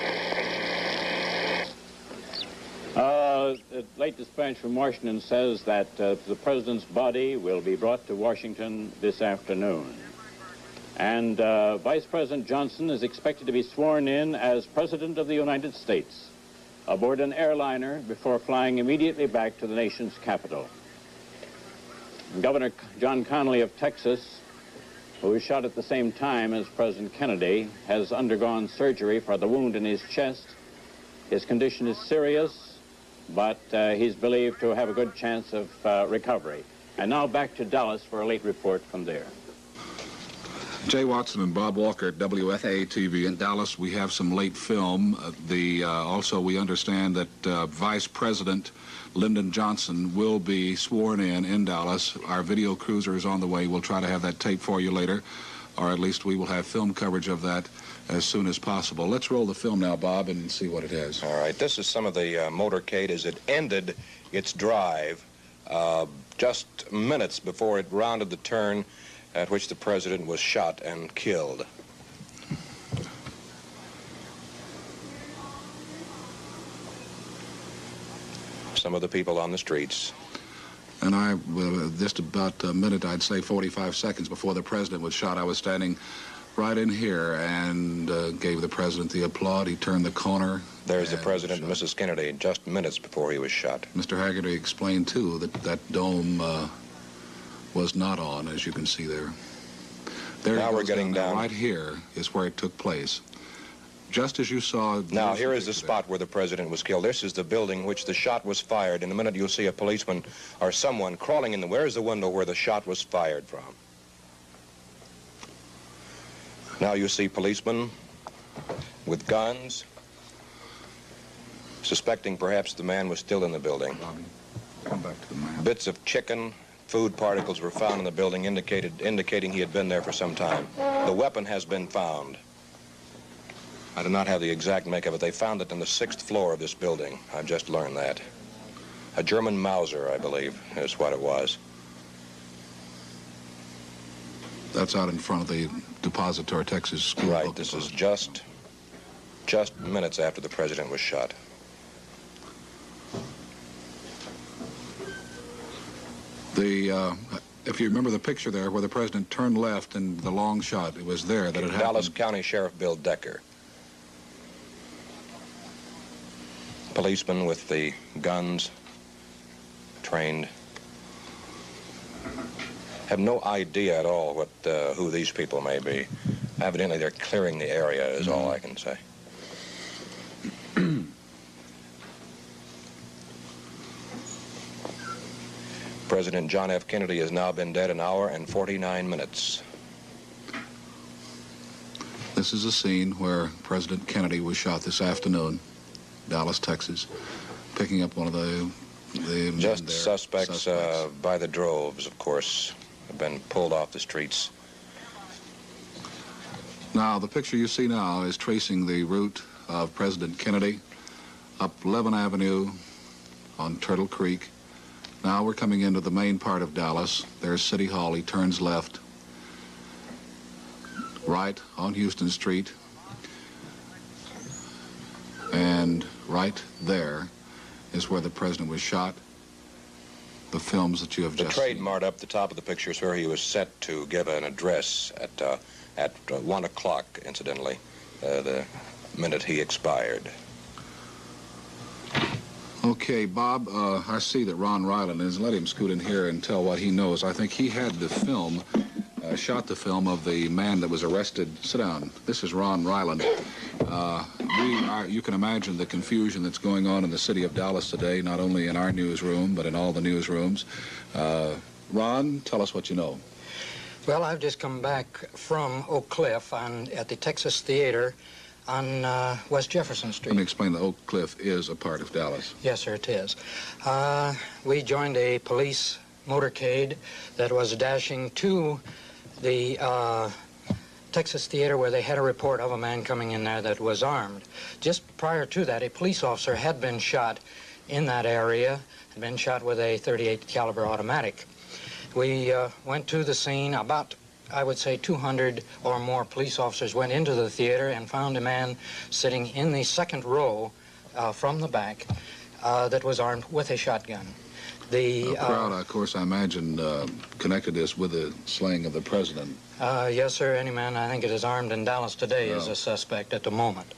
C. Uh, the late dispatch from Washington says that uh, the president's body will be brought to Washington this afternoon. And uh, Vice President Johnson is expected to be sworn in as President of the United States aboard an airliner before flying immediately back to the nation's capital. Governor John Connally of Texas, who was shot at the same time as President Kennedy, has undergone surgery for the wound in his chest. His condition is serious, but uh, he's believed to have a good chance of uh, recovery. And now back to Dallas for a late report from there. Jay Watson and Bob Walker at W F A A T V in Dallas. We have some late film. Uh, the uh, also, we understand that uh, Vice President Lyndon Johnson will be sworn in in Dallas. Our video cruiser is on the way. We'll try to have that tape for you later, or at least we will have film coverage of that as soon as possible. Let's roll the film now, Bob, and see what it has. All right. This is some of the uh, motorcade as it ended its drive uh, just minutes before it rounded the turn at which the president was shot and killed. Some of the people on the streets. And I, well, just about a minute, I'd say forty-five seconds before the president was shot, I was standing right in here and uh, gave the president the applaud. He turned the corner. There's the president and Missus Kennedy just minutes before he was shot. Mister Haggerty explained, too, that that dome uh, was not on, as you can see there. There now we're getting down. Right here is where it took place. Just as you saw... Now, here is the spot where the president was killed. This is the building which the shot was fired. In a minute, you'll see a policeman or someone crawling in the... Where's the window where the shot was fired from? Now you see policemen with guns, suspecting perhaps the man was still in the building. Come back to the man. Bits of chicken, food particles were found in the building, indicated, indicating he had been there for some time. The weapon has been found. I do not have the exact make of it. They found it on the sixth floor of this building. I've just learned that. A German Mauser, I believe, is what it was. That's out in front of the Depository, Texas School. Right. This is just, just minutes after the president was shot. The, uh, if you remember the picture there where the president turned left and the long shot, it was there that it happened. Dallas County Sheriff Bill Decker. Policemen with the guns, trained. Have no idea at all what uh, who these people may be. Evidently, they're clearing the area, is mm-hmm. all I can say. President John F. Kennedy has now been dead an hour and forty-nine minutes. This is a scene where President Kennedy was shot this afternoon, Dallas, Texas, picking up one of the... the Just there, suspects, suspects. Uh, by the droves, of course, have been pulled off the streets. Now, the picture you see now is tracing the route of President Kennedy up Levin Avenue on Turtle Creek. Now we're coming into the main part of Dallas. There's City Hall. He turns left, right on Houston Street, and right there is where the president was shot. The films that you have The just trade seen. mart up the top of the picture is where he was set to give an address at uh, at uh, one o'clock, incidentally, uh, the minute he expired. Okay, Bob, uh, I see that Ron Ryland is. Let him scoot in here and tell what he knows. I think he had the film, uh, shot the film of the man that was arrested. Sit down. This is Ron Ryland. Uh, we are, you can imagine the confusion that's going on in the city of Dallas today, not only in our newsroom, but in all the newsrooms. Uh, Ron, tell us what you know. Well, I've just come back from Oak Cliff on, at the Texas Theater on uh, West Jefferson Street. Let me explain. The Oak Cliff is a part of Dallas. Yes, sir, it is. Uh, we joined a police motorcade that was dashing to the uh, Texas Theater, where they had a report of a man coming in there that was armed. Just prior to that, a police officer had been shot in that area, had been shot with a thirty-eight caliber automatic. We uh, went to the scene. About, I would say, two hundred or more police officers went into the theater and found a man sitting in the second row uh, from the back uh, that was armed with a shotgun. The uh, crowd, of course, I imagine, uh, connected this with the slaying of the president. Uh, yes, sir. Any man I think it is armed in Dallas today Oh. is a suspect at the moment.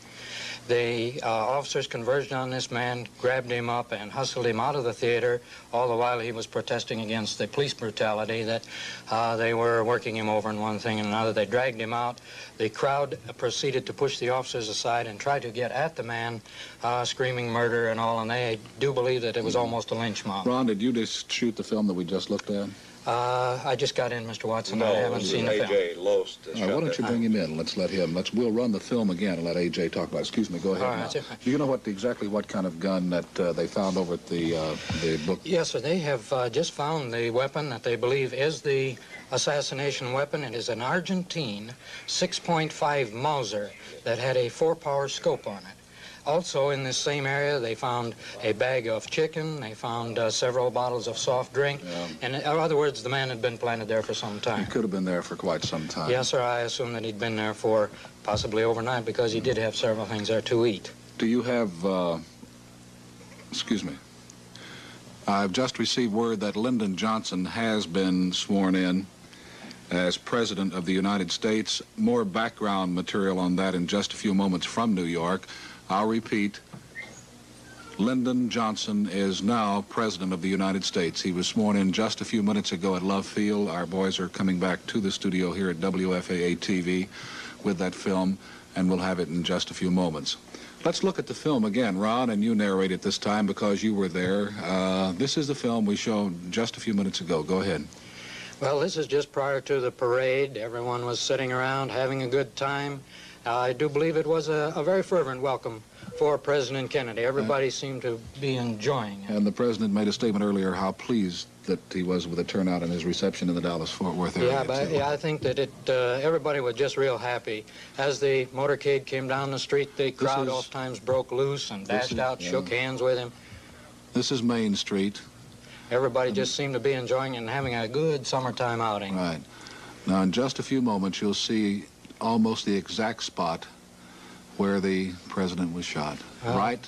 The uh, officers converged on this man, grabbed him up, and hustled him out of the theater, all the while he was protesting against the police brutality, that uh, they were working him over in one thing and another. They dragged him out. The crowd proceeded to push the officers aside and try to get at the man, uh, screaming murder and all, and they do believe that it was almost a lynch mob. Ron, did you just shoot the film that we just looked at? Uh, I just got in, Mister Watson. No, I haven't seen the A film. J Loest. All right, why don't you bring him in? Let's let him. Let's. We'll run the film again and let A J talk about it. Excuse me. Go ahead. All now. right, sir. Do you know what exactly what kind of gun that uh, they found over at the uh, the book? Yes, sir. They have uh, just found the weapon that they believe is the assassination weapon. It is an Argentine six point five Mauser that had a four-power scope on it. Also, in this same area, they found a bag of chicken. They found uh, several bottles of soft drink. Yeah. And in other words, the man had been planted there for some He time. could have been there for quite some time. Yes, sir. I assume that he'd been there for possibly overnight because he did have several things there to eat. Do you have? Uh, excuse me. I've just received word that Lyndon Johnson has been sworn in as President of the United States. More background material on that in just a few moments from New York. I'll repeat, Lyndon Johnson is now President of the United States. He was sworn in just a few minutes ago at Love Field. Our boys are coming back to the studio here at W F A A T V with that film, and we'll have it in just a few moments. Let's look at the film again, Ron, and you narrate it this time because you were there. Uh, this is the film we showed just a few minutes ago. Go ahead. Well, this is just prior to the parade. Everyone was sitting around having a good time. Uh, I do believe it was a, a very fervent welcome for President Kennedy. Everybody seemed to be enjoying it. And the president made a statement earlier how pleased that he was with the turnout and his reception in the Dallas-Fort Worth area. Yeah, but yeah, I think that it. Uh, everybody was just real happy. As the motorcade came down the street, the crowd is- oft times broke loose and This dashed is- out, yeah. shook hands with him. This is Main Street. Everybody just seemed to be enjoying it and having a good summertime outing. Right. Now, in just a few moments, you'll see almost the exact spot where the president was shot. Oh. Right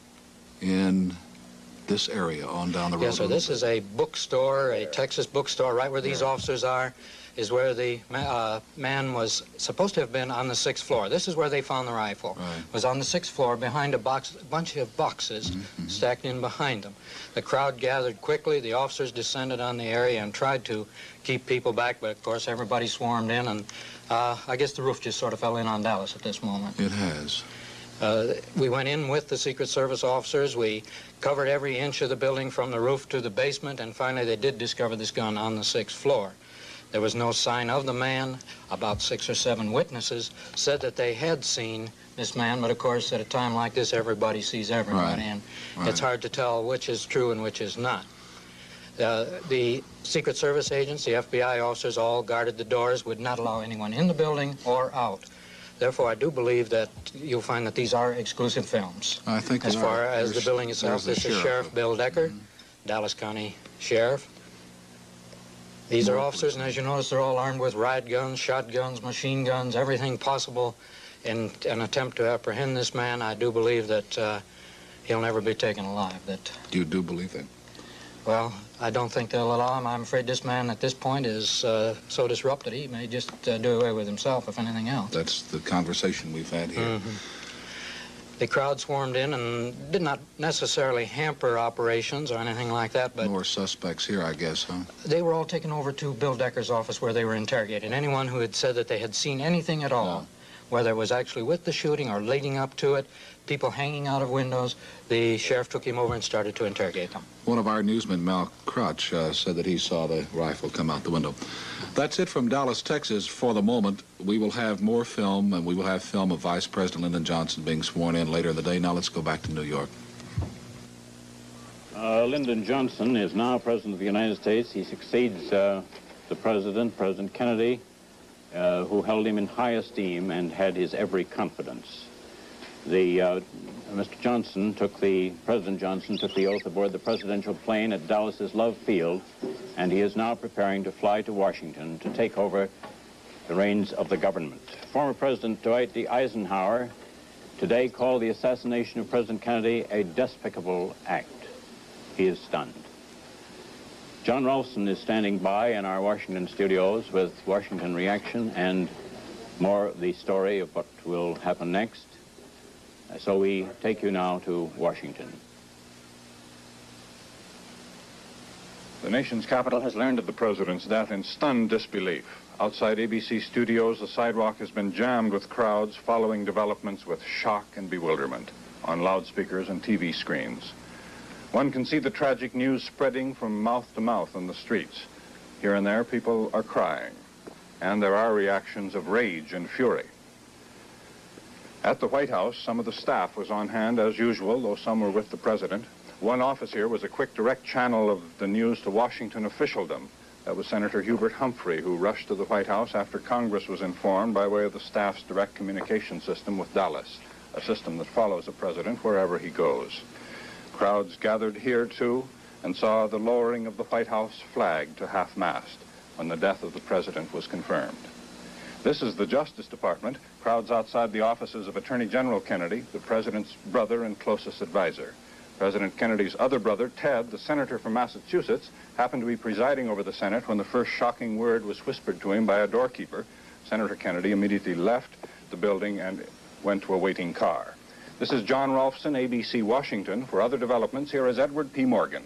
in this area on down the road. Yes, sir. This is a bookstore, a Texas bookstore, right where these officers are, is where the ma uh, man was supposed to have been on the sixth floor. This is where they found the rifle. Right. Was on the sixth floor behind a box, a bunch of boxes Mm-hmm. stacked in behind them. The crowd gathered quickly. The officers descended on the area and tried to keep people back, but of course everybody swarmed in, and uh, I guess the roof just sort of fell in on Dallas at this moment. It has. Uh, we went in with the Secret Service officers. We covered every inch of the building from the roof to the basement, and finally they did discover this gun on the sixth floor. There was no sign of the man. About six or seven witnesses said that they had seen this man, but of course at a time like this everybody sees everybody, Right. and Right. it's hard to tell which is true and which is not. Uh, the Secret Service agents, the F B I officers all guarded the doors, would not allow anyone in the building or out. Therefore, I do believe that you'll find that these are exclusive films. I think as they far are. as There's- the building itself, there's this the is sheriff. Sheriff Bill Decker, Dallas County Sheriff. These are officers, and as you notice, they're all armed with riot guns, shotguns, machine guns, everything possible in an attempt to apprehend this man. I do believe that uh, he'll never be taken alive. That You do believe that? Well, I don't think they'll allow him. I'm afraid this man at this point is uh, so disrupted he may just uh, do away with himself, if anything else. That's the conversation we've had here. Mm-hmm. The crowd swarmed in and did not necessarily hamper operations or anything like that, but More suspects here, I guess, huh? they were all taken over to Bill Decker's office where they were interrogated. Anyone who had said that they had seen anything at all, No. whether it was actually with the shooting or leading up to it, people hanging out of windows, the sheriff took him over and started to interrogate them. One of our newsmen, Mal Crutch, uh, said that he saw the rifle come out the window. That's it from Dallas, Texas for the moment. We will have more film, and we will have film of Vice President Lyndon Johnson being sworn in later in the day. Now let's go back to New York. Uh, Lyndon Johnson is now President of the United States. He succeeds uh, the President, President Kennedy, uh, who held him in high esteem and had his every confidence. The, uh, Mister Johnson took the, President Johnson took the oath aboard the presidential plane at Dallas's Love Field, and he is now preparing to fly to Washington to take over the reins of the government. Former President Dwight D. Eisenhower today called the assassination of President Kennedy a despicable act. He is stunned. John Ralston is standing by in our Washington studios with Washington Reaction and more of the story of what will happen next. So we take you now to Washington. The nation's capital has learned of the president's death in stunned disbelief. Outside A B C studios, the sidewalk has been jammed with crowds following developments with shock and bewilderment on loudspeakers and T V screens. One can see the tragic news spreading from mouth to mouth on the streets. Here and there, people are crying, and there are reactions of rage and fury. At the White House, some of the staff was on hand as usual, though some were with the president. One office here was a quick direct channel of the news to Washington officialdom. That was Senator Hubert Humphrey, who rushed to the White House after Congress was informed by way of the staff's direct communication system with Dallas, a system that follows the president wherever he goes. Crowds gathered here, too, and saw the lowering of the White House flag to half-mast when the death of the president was confirmed. This is the Justice Department, crowds outside the offices of Attorney General Kennedy, the president's brother and closest advisor. President Kennedy's other brother, Ted, the senator from Massachusetts, happened to be presiding over the Senate when the first shocking word was whispered to him by a doorkeeper. Senator Kennedy immediately left the building and went to a waiting car. This is John Rolfson, A B C Washington. For other developments, here is Edward P. Morgan.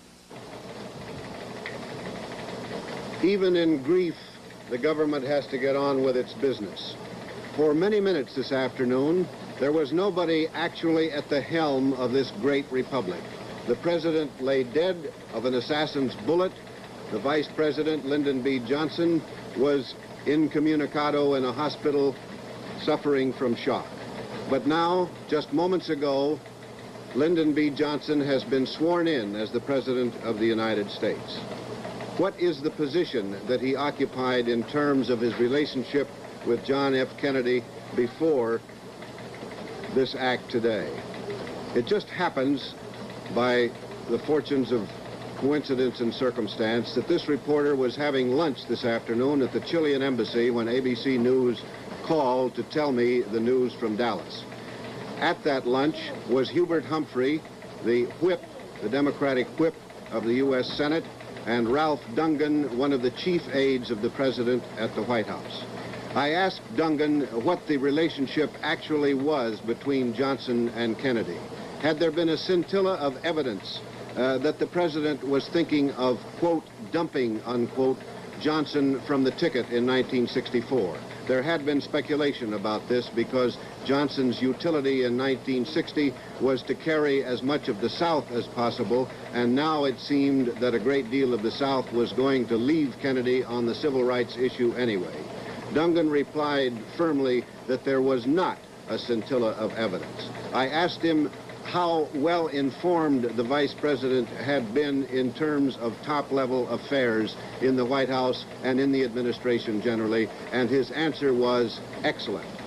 Even in grief, the government has to get on with its business. For many minutes this afternoon, there was nobody actually at the helm of this great republic. The president lay dead of an assassin's bullet. The vice president, Lyndon B. Johnson, was incommunicado in a hospital suffering from shock. But now, just moments ago, Lyndon B. Johnson has been sworn in as the President of the United States. What is the position that he occupied in terms of his relationship with John F. Kennedy before this act today? It just happens, by the fortunes of coincidence and circumstance, that this reporter was having lunch this afternoon at the Chilean embassy when A B C News called to tell me the news from Dallas. At that lunch was Hubert Humphrey, the whip, the Democratic whip of the U S Senate, and Ralph Dungan, one of the chief aides of the president at the White House. I asked Dungan what the relationship actually was between Johnson and Kennedy. Had there been a scintilla of evidence uh, that the president was thinking of, quote, dumping, unquote, Johnson from the ticket in nineteen sixty-four? There had been speculation about this because Johnson's utility in nineteen sixty was to carry as much of the South as possible, and now it seemed that a great deal of the South was going to leave Kennedy on the civil rights issue anyway. Dungan replied firmly that there was not a scintilla of evidence. I asked him how well informed the vice president had been in terms of top-level affairs in the White House and in the administration generally, and his answer was excellent.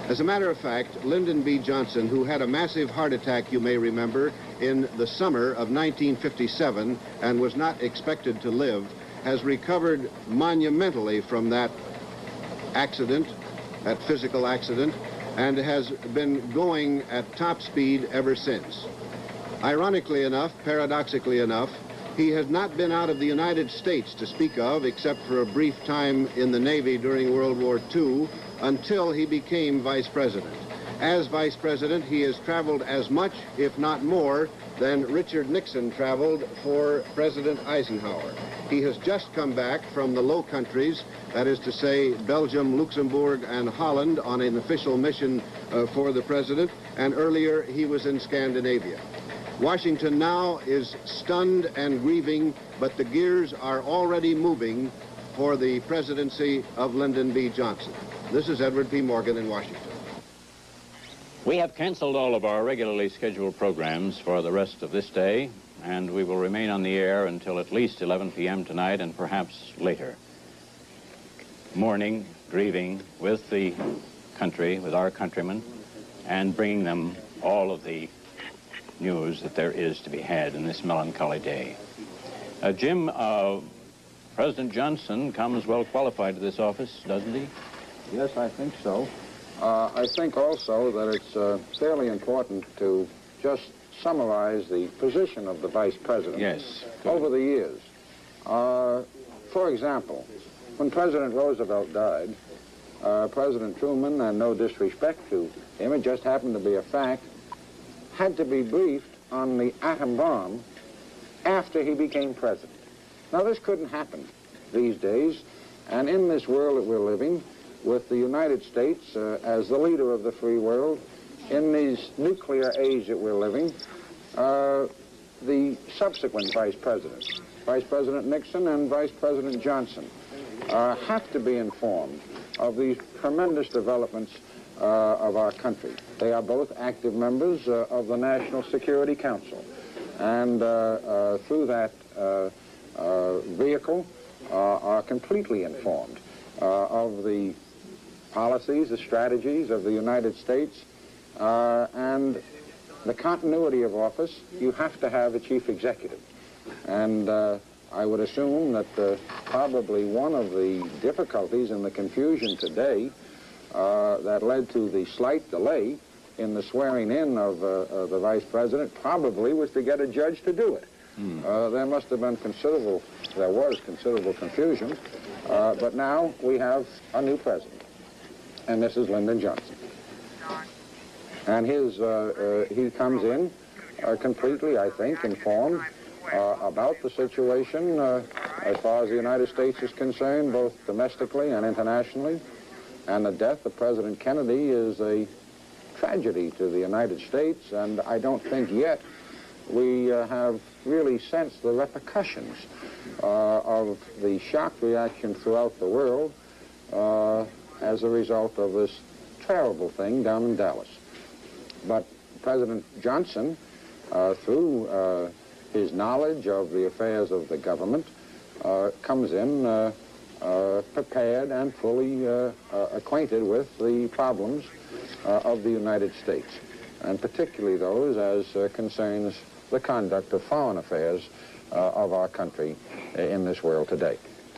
As a matter of fact, Lyndon B. Johnson, who had a massive heart attack, you may remember, in the summer of nineteen fifty-seven and was not expected to live, has recovered monumentally from that accident, that physical accident, and has been going at top speed ever since. Ironically enough, paradoxically enough, he has not been out of the United States to speak of, except for a brief time in the Navy during World War Two, until he became vice president. As vice president, he has traveled as much, if not more, than Richard Nixon traveled for President Eisenhower. He has just come back from the Low Countries, that is to say Belgium, Luxembourg, and Holland, on an official mission uh, for the president, and earlier he was in Scandinavia. Washington now is stunned and grieving, but the gears are already moving for the presidency of Lyndon B. Johnson. This is Edward P. Morgan in Washington. We have canceled all of our regularly scheduled programs for the rest of this day, and we will remain on the air until at least eleven p m tonight and perhaps later. Mourning, grieving with the country, with our countrymen, and bringing them all of the news that there is to be had in this melancholy day. Uh, Jim, uh, President Johnson comes well qualified to this office, doesn't he? Yes, I think so. Uh, I think also that it's uh, fairly important to just summarize the position of the vice president yes, over the years. Uh, for example, when President Roosevelt died, uh, President Truman, and no disrespect to him, it just happened to be a fact, had to be briefed on the atom bomb after he became president. Now, this couldn't happen these days, and in this world that we're living, with the United States uh, as the leader of the free world, in this nuclear age that we're living, uh, the subsequent vice presidents, Vice President Nixon and Vice President Johnson, uh, have to be informed of these tremendous developments uh, of our country. They are both active members uh, of the National Security Council, and uh, uh, through that uh, uh, vehicle uh, are completely informed uh, of the policies, the strategies of the United States, uh, and the continuity of office. You have to have a chief executive. And uh, I would assume that uh, probably one of the difficulties and the confusion today uh, that led to the slight delay in the swearing in of, uh, of the vice president probably was to get a judge to do it. Mm. Uh, there must have been considerable, there was considerable confusion, uh, but now we have a new president, and this is Lyndon Johnson. And his, uh, uh, he comes in uh, completely, I think, informed uh, about the situation uh, as far as the United States is concerned, both domestically and internationally. And the death of President Kennedy is a tragedy to the United States, and I don't think yet we uh, have really sensed the repercussions uh, of the shock reaction throughout the world uh, as a result of this terrible thing down in Dallas. But President Johnson, uh, through uh, his knowledge of the affairs of the government, uh, comes in uh, uh, prepared and fully uh, uh, acquainted with the problems uh, of the United States, and particularly those as uh, concerns the conduct of foreign affairs uh, of our country in this world today.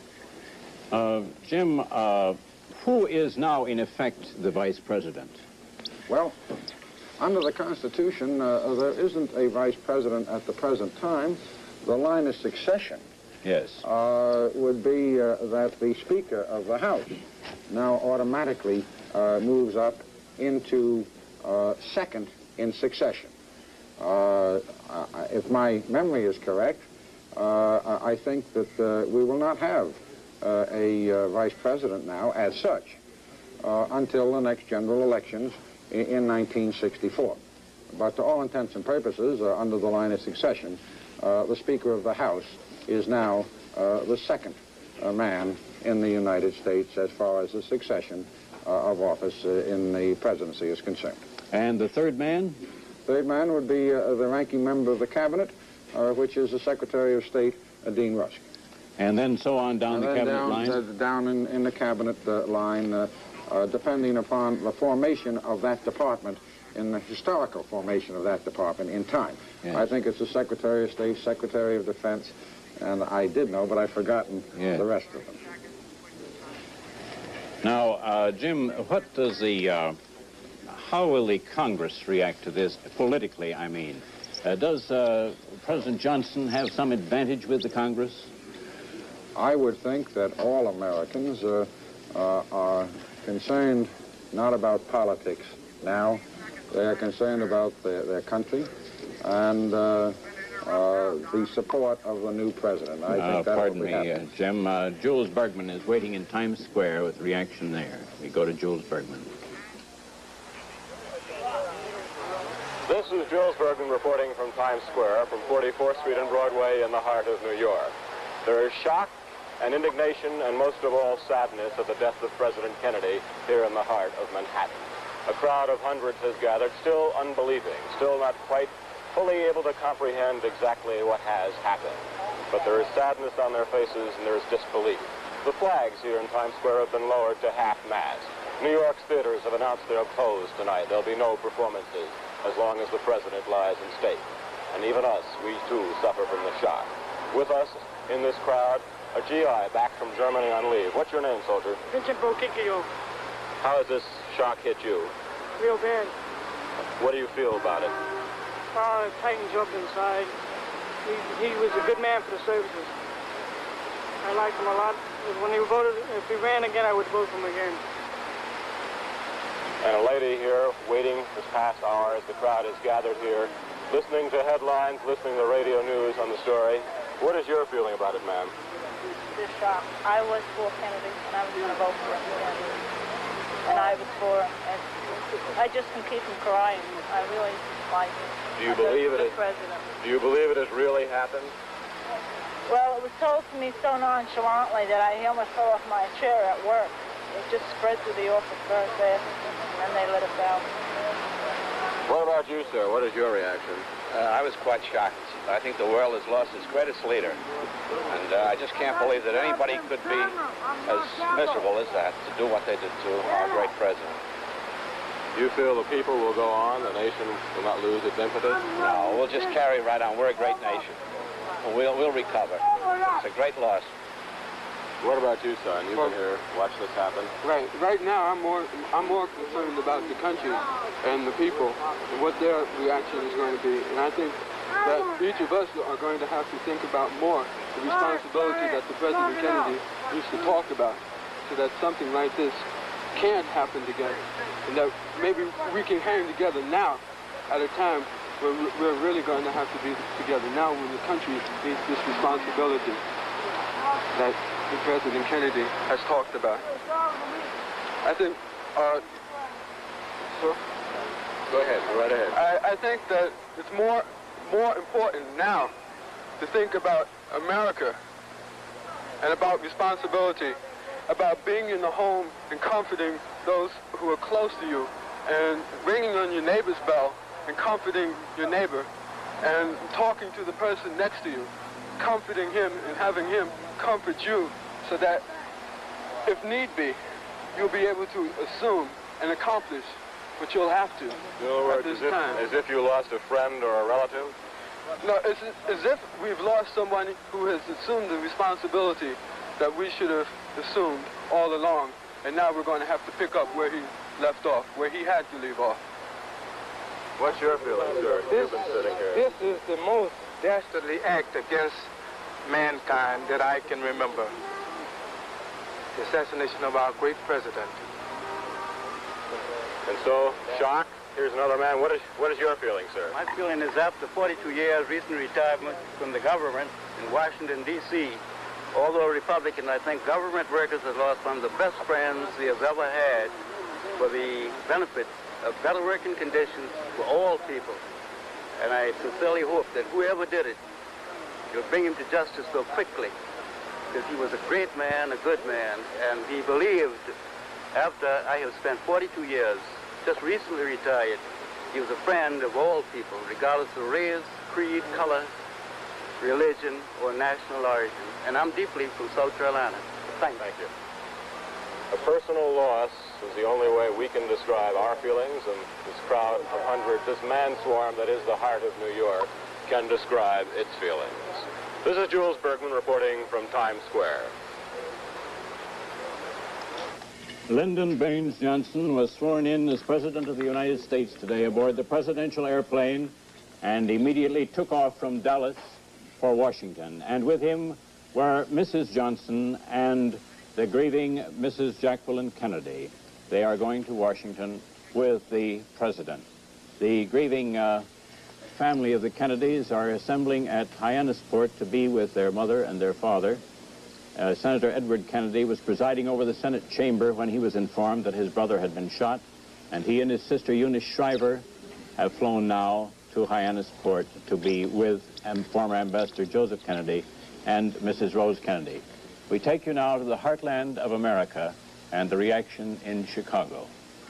Uh, Jim, uh, who is now in effect the vice president? Well, under the Constitution, uh, there isn't a vice president at the present time. The line of succession yes. uh, would be uh, that the Speaker of the House now automatically uh, moves up into uh, second in succession. Uh, if my memory is correct, uh, I think that uh, we will not have uh, a uh, vice president now as such uh, until the next general elections in, in nineteen sixty-four. But to all intents and purposes, uh, under the line of succession, uh, the Speaker of the House is now uh, the second uh, man in the United States as far as the succession uh, of office uh, in the presidency is concerned. And the third man? Third man would be uh, the ranking member of the cabinet, uh, which is the Secretary of State, uh, Dean Rusk. And then so on down and the then cabinet down, line? Uh, down in, in the cabinet uh, line, uh, uh, depending upon the formation of that department in the historical formation of that department in time. Yes. I think it's the Secretary of State, Secretary of Defense, and I did know, but I've forgotten yes. the rest of them. Now, uh, Jim, what does the, uh, how will the Congress react to this, politically, I mean? Uh, does uh, President Johnson have some advantage with the Congress? I would think that all Americans uh, uh, are concerned not about politics now. They are concerned about their, their country and uh, uh, the support of the new president. I Uh, think that pardon will be me, uh, happening. Jim. Uh, Jules Bergman is waiting in Times Square with reaction there. We go to Jules Bergman. This is Jules Bergman reporting from Times Square, from forty-fourth Street and Broadway in the heart of New York. There is shock and indignation and most of all sadness at the death of President Kennedy here in the heart of Manhattan. A crowd of hundreds has gathered, still unbelieving, still not quite fully able to comprehend exactly what has happened. But there is sadness on their faces and there is disbelief. The flags here in Times Square have been lowered to half-mast. New York's theaters have announced they're closed tonight. There'll be no performances as long as the president lies in state. And even us, we too suffer from the shock. With us in this crowd, a G I back from Germany on leave. What's your name, soldier? Vincent Bokikio. How has this shock hit you? Real bad. What do you feel about it? Oh, it tightens up inside. He, he was a good man for the services. I liked him a lot. When he voted, if he ran again, I would vote for him again. And a lady here waiting this past hour as the crowd has gathered here, listening to headlines, listening to radio news on the story. What is your feeling about it, ma'am? This shock. I was for Kennedy, and I was going to vote for him. And I was for him. And I just can keep from crying. I really like him. Do you believe it is? President. Do you believe it has really happened? Well, it was told to me so nonchalantly that I almost fell off my chair at work. It just spread through the office very fast, and they let us out. What about you, sir? What is your reaction? Uh, I was quite shocked. I think the world has lost its greatest leader. And uh, I just can't believe that anybody could be as miserable as that to do what they did to our great president. Do you feel the people will go on, the nation will not lose its impetus? No, we'll just carry right on. We're a great nation. We'll, we'll recover. It's a great loss. What about you, son? You've been here, watched this happen. Right. Right now, I'm more, I'm more concerned about the country and the people and what their reaction is going to be. And I think that each of us are going to have to think about more the responsibility that the President Kennedy used to talk about, so that something like this can't happen together, and that maybe we can hang together now at a time where we're really going to have to be together now when the country needs this responsibility that the President Kennedy has talked about. I think, uh, so, go ahead, go right ahead. I, I think that it's more, more important now to think about America and about responsibility, about being in the home and comforting those who are close to you, and ringing on your neighbor's bell and comforting your neighbor, and talking to the person next to you, comforting him and having him comfort you, so that if need be, you'll be able to assume and accomplish what you'll have to. In other words, at this as if, time. as if you lost a friend or a relative? No, it's as if we've lost someone who has assumed the responsibility that we should have assumed all along, and now we're going to have to pick up where he left off, where he had to leave off. What's your feeling, sir? This, You've been sitting here. this is the most dastardly act against mankind that I can remember. The assassination of our great president. And so, shock. Here's another man. What is what is your feeling, sir? My feeling is after forty-two years recent retirement from the government in Washington, D C, although a Republican, I think government workers have lost one of the best friends we have ever had for the benefit of better working conditions for all people. And I sincerely hope that whoever did it will bring him to justice so quickly, because he was a great man, a good man, and he believed, after I have spent forty-two years, just recently retired, he was a friend of all people, regardless of race, creed, color, religion, or national origin. And I'm deeply from South Carolina. Thank you. Thank you. A personal loss is the only way we can describe our feelings, and this crowd of hundreds, this man swarm that is the heart of New York, can describe its feelings. This is Jules Bergman reporting from Times Square. Lyndon Baines Johnson was sworn in as President of the United States today aboard the presidential airplane and immediately took off from Dallas for Washington. And with him were Missus Johnson and the grieving Missus Jacqueline Kennedy. They are going to Washington with the President. The grieving uh, family of the Kennedys are assembling at Hyannisport to be with their mother and their father. Uh, Senator Edward Kennedy was presiding over the Senate chamber when he was informed that his brother had been shot, and he and his sister Eunice Shriver have flown now to Hyannisport to be with um, former Ambassador Joseph Kennedy and Missus Rose Kennedy. We take you now to the heartland of America and the reaction in Chicago.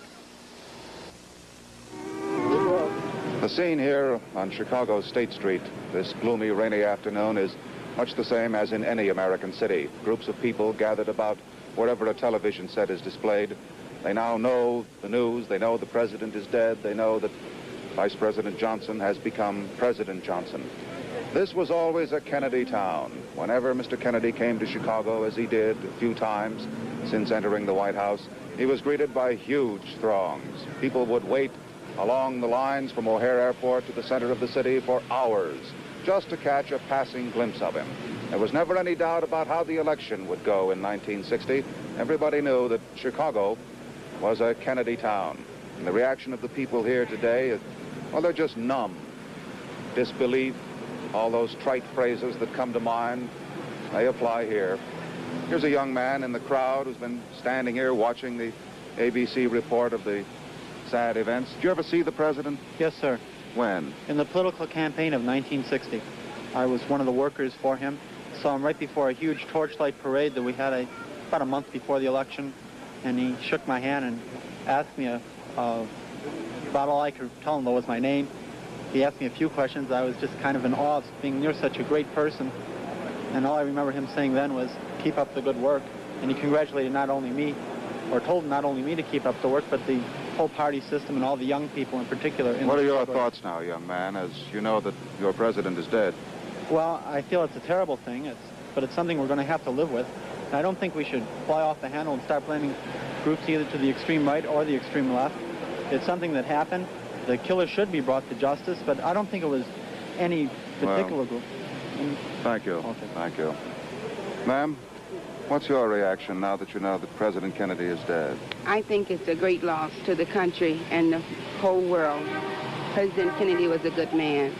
The scene here on Chicago's State Street this gloomy, rainy afternoon is much the same as in any American city. Groups of people gathered about wherever a television set is displayed. They now know the news. They know the president is dead. They know that Vice President Johnson has become President Johnson. This was always a Kennedy town. Whenever Mister Kennedy came to Chicago, as he did a few times since entering the White House, he was greeted by huge throngs. People would wait along the lines from O'Hare Airport to the center of the city for hours just to catch a passing glimpse of him. There was never any doubt about how the election would go in nineteen sixty. Everybody knew that Chicago was a Kennedy town. And the reaction of the people here today is, well, they're just numb. Disbelief, all those trite phrases that come to mind, they apply here. Here's a young man in the crowd who's been standing here watching the A B C report of the sad events. Did you ever see the president? Yes, sir. When? In the political campaign of nineteen sixty. I was one of the workers for him. Saw him right before a huge torchlight parade that we had a, about a month before the election. And he shook my hand and asked me a, uh, about all I could tell him was my name. He asked me a few questions. I was just kind of in awe of being near such a great person. And all I remember him saying then was, keep up the good work. And he congratulated not only me, or told not only me to keep up the work, but the whole party system and all the young people in particular. In what are your Chicago. thoughts now, young man, as you know that your president is dead? Well, I feel it's a terrible thing, it's, but it's something we're going to have to live with. And I don't think we should fly off the handle and start blaming groups either to the extreme right or the extreme left. It's something that happened. The killer should be brought to justice, but I don't think it was any particular well, group. And, thank you. Okay. Thank you. Ma'am, what's your reaction now that you know that President Kennedy is dead? I think it's a great loss to the country and the whole world. President Kennedy was a good man.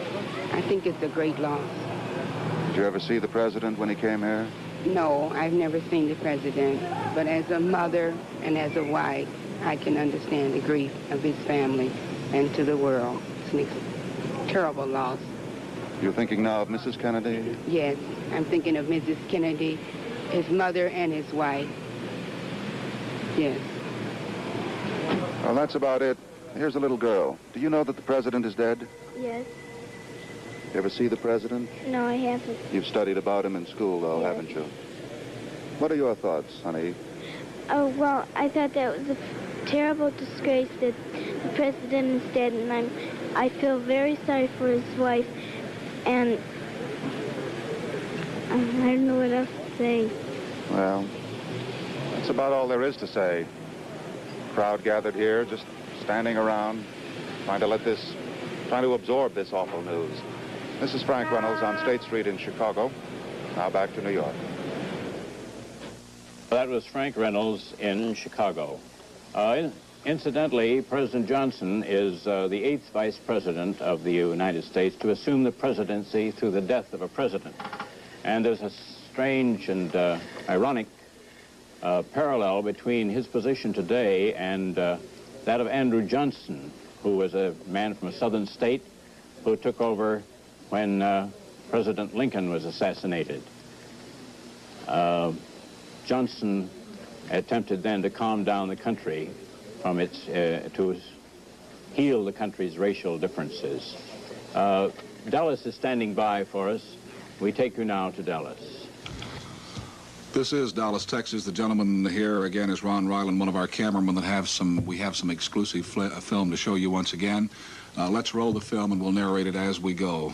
I think it's a great loss. Did you ever see the president when he came here? No, I've never seen the president, but as a mother and as a wife, I can understand the grief of his family and to the world. It's a terrible loss. You're thinking now of Missus Kennedy? Yes, I'm thinking of Missus Kennedy, his mother and his wife. Yes. Well, that's about it. Here's a little girl. Do you know that the president is dead? Yes. You ever see the president? No, I haven't. You've studied about him in school, though, yes. haven't you? What are your thoughts, honey? Oh, well, I thought that was a terrible disgrace that the president is dead, and I'm, I feel very sorry for his wife, and um, I don't know what else to say. Well, that's about all there is to say. Crowd gathered here, just standing around, trying to let this, trying to absorb this awful news. This is Frank Reynolds on State Street in Chicago. Now back to New York. That was Frank Reynolds in Chicago. Uh, incidentally, President Johnson is uh, the eighth vice president of the United States to assume the presidency through the death of a president. And there's a strange and uh, ironic uh, parallel between his position today and uh, that of Andrew Johnson, who was a man from a southern state who took over when uh, President Lincoln was assassinated. Uh, Johnson attempted then to calm down the country from its, uh, to heal the country's racial differences. Uh, Dallas is standing by for us. We take you now to Dallas. This is Dallas, Texas. The gentleman here again is Ron Ryland, one of our cameramen that have some, we have some exclusive fl film to show you once again. Uh, let's roll the film and we'll narrate it as we go.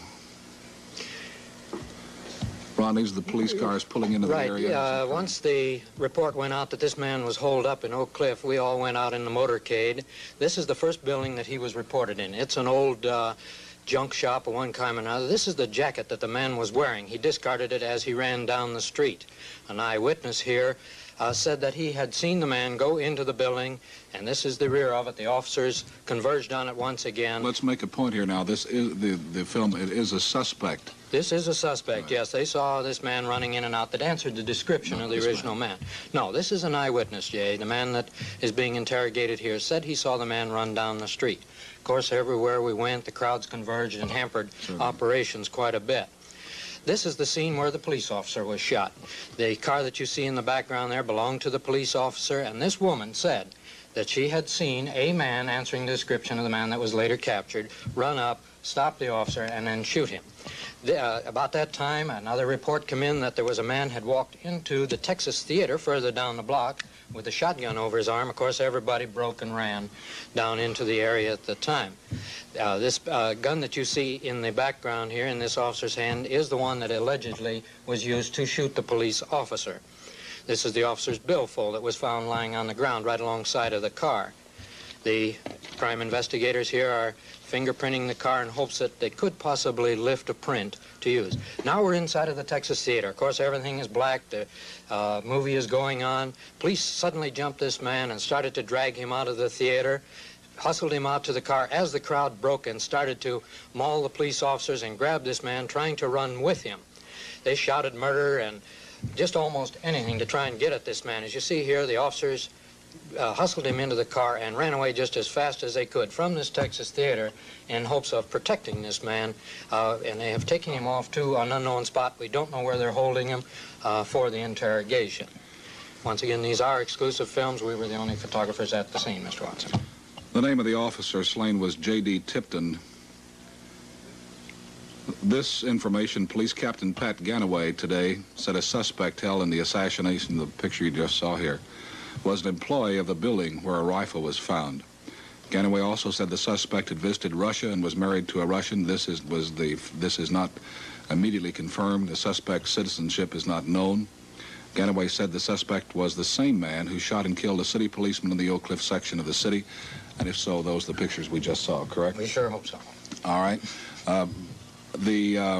Ron, these are the police cars pulling into the right. area. Uh, once the report went out that this man was holed up in Oak Cliff, we all went out in the motorcade. This is the first building that he was reported in. It's an old uh, junk shop of one kind or another. This is the jacket that the man was wearing. He discarded it as he ran down the street. An eyewitness here uh, said that he had seen the man go into the building, and this is the rear of it. The officers converged on it once again. Let's make a point here now. This is the, the film. It is a suspect. This is a suspect, right. Yes. They saw this man running in and out that answered the description Not of the original man. man. No, this is an eyewitness, Jay. The man that is being interrogated here said he saw the man run down the street. Of course, everywhere we went, the crowds converged and hampered sure. operations quite a bit. This is the scene where the police officer was shot. The car that you see in the background there belonged to the police officer, and this woman said that she had seen a man answering the description of the man that was later captured, run up, stop the officer, and then shoot him. The, uh, about that time, another report came in that there was a man had walked into the Texas Theater further down the block with a shotgun over his arm. Of course, everybody broke and ran down into the area at the time. Uh, this uh, gun that you see in the background here in this officer's hand is the one that allegedly was used to shoot the police officer. This is the officer's billfold that was found lying on the ground right alongside of the car. The crime investigators here are fingerprinting the car in hopes that they could possibly lift a print to use. Now we're inside of the Texas Theater. Of course, everything is black. The uh, movie is going on. Police suddenly jumped this man and started to drag him out of the theater, hustled him out to the car as the crowd broke and started to maul the police officers and grab this man, trying to run with him. They shouted murder and just almost anything to try and get at this man. As you see here, the officers Uh, hustled him into the car and ran away just as fast as they could from this Texas Theater in hopes of protecting this man, uh, and they have taken him off to an unknown spot. We don't know where they're holding him uh, for the interrogation. Once again, these are exclusive films. We were the only photographers at the scene, Mister Watson. The name of the officer slain was J D Tipton. This information, Police Captain Pat Ganaway today said a suspect held in the assassination, the picture you just saw here, was an employee of the building where a rifle was found. Ganaway also said the suspect had visited Russia and was married to a Russian. This is was the this is not immediately confirmed. The suspect's citizenship is not known. Ganaway said the suspect was the same man who shot and killed a city policeman in the Oak Cliff section of the city, and if so, those are the pictures we just saw. Correct? We sure hope so. All right. Uh, the uh,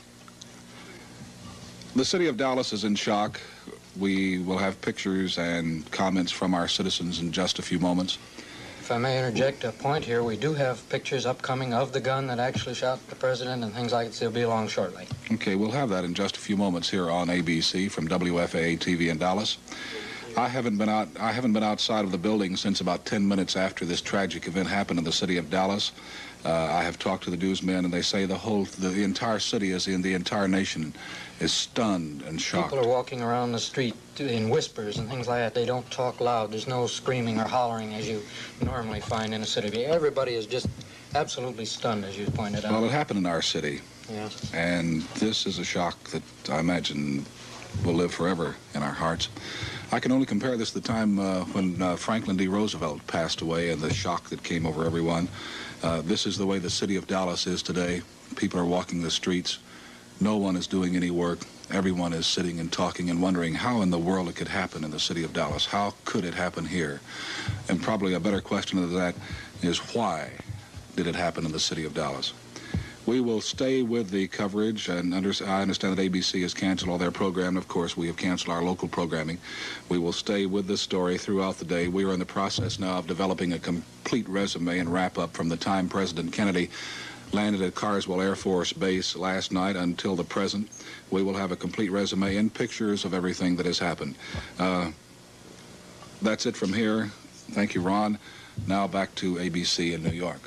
the city of Dallas is in shock. We will have pictures and comments from our citizens in just a few moments. If I may interject a point here, we do have pictures upcoming of the gun that actually shot the president and things like that. They'll be along shortly. Okay, we'll have that in just a few moments here on A B C from W F A A T V in Dallas. I haven't been out. I haven't been outside of the building since about ten minutes after this tragic event happened in the city of Dallas. Uh, I have talked to the newsmen, and they say the whole, the, the entire city is in the entire nation is stunned and shocked. People are walking around the street in whispers and things like that. They don't talk loud. There's no screaming or hollering as you normally find in a city. Everybody is just absolutely stunned, as you pointed out. Well, it happened in our city. Yes. And this is a shock that I imagine will live forever in our hearts. I can only compare this to the time uh, when uh, Franklin D. Roosevelt passed away and the shock that came over everyone. Uh, this is the way the city of Dallas is today. People are walking the streets. No one is doing any work. Everyone is sitting and talking and wondering how in the world it could happen in the city of Dallas. How could it happen here? And probably a better question than that is, why did it happen in the city of Dallas? We will stay with the coverage, and under, I understand that A B C has canceled all their program. Of course, we have canceled our local programming. We will stay with this story throughout the day. We are in the process now of developing a complete resume and wrap-up from the time President Kennedy landed at Carswell Air Force Base last night until the present. We will have a complete resume and pictures of everything that has happened. Uh, that's it from here. Thank you, Ron. Now back to A B C in New York.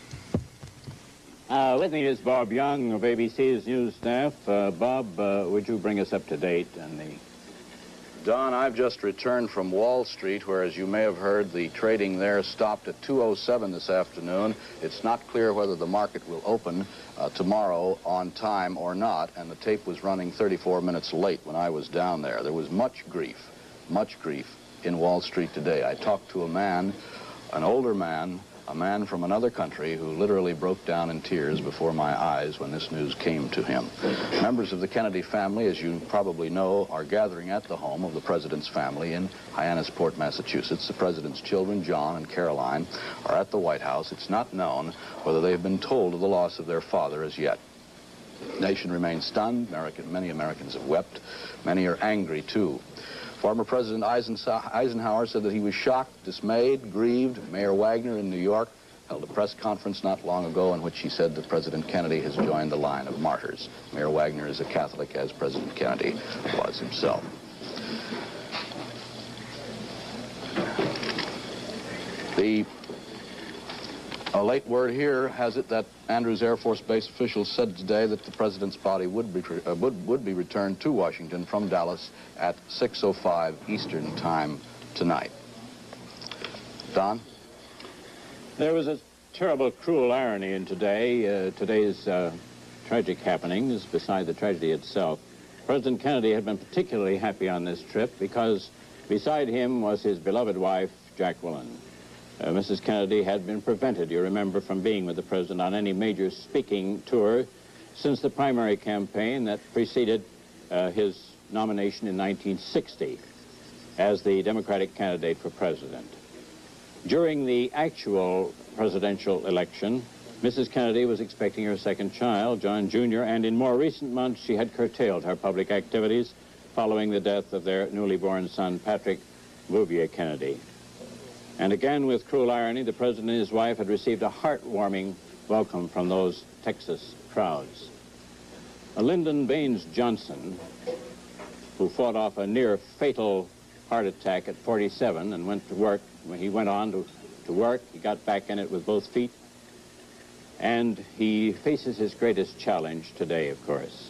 Uh, with me is Bob Young of A B C's news staff. Uh, Bob, uh, would you bring us up to date on the Don, I've just returned from Wall Street, where, as you may have heard, the trading there stopped at two oh seven this afternoon. It's not clear whether the market will open uh, tomorrow on time or not, and the tape was running thirty-four minutes late when I was down there. There was much grief, much grief in Wall Street today. I talked to a man, an older man, a man from another country who literally broke down in tears before my eyes when this news came to him. Members of the Kennedy family, as you probably know, are gathering at the home of the president's family in Hyannisport, Massachusetts. The president's children, John and Caroline, are at the White House. It's not known whether they've been told of the loss of their father as yet. The nation remains stunned. American, many Americans have wept. Many are angry, too. Former President Eisenhower said that he was shocked, dismayed, grieved. Mayor Wagner in New York held a press conference not long ago in which he said that President Kennedy has joined the line of martyrs. Mayor Wagner is a Catholic, as President Kennedy was himself. The A late word here has it that Andrews Air Force Base officials said today that the president's body would be, uh, would, would be returned to Washington from Dallas at six oh five Eastern Time tonight. Don? There was a terrible, cruel irony in today. Uh, today's uh, tragic happenings, beside the tragedy itself. President Kennedy had been particularly happy on this trip because beside him was his beloved wife, Jacqueline. Uh, Missus Kennedy had been prevented, you remember, from being with the president on any major speaking tour since the primary campaign that preceded uh, his nomination in nineteen sixty as the Democratic candidate for president. During the actual presidential election, Missus Kennedy was expecting her second child, John Junior, and in more recent months she had curtailed her public activities following the death of their newly born son, Patrick Bouvier Kennedy. And again, with cruel irony, the president and his wife had received a heartwarming welcome from those Texas crowds. Lyndon Baines Johnson, who fought off a near fatal heart attack at forty-seven and went to work, he went on to, to work, he got back in it with both feet, and he faces his greatest challenge today, of course.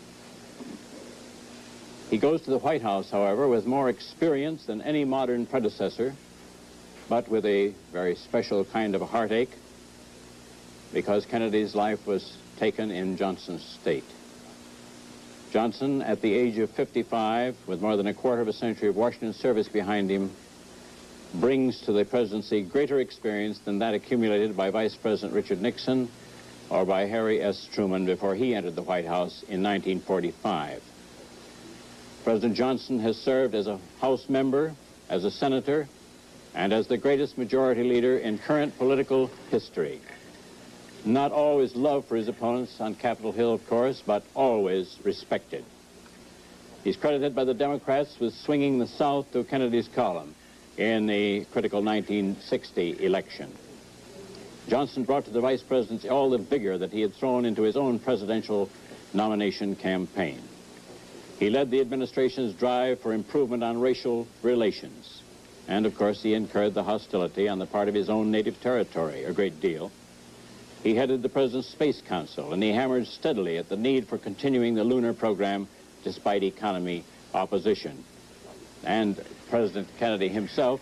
He goes to the White House, however, with more experience than any modern predecessor, but with a very special kind of a heartache, because Kennedy's life was taken in Johnson's state. Johnson, at the age of fifty-five, with more than a quarter of a century of Washington service behind him, brings to the presidency greater experience than that accumulated by Vice President Richard Nixon or by Harry S. Truman before he entered the White House in nineteen forty-five. President Johnson has served as a House member, as a senator, and as the greatest majority leader in current political history. Not always loved for his opponents on Capitol Hill, of course, but always respected. He's credited by the Democrats with swinging the South to Kennedy's column in the critical nineteen sixty election. Johnson brought to the vice presidency all the vigor that he had thrown into his own presidential nomination campaign. He led the administration's drive for improvement on racial relations. And, of course, he incurred the hostility on the part of his own native territory a great deal. He headed the President's Space Council, and he hammered steadily at the need for continuing the lunar program despite economy opposition. And President Kennedy himself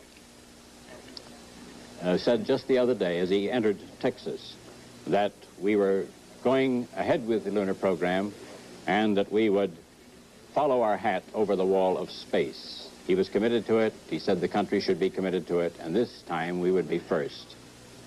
uh, said just the other day as he entered Texas that we were going ahead with the lunar program and that we would follow our hat over the wall of space. He was committed to it. He said the country should be committed to it, and this time we would be first.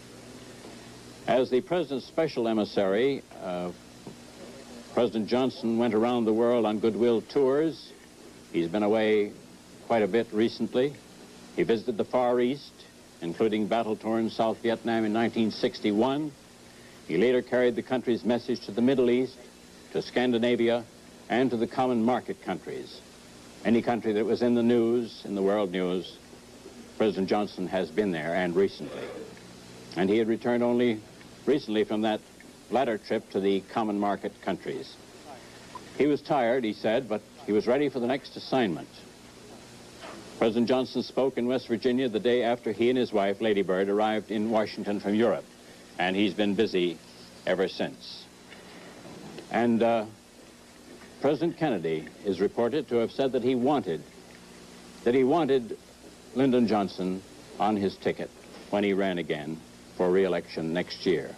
As the president's special emissary, uh, President Johnson went around the world on goodwill tours. He's been away quite a bit recently. He visited the Far East, including battle-torn South Vietnam in nineteen sixty-one. He later carried the country's message to the Middle East, to Scandinavia, and to the common market countries. Any country that was in the news, in the world news, President Johnson has been there, and recently. And he had returned only recently from that latter trip to the common market countries. He was tired, he said, but he was ready for the next assignment. President Johnson spoke in West Virginia the day after he and his wife, Lady Bird, arrived in Washington from Europe, and he's been busy ever since. And uh, President Kennedy is reported to have said that he wanted that he wanted Lyndon Johnson on his ticket when he ran again for re-election next year.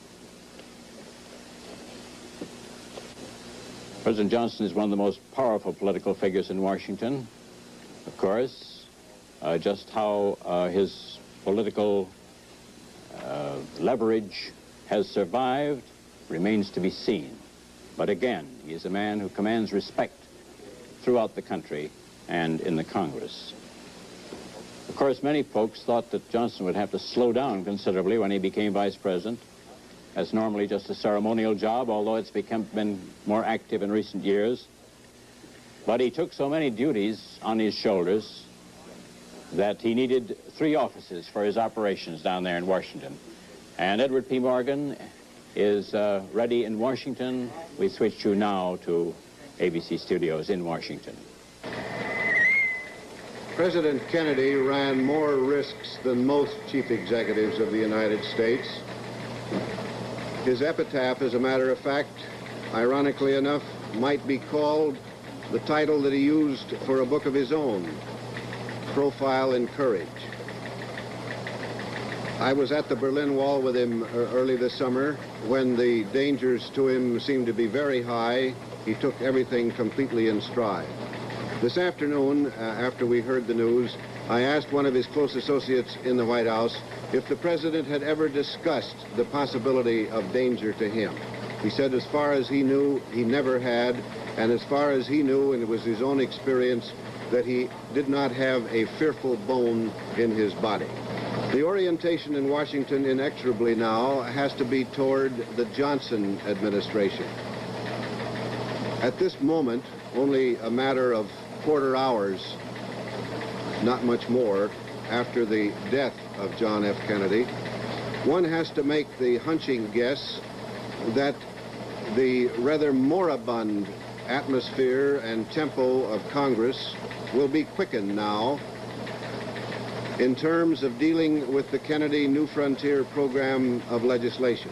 President Johnson is one of the most powerful political figures in Washington. Of course, uh, just how uh, his political uh, leverage has survived remains to be seen. But again, he is a man who commands respect throughout the country and in the Congress. Of course, many folks thought that Johnson would have to slow down considerably when he became vice president. That's normally just a ceremonial job, although it's become, been more active in recent years. But he took so many duties on his shoulders that he needed three offices for his operations down there in Washington. And Edward P. Morgan is uh, ready in Washington. We switch you now to A B C Studios in Washington. President Kennedy ran more risks than most chief executives of the United States. His epitaph, as a matter of fact, ironically enough, might be called the title that he used for a book of his own, Profile in Courage. I was at the Berlin Wall with him early this summer. When the dangers to him seemed to be very high, he took everything completely in stride. This afternoon, uh, after we heard the news, I asked one of his close associates in the White House if the president had ever discussed the possibility of danger to him. He said as far as he knew, he never had, and as far as he knew, and it was his own experience, that he did not have a fearful bone in his body. The orientation in Washington inexorably now has to be toward the Johnson administration. At this moment, only a matter of quarter hours, not much more, after the death of John F. Kennedy, one has to make the hunching guess that the rather moribund atmosphere and tempo of Congress will be quickened now in terms of dealing with the Kennedy New Frontier program of legislation.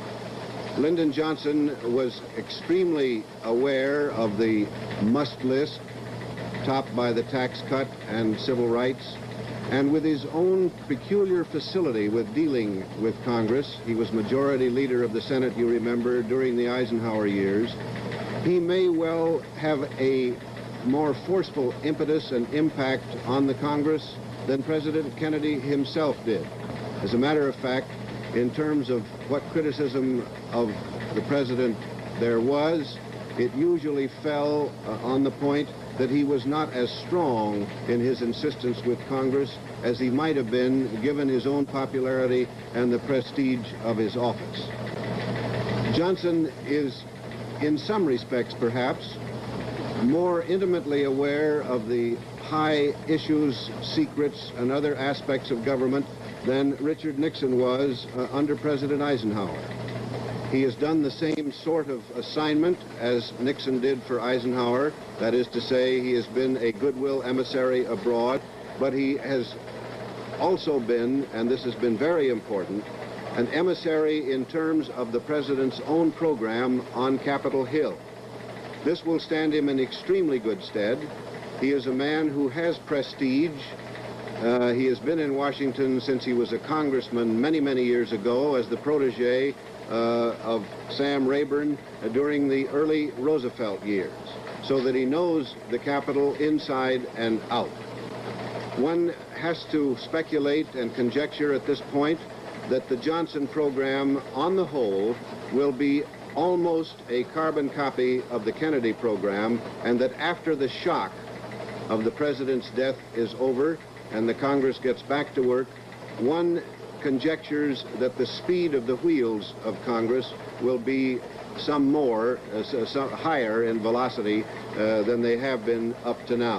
Lyndon Johnson was extremely aware of the must list, topped by the tax cut and civil rights, and with his own peculiar facility with dealing with Congress, he was majority leader of the Senate, you remember, during the Eisenhower years, he may well have a more forceful impetus and impact on the Congress than President Kennedy himself did. As a matter of fact, in terms of what criticism of the president there was, it usually fell uh, on the point that he was not as strong in his insistence with Congress as he might have been given his own popularity and the prestige of his office. Johnson is, in some respects perhaps, more intimately aware of the high issues, secrets, and other aspects of government than Richard Nixon was uh, under President Eisenhower. He has done the same sort of assignment as Nixon did for Eisenhower. That is to say, he has been a goodwill emissary abroad, but he has also been, and this has been very important, an emissary in terms of the president's own program on Capitol Hill. This will stand him in extremely good stead. He is a man who has prestige. Uh, he has been in Washington since he was a congressman many, many years ago as the protege uh, of Sam Rayburn uh, during the early Roosevelt years, so that he knows the Capitol inside and out. One has to speculate and conjecture at this point that the Johnson program, on the whole, will be almost a carbon copy of the Kennedy program, and that after the shock of the president's death is over and the Congress gets back to work, one conjectures that the speed of the wheels of Congress will be some more, uh, some higher in velocity uh, than they have been up to now.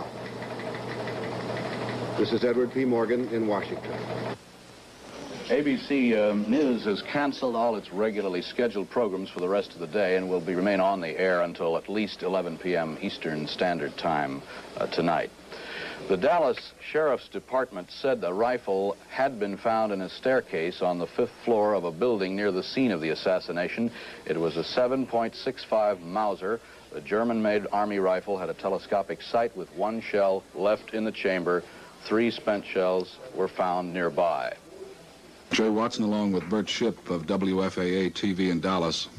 This is Edward P. Morgan in Washington. A B C uh, News has canceled all its regularly scheduled programs for the rest of the day and will be remain on the air until at least eleven p m Eastern Standard Time uh, tonight. The Dallas Sheriff's Department said the rifle had been found in a staircase on the fifth floor of a building near the scene of the assassination. It was a seven point six five Mauser The German-made Army rifle had a telescopic sight with one shell left in the chamber. Three spent shells were found nearby. Jay Watson, along with Bert Shipp of W F A A T V in Dallas.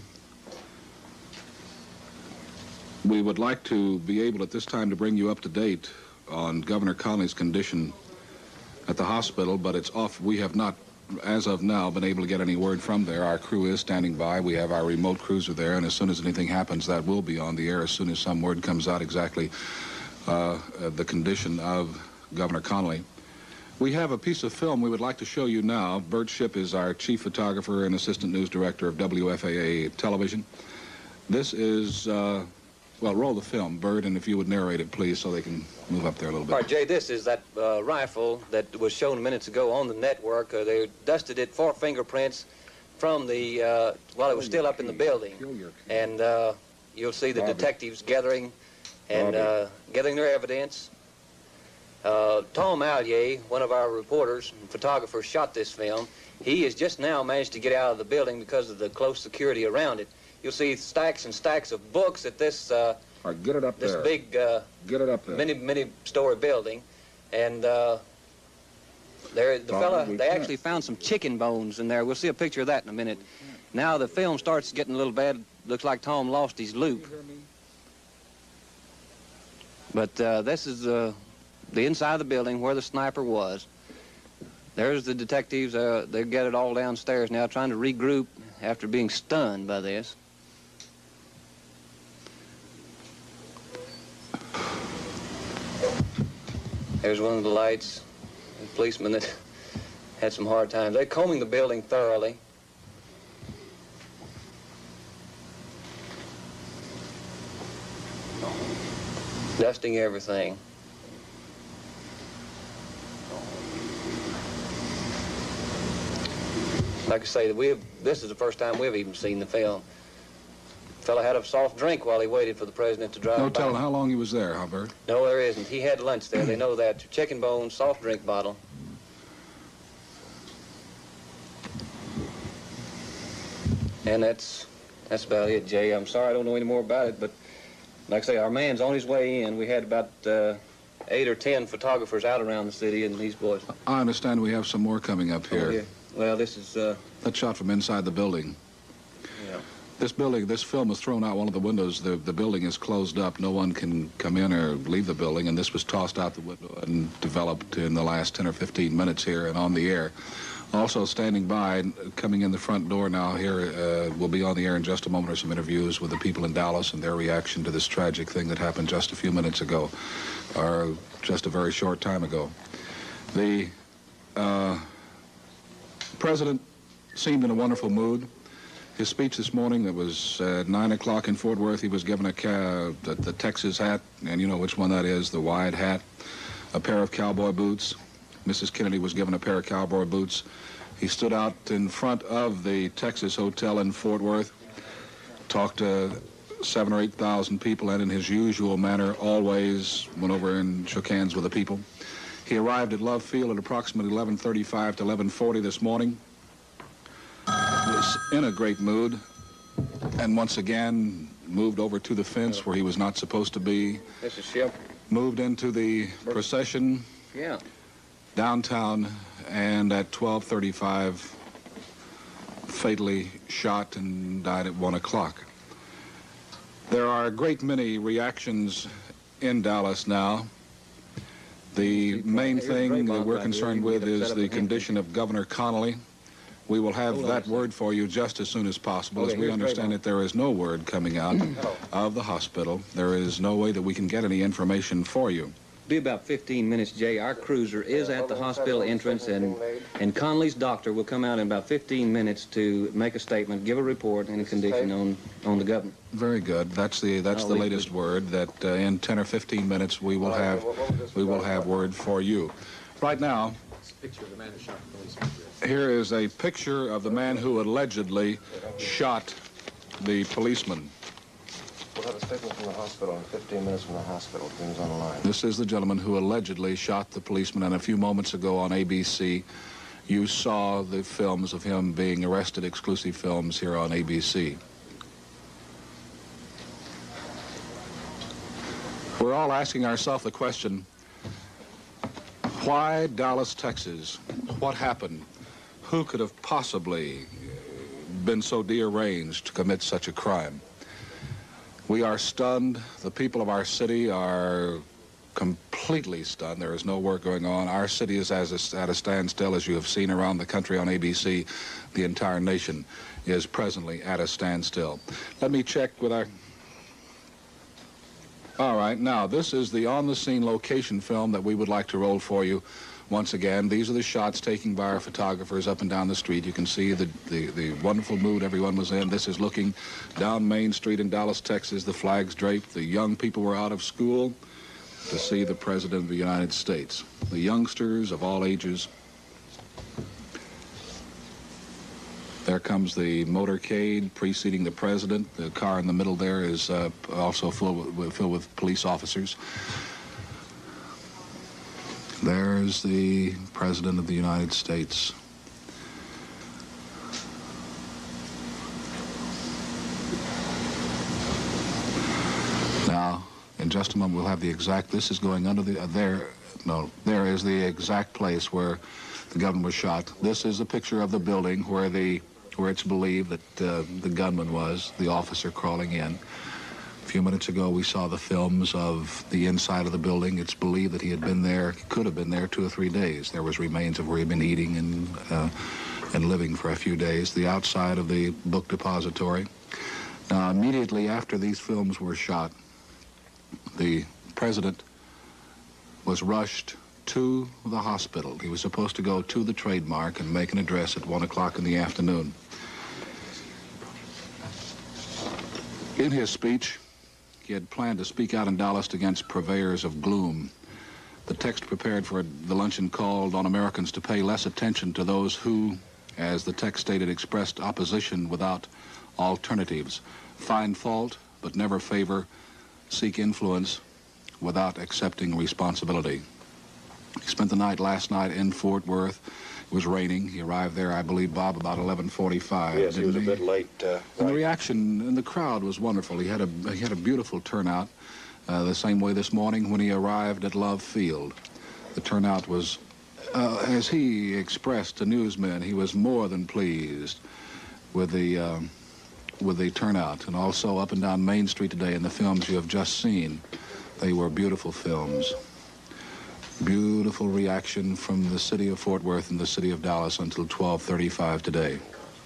We would like to be able at this time to bring you up to date on Governor Connolly's condition at the hospital, but it's off. We have not, as of now, been able to get any word from there. Our crew is standing by. We have our remote cruiser there, and as soon as anything happens, that will be on the air as soon as some word comes out exactly uh, uh, the condition of Governor Connolly. We have a piece of film we would like to show you now. Bert Shipp is our chief photographer and assistant news director of W F A A Television. This is, uh, well, roll the film, Bert, and if you would narrate it, please, so they can move up there a little bit. All right, Jay, this is that uh, rifle that was shown minutes ago on the network. Uh, they dusted it for fingerprints from the, uh, while it was still up in the building. And uh, you'll see the detectives gathering and uh, gathering their evidence. Uh, Tom Allier, one of our reporters and photographers, shot this film. He has just now managed to get out of the building because of the close security around it. You'll see stacks and stacks of books at this uh, All right, get it up this there. big uh, get it up there. many many story building, and uh, there the fella they actually found some chicken bones in there. We'll see a picture of that in a minute. Now the film starts getting a little bad. Looks like Tom lost his loop. But uh, this is uh, the inside of the building where the sniper was. There's the detectives. Uh, they're gathered all downstairs now, trying to regroup after being stunned by this. There's one of the lights. The policemen that had some hard times. They're combing the building thoroughly. Dusting everything. Like I say, we have, this is the first time we've even seen the film. The fella had a soft drink while he waited for the president to drive No by. telling how long he was there, huh, Bert? No, there isn't. He had lunch there. They know that. Chicken bone, soft drink bottle. And that's that's about it, Jay. I'm sorry I don't know any more about it, but like I say, our man's on his way in. We had about uh, eight or ten photographers out around the city, and these boys. I understand we have some more coming up here. Oh, yeah. Well, this is... Uh, That's shot from inside the building. Yeah. This building, this film was thrown out one of the windows. The, the building is closed up. No one can come in or leave the building, and this was tossed out the window and developed in the last ten or fifteen minutes here and on the air. Also standing by, coming in the front door now here, uh, we'll be on the air in just a moment, are some interviews with the people in Dallas and their reaction to this tragic thing that happened just a few minutes ago, or just a very short time ago. The uh, president seemed in a wonderful mood. His speech this morning, that was uh, nine o'clock in Fort Worth, he was given a ca the, the Texas hat, and you know which one that is, the wide hat, a pair of cowboy boots. Missus Kennedy was given a pair of cowboy boots. He stood out in front of the Texas Hotel in Fort Worth, talked to seven or eight thousand people, and in his usual manner always went over and shook hands with the people. He arrived at Love Field at approximately eleven thirty-five to eleven forty this morning. Was in a great mood, and once again moved over to the fence where he was not supposed to be. This is Ship. Moved into the procession. Yeah. Downtown, and at twelve thirty-five, fatally shot and died at one o'clock. There are a great many reactions in Dallas now. The main thing that we're concerned with is the condition of Governor Connolly. We will have that word for you just as soon as possible. As we understand it, there is no word coming out of the hospital. There is no way that we can get any information for you. Be about fifteen minutes, Jay. Our cruiser is at the hospital entrance, and and Connolly's doctor will come out in about fifteen minutes to make a statement, give a report and a condition on on the governor. Very good. That's the that's the latest word. That uh, in ten or fifteen minutes we will have we will have word for you. Right now, here is a picture of the man who allegedly shot the policeman. We'll have a statement from the hospital in fifteen minutes from the hospital. Things on the line. This is the gentleman who allegedly shot the policeman, and a few moments ago on A B C, you saw the films of him being arrested, exclusive films here on A B C. We're all asking ourselves the question, why Dallas, Texas? What happened? Who could have possibly been so deranged to commit such a crime? We are stunned. The people of our city are completely stunned. There is no work going on. Our city is as a, at a standstill, as you have seen around the country on A B C. The entire nation is presently at a standstill. Let me check with our... All right, now, this is the on-the-scene location film that we would like to roll for you. Once again, these are the shots taken by our photographers up and down the street. You can see the, the, the wonderful mood everyone was in. This is looking down Main Street in Dallas, Texas. The flags draped. The young people were out of school to see the President of the United States. The youngsters of all ages. There comes the motorcade preceding the President. The car in the middle there is uh, also filled with, filled with police officers. There's the President of the United States. Now, in just a moment, we'll have the exact, this is going under the, uh, there, no, there is the exact place where the gunman was shot. This is a picture of the building where the, where it's believed that uh, the gunman was, the officer crawling in. A few minutes ago, we saw the films of the inside of the building. It's believed that he had been there, could have been there two or three days. There was remains of where he'd been eating and, uh, and living for a few days. The outside of the book depository. Now, immediately after these films were shot, the President was rushed to the hospital. He was supposed to go to the trademark and make an address at one o'clock in the afternoon. In his speech, he had planned to speak out in Dallas against purveyors of gloom. The text prepared for the luncheon called on Americans to pay less attention to those who, as the text stated, expressed opposition without alternatives, find fault but never favor, seek influence without accepting responsibility. He spent the night last night in Fort Worth. It was raining. He arrived there, I believe, Bob, about eleven forty-five. Yes, he was a bit late. Uh, and the reaction in the crowd was wonderful. He had a, he had a beautiful turnout, uh, the same way this morning when he arrived at Love Field. The turnout was, uh, as he expressed to newsmen, he was more than pleased with the, uh, with the turnout. And also up and down Main Street today in the films you have just seen, they were beautiful films. Beautiful reaction from the city of Fort Worth and the city of Dallas until twelve thirty-five today.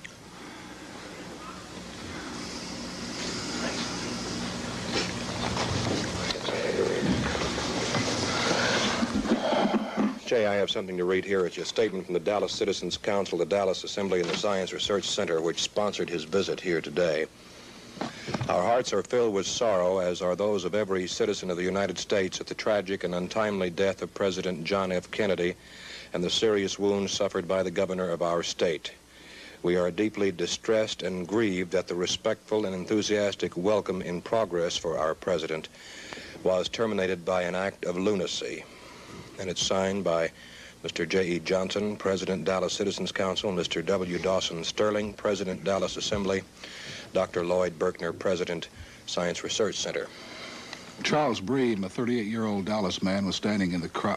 Jay, I have something to read here. It's a statement from the Dallas Citizens Council, the Dallas Assembly, and the Science Research Center, which sponsored his visit here today. Our hearts are filled with sorrow, as are those of every citizen of the United States, at the tragic and untimely death of President John F. Kennedy and the serious wounds suffered by the governor of our state. We are deeply distressed and grieved that the respectful and enthusiastic welcome in progress for our president was terminated by an act of lunacy. And it's signed by Mister J E Johnson, President, Dallas Citizens Council, Mister W Dawson Sterling, President, Dallas Assembly, Doctor Lloyd Berkner, President, Science Research Center. Charles Breed, a thirty-eight-year-old Dallas man, was standing in the crowd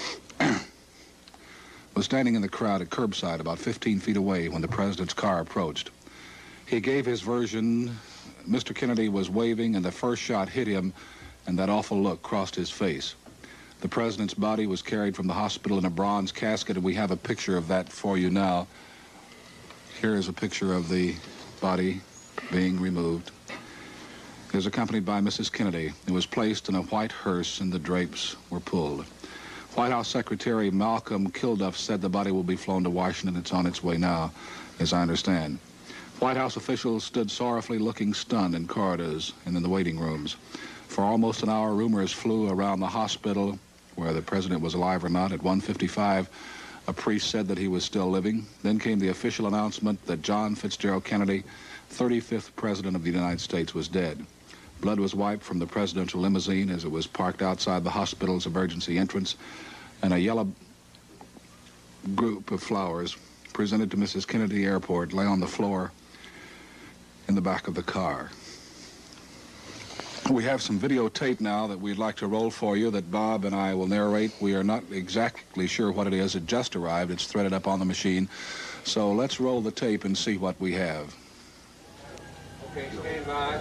was standing in the crowd at curbside about fifteen feet away when the president's car approached. He gave his version. Mister Kennedy was waving, and the first shot hit him, and that awful look crossed his face. The president's body was carried from the hospital in a bronze casket, and we have a picture of that for you now. Here is a picture of the body being removed. It was accompanied by Missus Kennedy. It was placed in a white hearse, and the drapes were pulled. White House Secretary Malcolm Kilduff said the body will be flown to Washington. It's on its way now, as I understand. White House officials stood sorrowfully looking stunned in corridors and in the waiting rooms. For almost an hour, rumors flew around the hospital where the president was alive or not. At one fifty-five, a priest said that he was still living. Then came the official announcement that John Fitzgerald Kennedy, thirty-fifth President of the United States, was dead. Blood was wiped from the presidential limousine as it was parked outside the hospital's emergency entrance, and a yellow group of flowers presented to Missus Kennedy Airport lay on the floor in the back of the car. We have some videotape now that we'd like to roll for you that Bob and I will narrate. We are not exactly sure what it is. It just arrived. It's threaded up on the machine. So let's roll the tape and see what we have. Okay, stand by.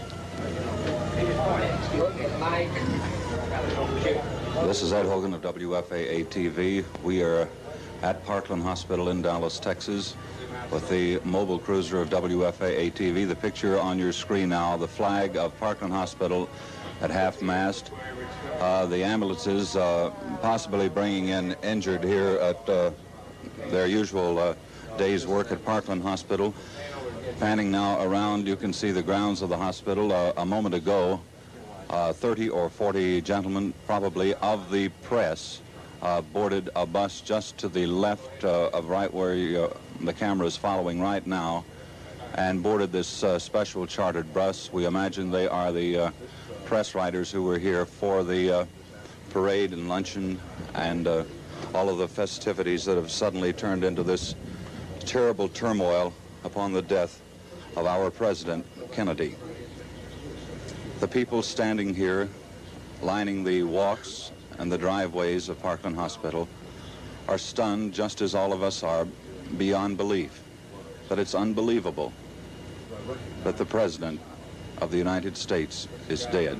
This is Ed Hogan of W F A A T V. We are at Parkland Hospital in Dallas, Texas, with the mobile cruiser of W F A A T V. The picture on your screen now, the flag of Parkland Hospital at half-mast. Uh, the ambulances uh, possibly bringing in injured here at uh, their usual uh, day's work at Parkland Hospital. Panning now around, you can see the grounds of the hospital. Uh, a moment ago, uh, thirty or forty gentlemen, probably of the press, uh, boarded a bus just to the left uh, of right where you, uh, the camera is following right now, and boarded this uh, special chartered bus. We imagine they are the uh, press riders who were here for the uh, parade and luncheon and uh, all of the festivities that have suddenly turned into this terrible turmoil upon the death of our President Kennedy. The people standing here, lining the walks and the driveways of Parkland Hospital, are stunned, just as all of us are, beyond belief. But it's unbelievable that the President of the United States is dead.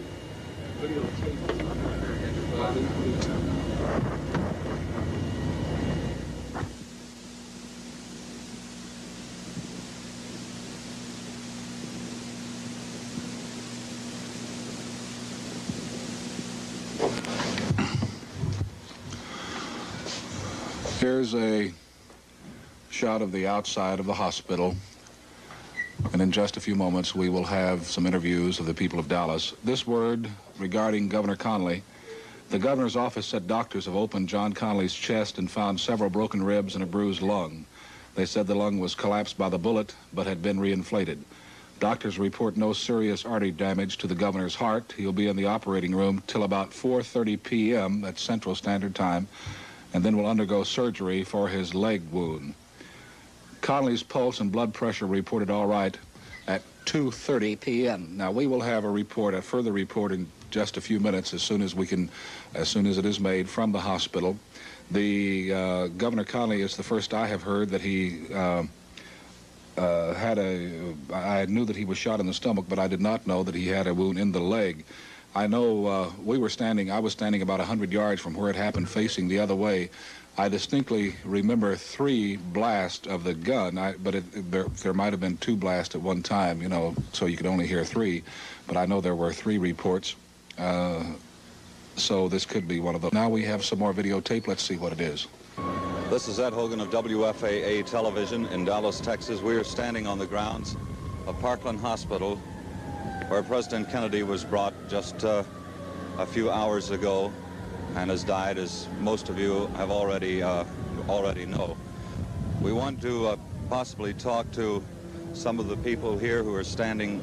Here's a shot of the outside of the hospital, and in just a few moments we will have some interviews of the people of Dallas. This word regarding Governor Connally: the governor's office said doctors have opened John Connally's chest and found several broken ribs and a bruised lung. They said the lung was collapsed by the bullet but had been reinflated. Doctors report no serious artery damage to the governor's heart. He'll be in the operating room till about four thirty p m at Central Standard Time, and then will undergo surgery for his leg wound. Connally's pulse and blood pressure reported all right at two thirty p m Now, we will have a report, a further report in just a few minutes as soon as we can, as soon as it is made from the hospital. The uh, Governor Connally is the first I have heard that he uh, uh, had a, I knew that he was shot in the stomach, but I did not know that he had a wound in the leg. I know uh, we were standing, I was standing about one hundred yards from where it happened, facing the other way. I distinctly remember three blasts of the gun, I, but it, there, there might have been two blasts at one time, you know, so you could only hear three. But I know there were three reports, uh, so this could be one of those. Now we have some more videotape. Let's see what it is. This is Ed Hogan of W F A A Television in Dallas, Texas. We are standing on the grounds of Parkland Hospital, where President Kennedy was brought just uh, a few hours ago and has died, as most of you have already uh, already know. We want to uh, possibly talk to some of the people here who are standing.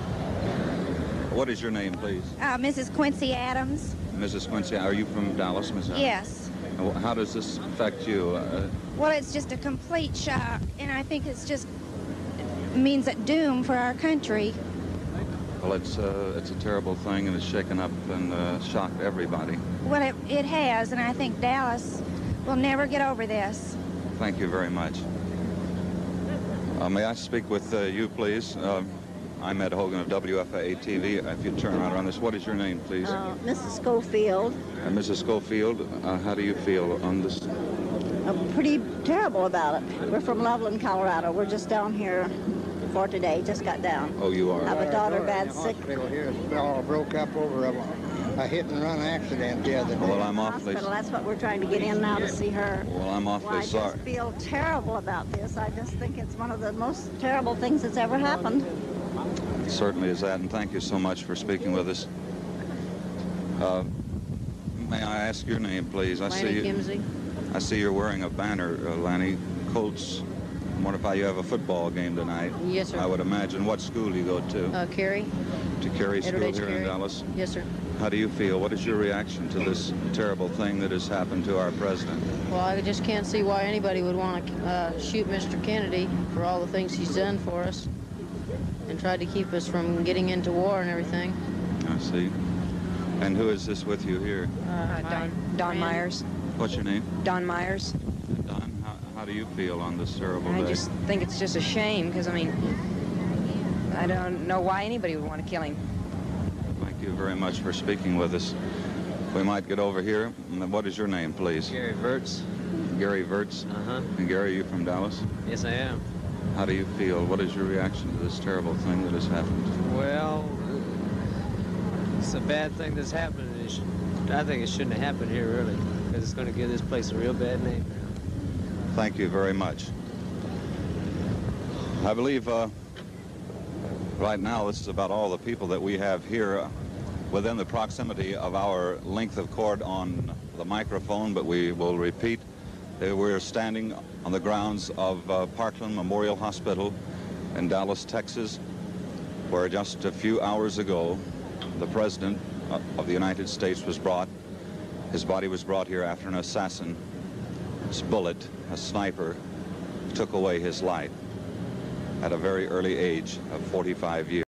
What is your name, please? Uh, Missus Quincy Adams. Missus Quincy, are you from Dallas, Miz Adams? Yes. How does this affect you? Uh, Well, it's just a complete shock, and I think it's just means a doom for our country. well, it's, uh, it's a terrible thing, and it's shaken up and uh, shocked everybody. Well, it, it has, and I think Dallas will never get over this. Thank you very much. Uh, may I speak with uh, you, please? Uh, I'm Ed Hogan of W F A A T V. If you turn around on this, what is your name, please? Uh, Missus Schofield. Uh, Missus Schofield, uh, how do you feel on this? I'm pretty terrible about it. We're from Loveland, Colorado. We're just down here for today. Just got down. Oh, you are? I have a daughter bad in the sick. Hospital here. It's all broke up over a, a hit and run accident the other day. Well, I'm awfully. Hospital. That's what we're trying to get in now to see her. Well, I'm awfully well, I sorry. just feel terrible about this. I just think it's one of the most terrible things that's ever happened. It certainly is that, and thank you so much for speaking with us. Uh, may I ask your name, please? I Lanny see you. Kimsey. I see you're wearing a banner, uh, Lanny. Colts. I wonder if you have a football game tonight. Yes, sir. I would imagine. What school do you go to? Uh, Carrie. To Carrie School Edward H. here in Carey. Dallas? Yes, sir. How do you feel? What is your reaction to this terrible thing that has happened to our president? Well, I just can't see why anybody would want to uh, shoot Mister Kennedy for all the things he's done for us and tried to keep us from getting into war and everything. I see. And who is this with you here? Uh, Don, Don Myers. What's your name? Don Myers. Don, how, how do you feel on this terrible I day? just think it's just a shame because, I mean, I don't know why anybody would want to kill him. Thank you very much for speaking with us. We might get over here. What is your name, please? Gary Verts. Gary Verts? Uh-huh. And Gary, are you from Dallas? Yes, I am. How do you feel? What is your reaction to this terrible thing that has happened? Well, it's a bad thing that's happened. It sh I think it shouldn't have happened here, really, because it's going to give this place a real bad name now. Thank you very much. I believe uh, right now this is about all the people that we have here uh, within the proximity of our length of cord on the microphone, but we will repeat that we're standing on the grounds of uh, Parkland Memorial Hospital in Dallas, Texas, where just a few hours ago the President of the United States was brought. His body was brought here after an assassin's bullet, a sniper, took away his life at a very early age of forty-five years.